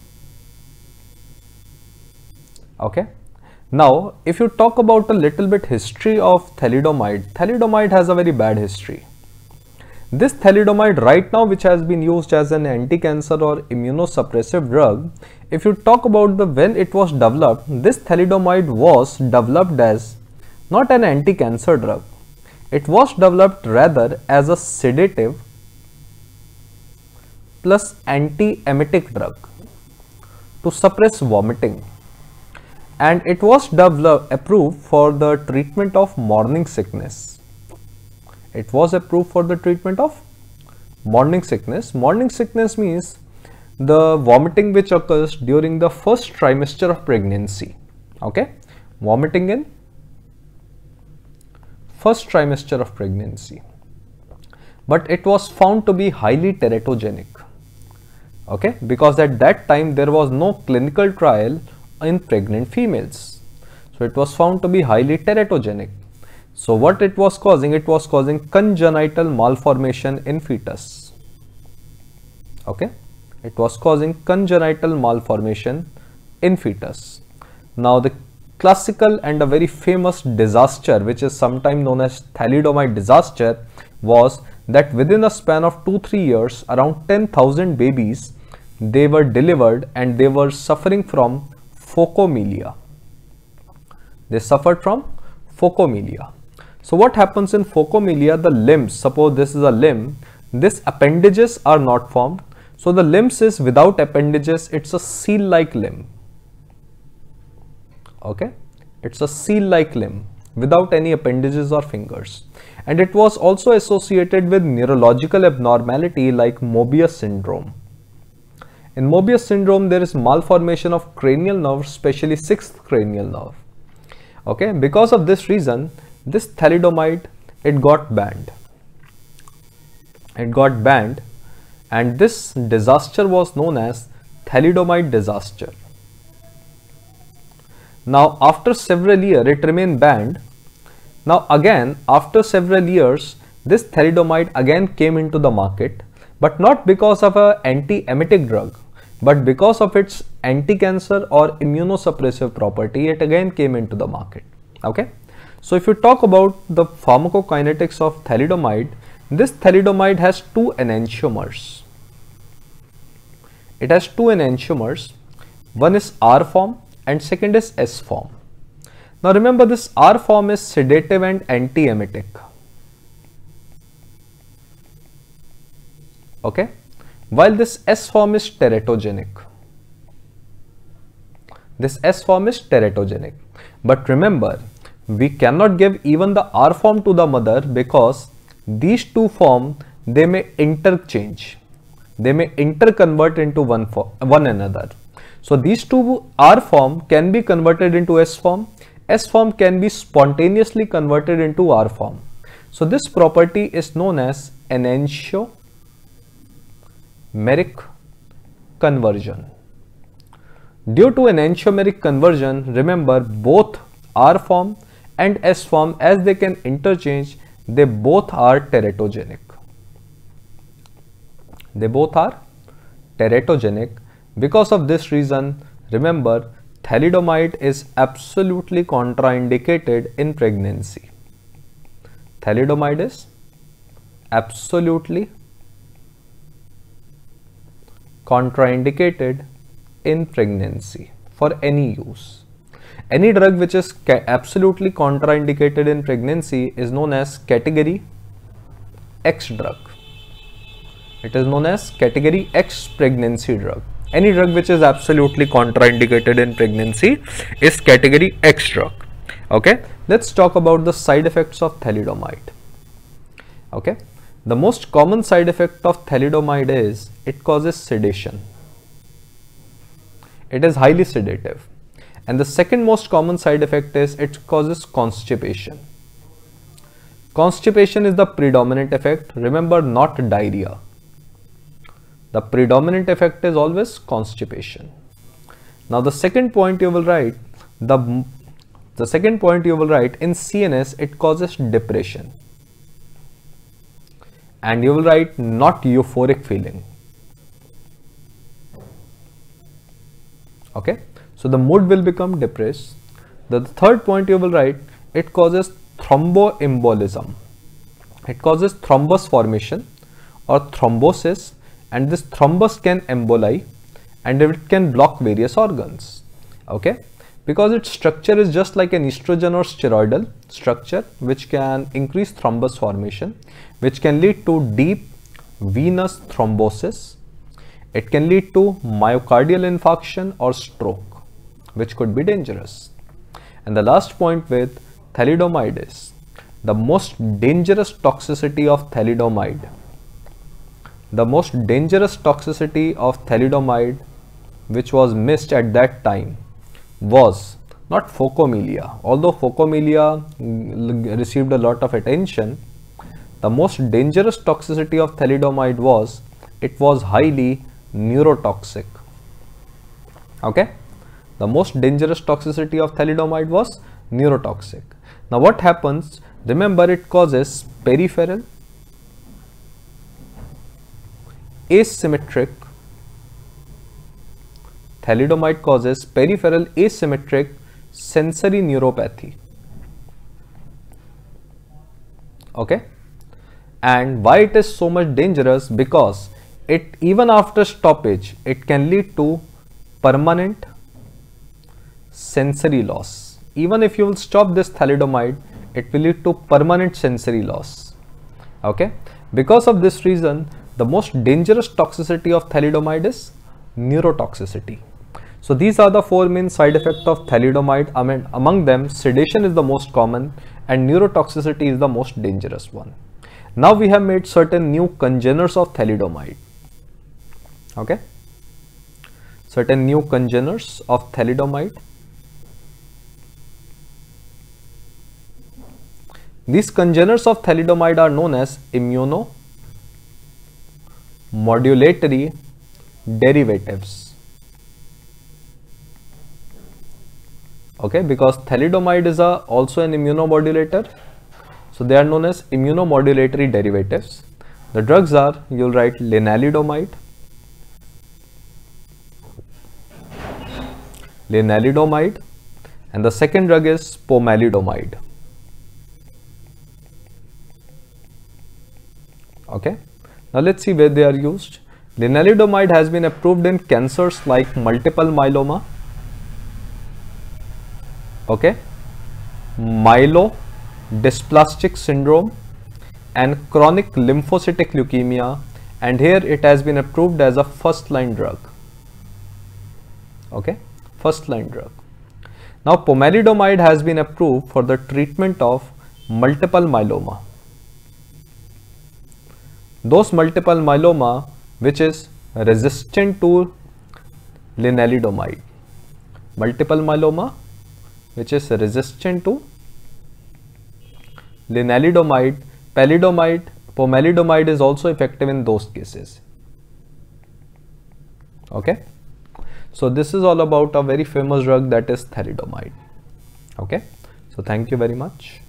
Okay, now if you talk about a little bit history of thalidomide, thalidomide has a very bad history. This thalidomide right now, which has been used as an anti-cancer or immunosuppressive drug, if you talk about the when it was developed, this thalidomide was developed as not an anti-cancer drug. It was developed rather as a sedative plus anti-emetic drug. to suppress vomiting, and it was developed approved for the treatment of morning sickness. It was approved for the treatment of morning sickness. Morning sickness means the vomiting which occurs during the first trimester of pregnancy. Okay, vomiting in first trimester of pregnancy. But it was found to be highly teratogenic. Okay, because at that time there was no clinical trial in pregnant females. So it was found to be highly teratogenic. So what it was causing? It was causing congenital malformation in fetus. Okay, it was causing congenital malformation in fetus. Now the classical and a very famous disaster, which is sometimes known as thalidomide disaster, was that within a span of two to three years, around ten thousand babies, they were delivered and they were suffering from phocomelia. They suffered from phocomelia. So what happens in phocomelia? The limbs, suppose this is a limb, these appendages are not formed. So the limbs is without appendages, it's a seal-like limb. Okay, it's a seal-like limb without any appendages or fingers. And it was also associated with neurological abnormality like Mobius syndrome. In Mobius syndrome, there is malformation of cranial nerve, especially sixth cranial nerve. Okay, because of this reason, this thalidomide, it got banned. It got banned, and this disaster was known as thalidomide disaster. Now, after several years, it remained banned. Now, again, after several years, this thalidomide again came into the market, but not because of an anti-emetic drug, but because of its anti-cancer or immunosuppressive property, it again came into the market. Okay. So if you talk about the pharmacokinetics of thalidomide, this thalidomide has two enantiomers. It has two enantiomers. One is R form and second is S form. Now remember, this R form is sedative and anti-emetic. Okay, while this S form is teratogenic. This S form is teratogenic. But remember, we cannot give even the R form to the mother because these two forms, they may interchange. They may interconvert into one, form, one another. So these two R form can be converted into S form. S form can be spontaneously converted into R form. So this property is known as enantiomeric conversion. Due to enantiomeric conversion, remember, both R form and S form, as they can interchange, they both are teratogenic. They both are teratogenic. Because of this reason, remember, thalidomide is absolutely contraindicated in pregnancy. Thalidomide is absolutely contraindicated in pregnancy for any use. Any drug which is absolutely contraindicated in pregnancy is known as category X drug. It is known as category X pregnancy drug. Any drug which is absolutely contraindicated in pregnancy is category X drug. Okay, let's talk about the side effects of thalidomide. Okay, the most common side effect of thalidomide is it causes sedation. It is highly sedative. And the second most common side effect is it causes constipation. Constipation is the predominant effect. Remember, not diarrhea. The predominant effect is always constipation. Now the second point you will write, the, the second point you will write in C N S, it causes depression. And you will write not euphoric feeling. Okay. So the mood will become depressed. The third point you will write, it causes thromboembolism. It causes thrombus formation or thrombosis, and this thrombus can emboli and it can block various organs. Okay, because its structure is just like an estrogen or steroidal structure, which can increase thrombus formation, which can lead to deep venous thrombosis. it can lead to myocardial infarction or stroke, which could be dangerous. And the last point with thalidomide is the most dangerous toxicity of thalidomide. The most dangerous toxicity of thalidomide, which was missed at that time, was not phocomelia. Although phocomelia received a lot of attention, the most dangerous toxicity of thalidomide was it was highly neurotoxic. Okay, the most dangerous toxicity of thalidomide was neurotoxic. Now what happens? Remember, it causes peripheral, asymmetric, thalidomide causes peripheral asymmetric sensory neuropathy. Okay, and why it is so much dangerous? Because it, even after stoppage, it can lead to permanent sensory loss. Even if you will stop this thalidomide, it will lead to permanent sensory loss. Okay, because of this reason, the most dangerous toxicity of thalidomide is neurotoxicity. So these are the four main side effects of thalidomide. I mean, among them, sedation is the most common and neurotoxicity is the most dangerous one. Now we have made certain new congeners of thalidomide. Okay, certain new congeners of thalidomide. These congeners of thalidomide are known as immunomodulatory derivatives. Okay, because thalidomide is a, also an immunomodulator, so they are known as immunomodulatory derivatives. The drugs are, you'll write lenalidomide, lenalidomide, and the second drug is pomalidomide. Okay, now let's see where they are used. Lenalidomide has been approved in cancers like multiple myeloma, okay, myelodysplastic syndrome and chronic lymphocytic leukemia, and here it has been approved as a first line drug. Okay, first line drug. Now pomalidomide has been approved for the treatment of multiple myeloma. Those multiple myeloma which is resistant to lenalidomide, multiple myeloma which is resistant to lenalidomide, palidomide, pomalidomide is also effective in those cases. Okay, so this is all about a very famous drug, that is thalidomide. Okay, so thank you very much.